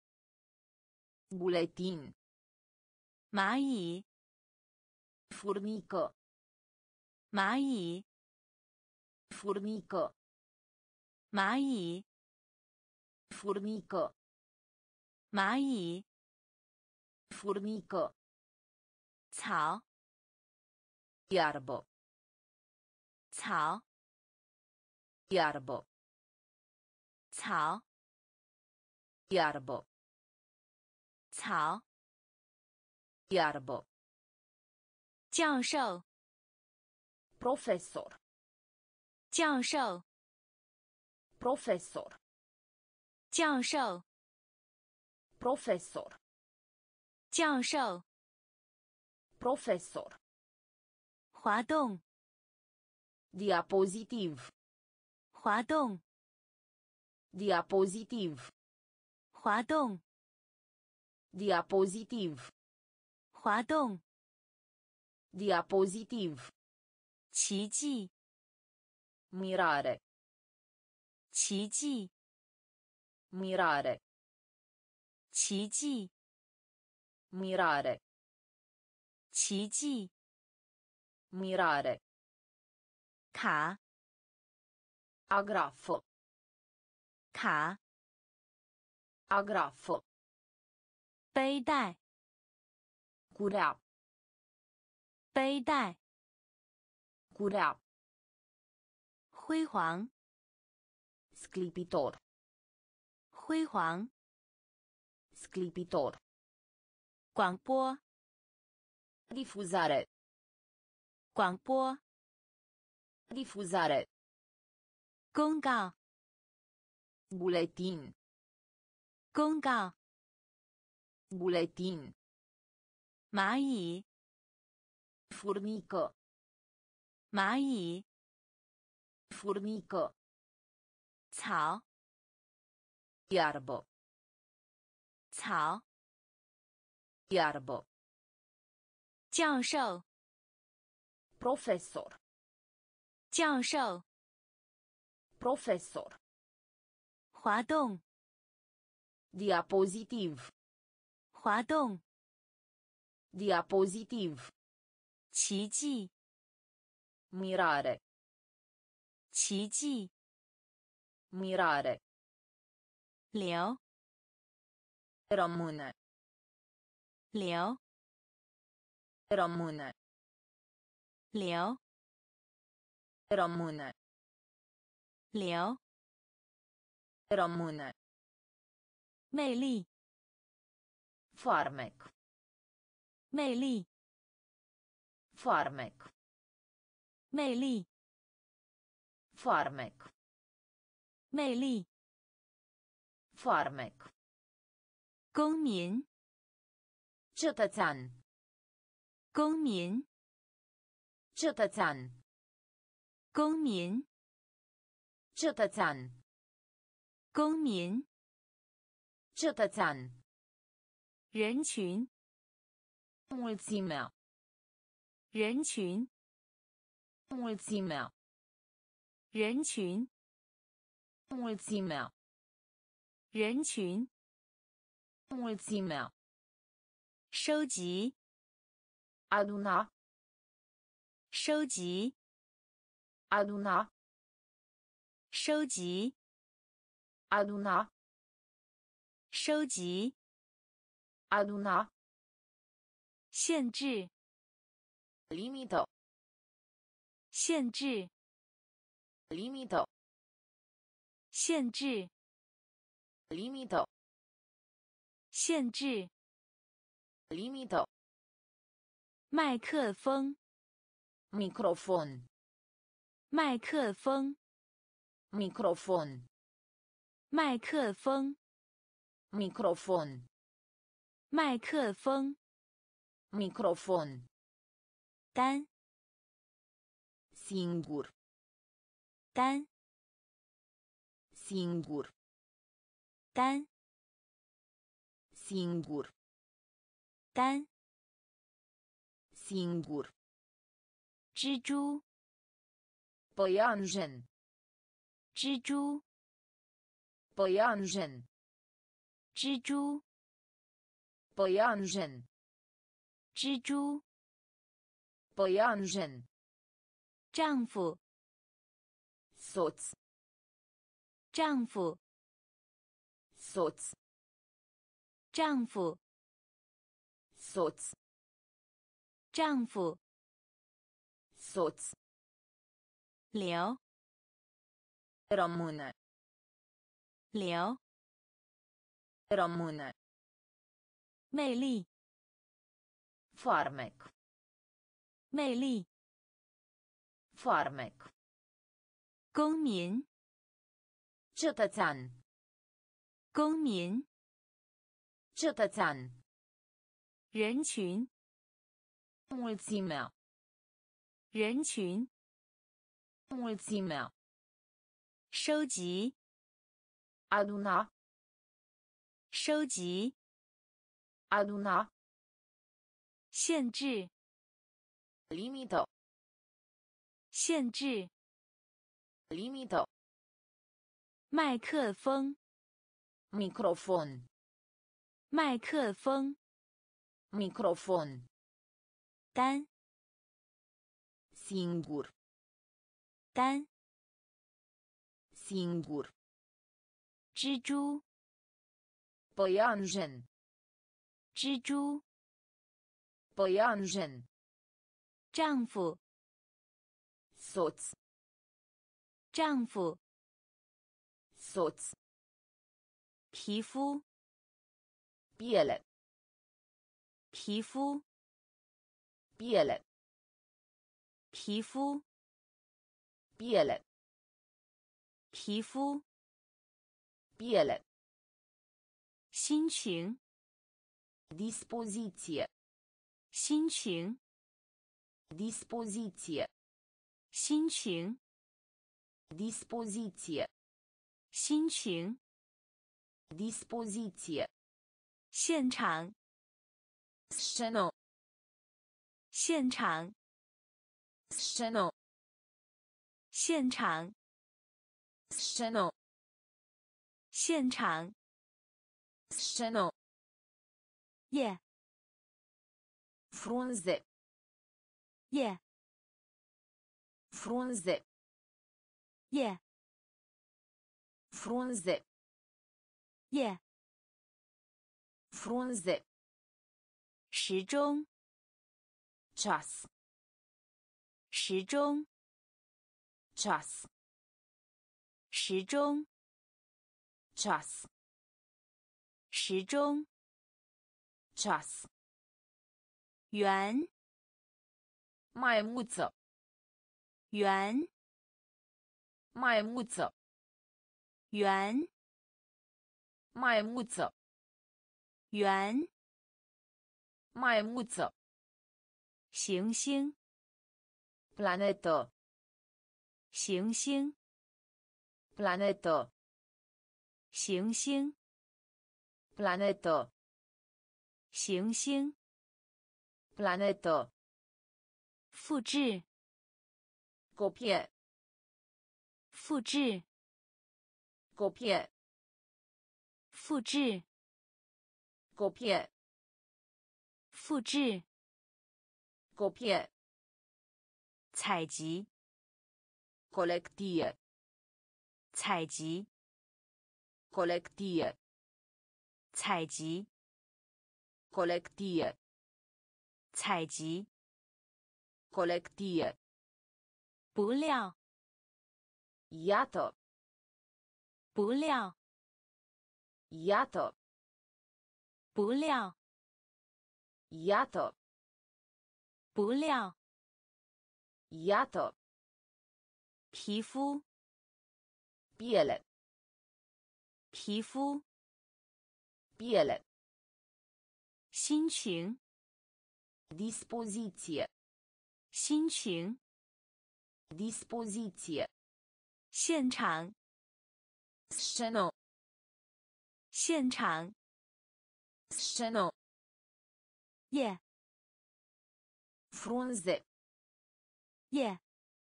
Buletin. 蚂蚁 Furnică. 蚂蚁 Furnică. 蚂蚁 Furnică. 蚂蚁 Furnică. 草 Iarbă. 草 Iarbă. 草 Iarbă. 草 Iarbă. 教授 Profesor. 教授 Profesor. 教授 professor, 教授 professor, 滑动 diapozitiv, 滑动 diapozitiv, 滑动 diapozitiv, 滑动 diapozitiv, 奇迹 mirare, 奇迹 mirare, 奇迹 mirare, 奇迹 mirare, 卡 agrafo, 卡 agrafo, 背带 curea, 背带 curea, 辉煌 sclipitor, 辉煌 sclipitor, 广播 diffusare, 广播 diffusare, 公告 buletin, 公告 buletin, 蚂蚁 furnică, 蚂蚁 furnică, 草 iarbă, 草 iarbă, 教授 professor, 教授 professor, 滑动 diapozitiv, 滑动 diapozitiv, 奇迹 mirare, 奇迹 mirare, 流 rămâne, 流 rămâne, 流 rămâne, 流 rămâne, 魅力 farmec, 魅力 farmec, 魅力 farmec, 魅力 farmec, 公民 cetățean, 公民 cetățean, 公民 cetățean, 公民 cetățean, 人群 mulțimea, 人群 mulțimea, 人群 mulțimea, 人群 mulțimea, 收集 aduna, 收集 aduna, 收集 aduna, 收集 aduna, 限制 limită, 限制 limită, 限制 limită, 限制 limită, 麦克风 microfon, 麦克风 microfon, 麦克风 microfon, 麦克风 microfon, 单 singur, 单 singur, 单 singur, 单 singur, 蜘蛛 păianjen, 蜘蛛 păianjen, 蜘蛛 păianjen, 蜘蛛 păianjen, 丈夫 soț, 丈夫 soț, 丈夫 soț, 丈夫 soț, 流 rămâne, 流 rămâne, 魅力 farmec, 魅力 farmec, 公民 cetățean, 公民 cetățean, 人群 mulțimea, 人群 mulțimea, 收集 aduna, 收集 aduna, 限制 limită, 限制 limită, 麦克风 microfon, 麦克风 microfon, 单 singur, 单 singur, 蜘蛛 păianjen, 蜘蛛 păianjen, 丈夫 soț, 丈夫 soț, 皮肤 piele, 皮肤 piele, 皮肤 piele, 皮肤 piele, 心情 dispoziție, 心情 dispoziție, 心情 dispoziție, 心情 dispoziție, 现场 scenă, 现场 scenă, 现场 scenă, 现场 scenă, 叶 frunze, 叶 frunze, 叶 frunze, 叶 frunze, 时钟 ceas, 时钟 ceas, 时钟 ceas, 时钟 ceas, 圆 maimuță, 圆 maimuță, 圆 maimuță, 圆 maimuță, 行星 planetă, 行星 planetă, 行星 planetă, 行星 planetă, 复制 copie, 复制 copie, 复制 copie, 复制 copie, 采集 colectie, 采集 colectie, 采集 colectie, 采集 colectie, 不料 iată, 不料 iată, 不料 iată, 不料 iată, 皮肤 piele, 皮肤 piele, 心情 dispoziție, 心情 dispoziție, 现场 scenă, 现场 scenă, 叶 frunze, 叶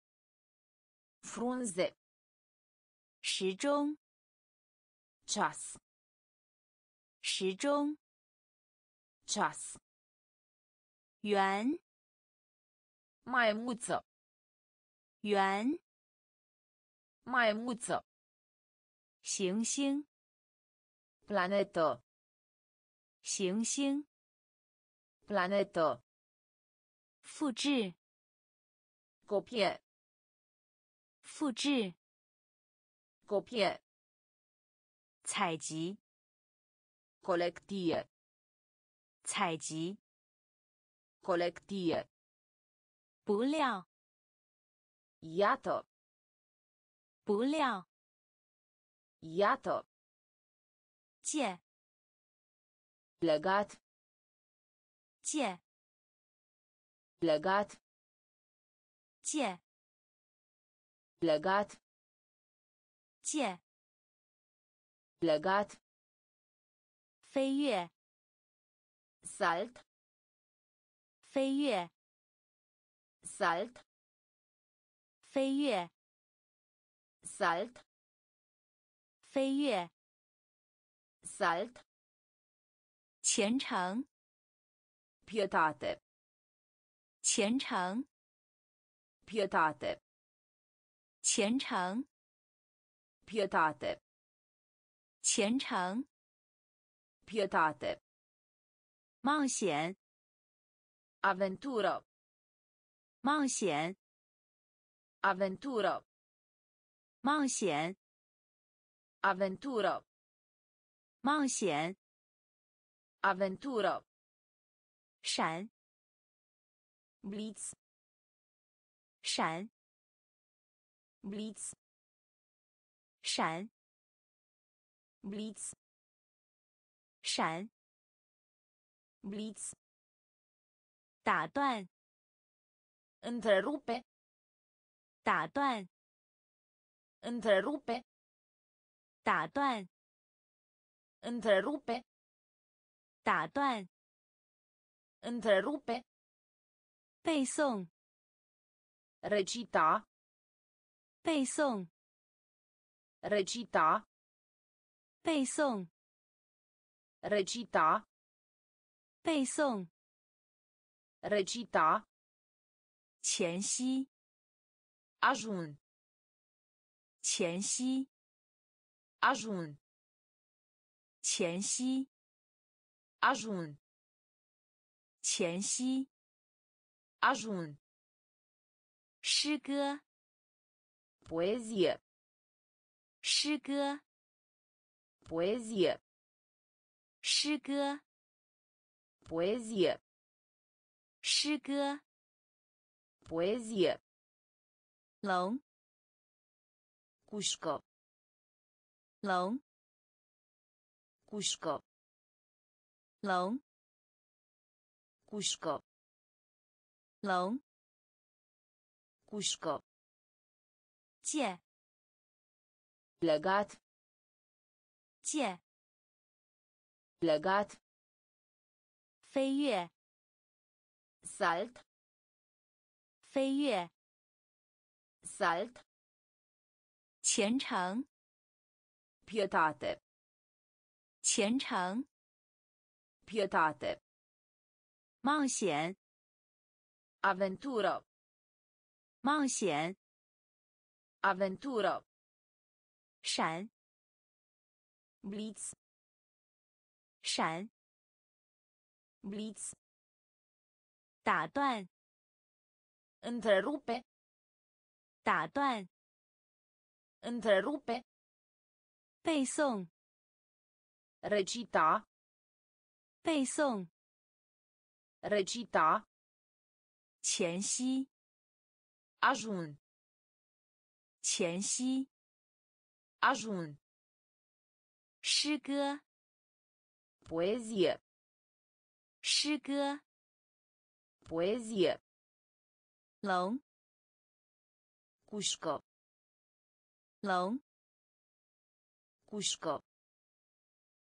frunze, 时钟 ceas, 时钟 ceas, 圆 maimuță, 圆 maimuță, 行星 planetă, 行星 planetă, 复制 copie, 复制 copie, 采集 colectie, 采集 colectie, 不料 iată, 不料 iată, 借 legat, 借 legat, 借 legat, 借 legat, 飞跃 salt, 飞跃 salt, 飞跃 salt, 飞跃 salt, 虔诚 pietate, 虔诚 pietate, 虔诚 pietate, 虔诚 pietate, 冒险 avventura, 冒险 avventura, 冒险 avventura, 冒险 avventura, 闪 blitz, 闪 blitz, 闪 blitz, 闪 blitz, 打断 întrerupe, 打断 întrerupe, 打断 întrerupe, 打断 întrerupe, 背诵 recita, 背诵 recita, 背诵 recita, 背诵 recita, 前夕 ajun, 前夕 ajun, 前夕 ajun, 前夕 ajun, 诗歌 poezie, 诗歌 poezie, 诗歌 poezie, 诗歌 poezie, 龙 cușcă, 龙 cușcă, 龙 cușcă, 龙 cușcă, 借 legat, 借 legat, 飞跃 salt, 飞跃 salt, 虔诚 pietate, 虔诚 pietate, 冒险 avventura, 冒险 avventura, 闪 blitz, 闪 blitz, 打断 întrerupe, 打断 întrerupe, 背诵 recita, 背诵 recita, 前夕 ajun, 前夕 ajun, 诗歌 poezie, 诗歌 poezie, 龙 cușcă, 龙 cușcă,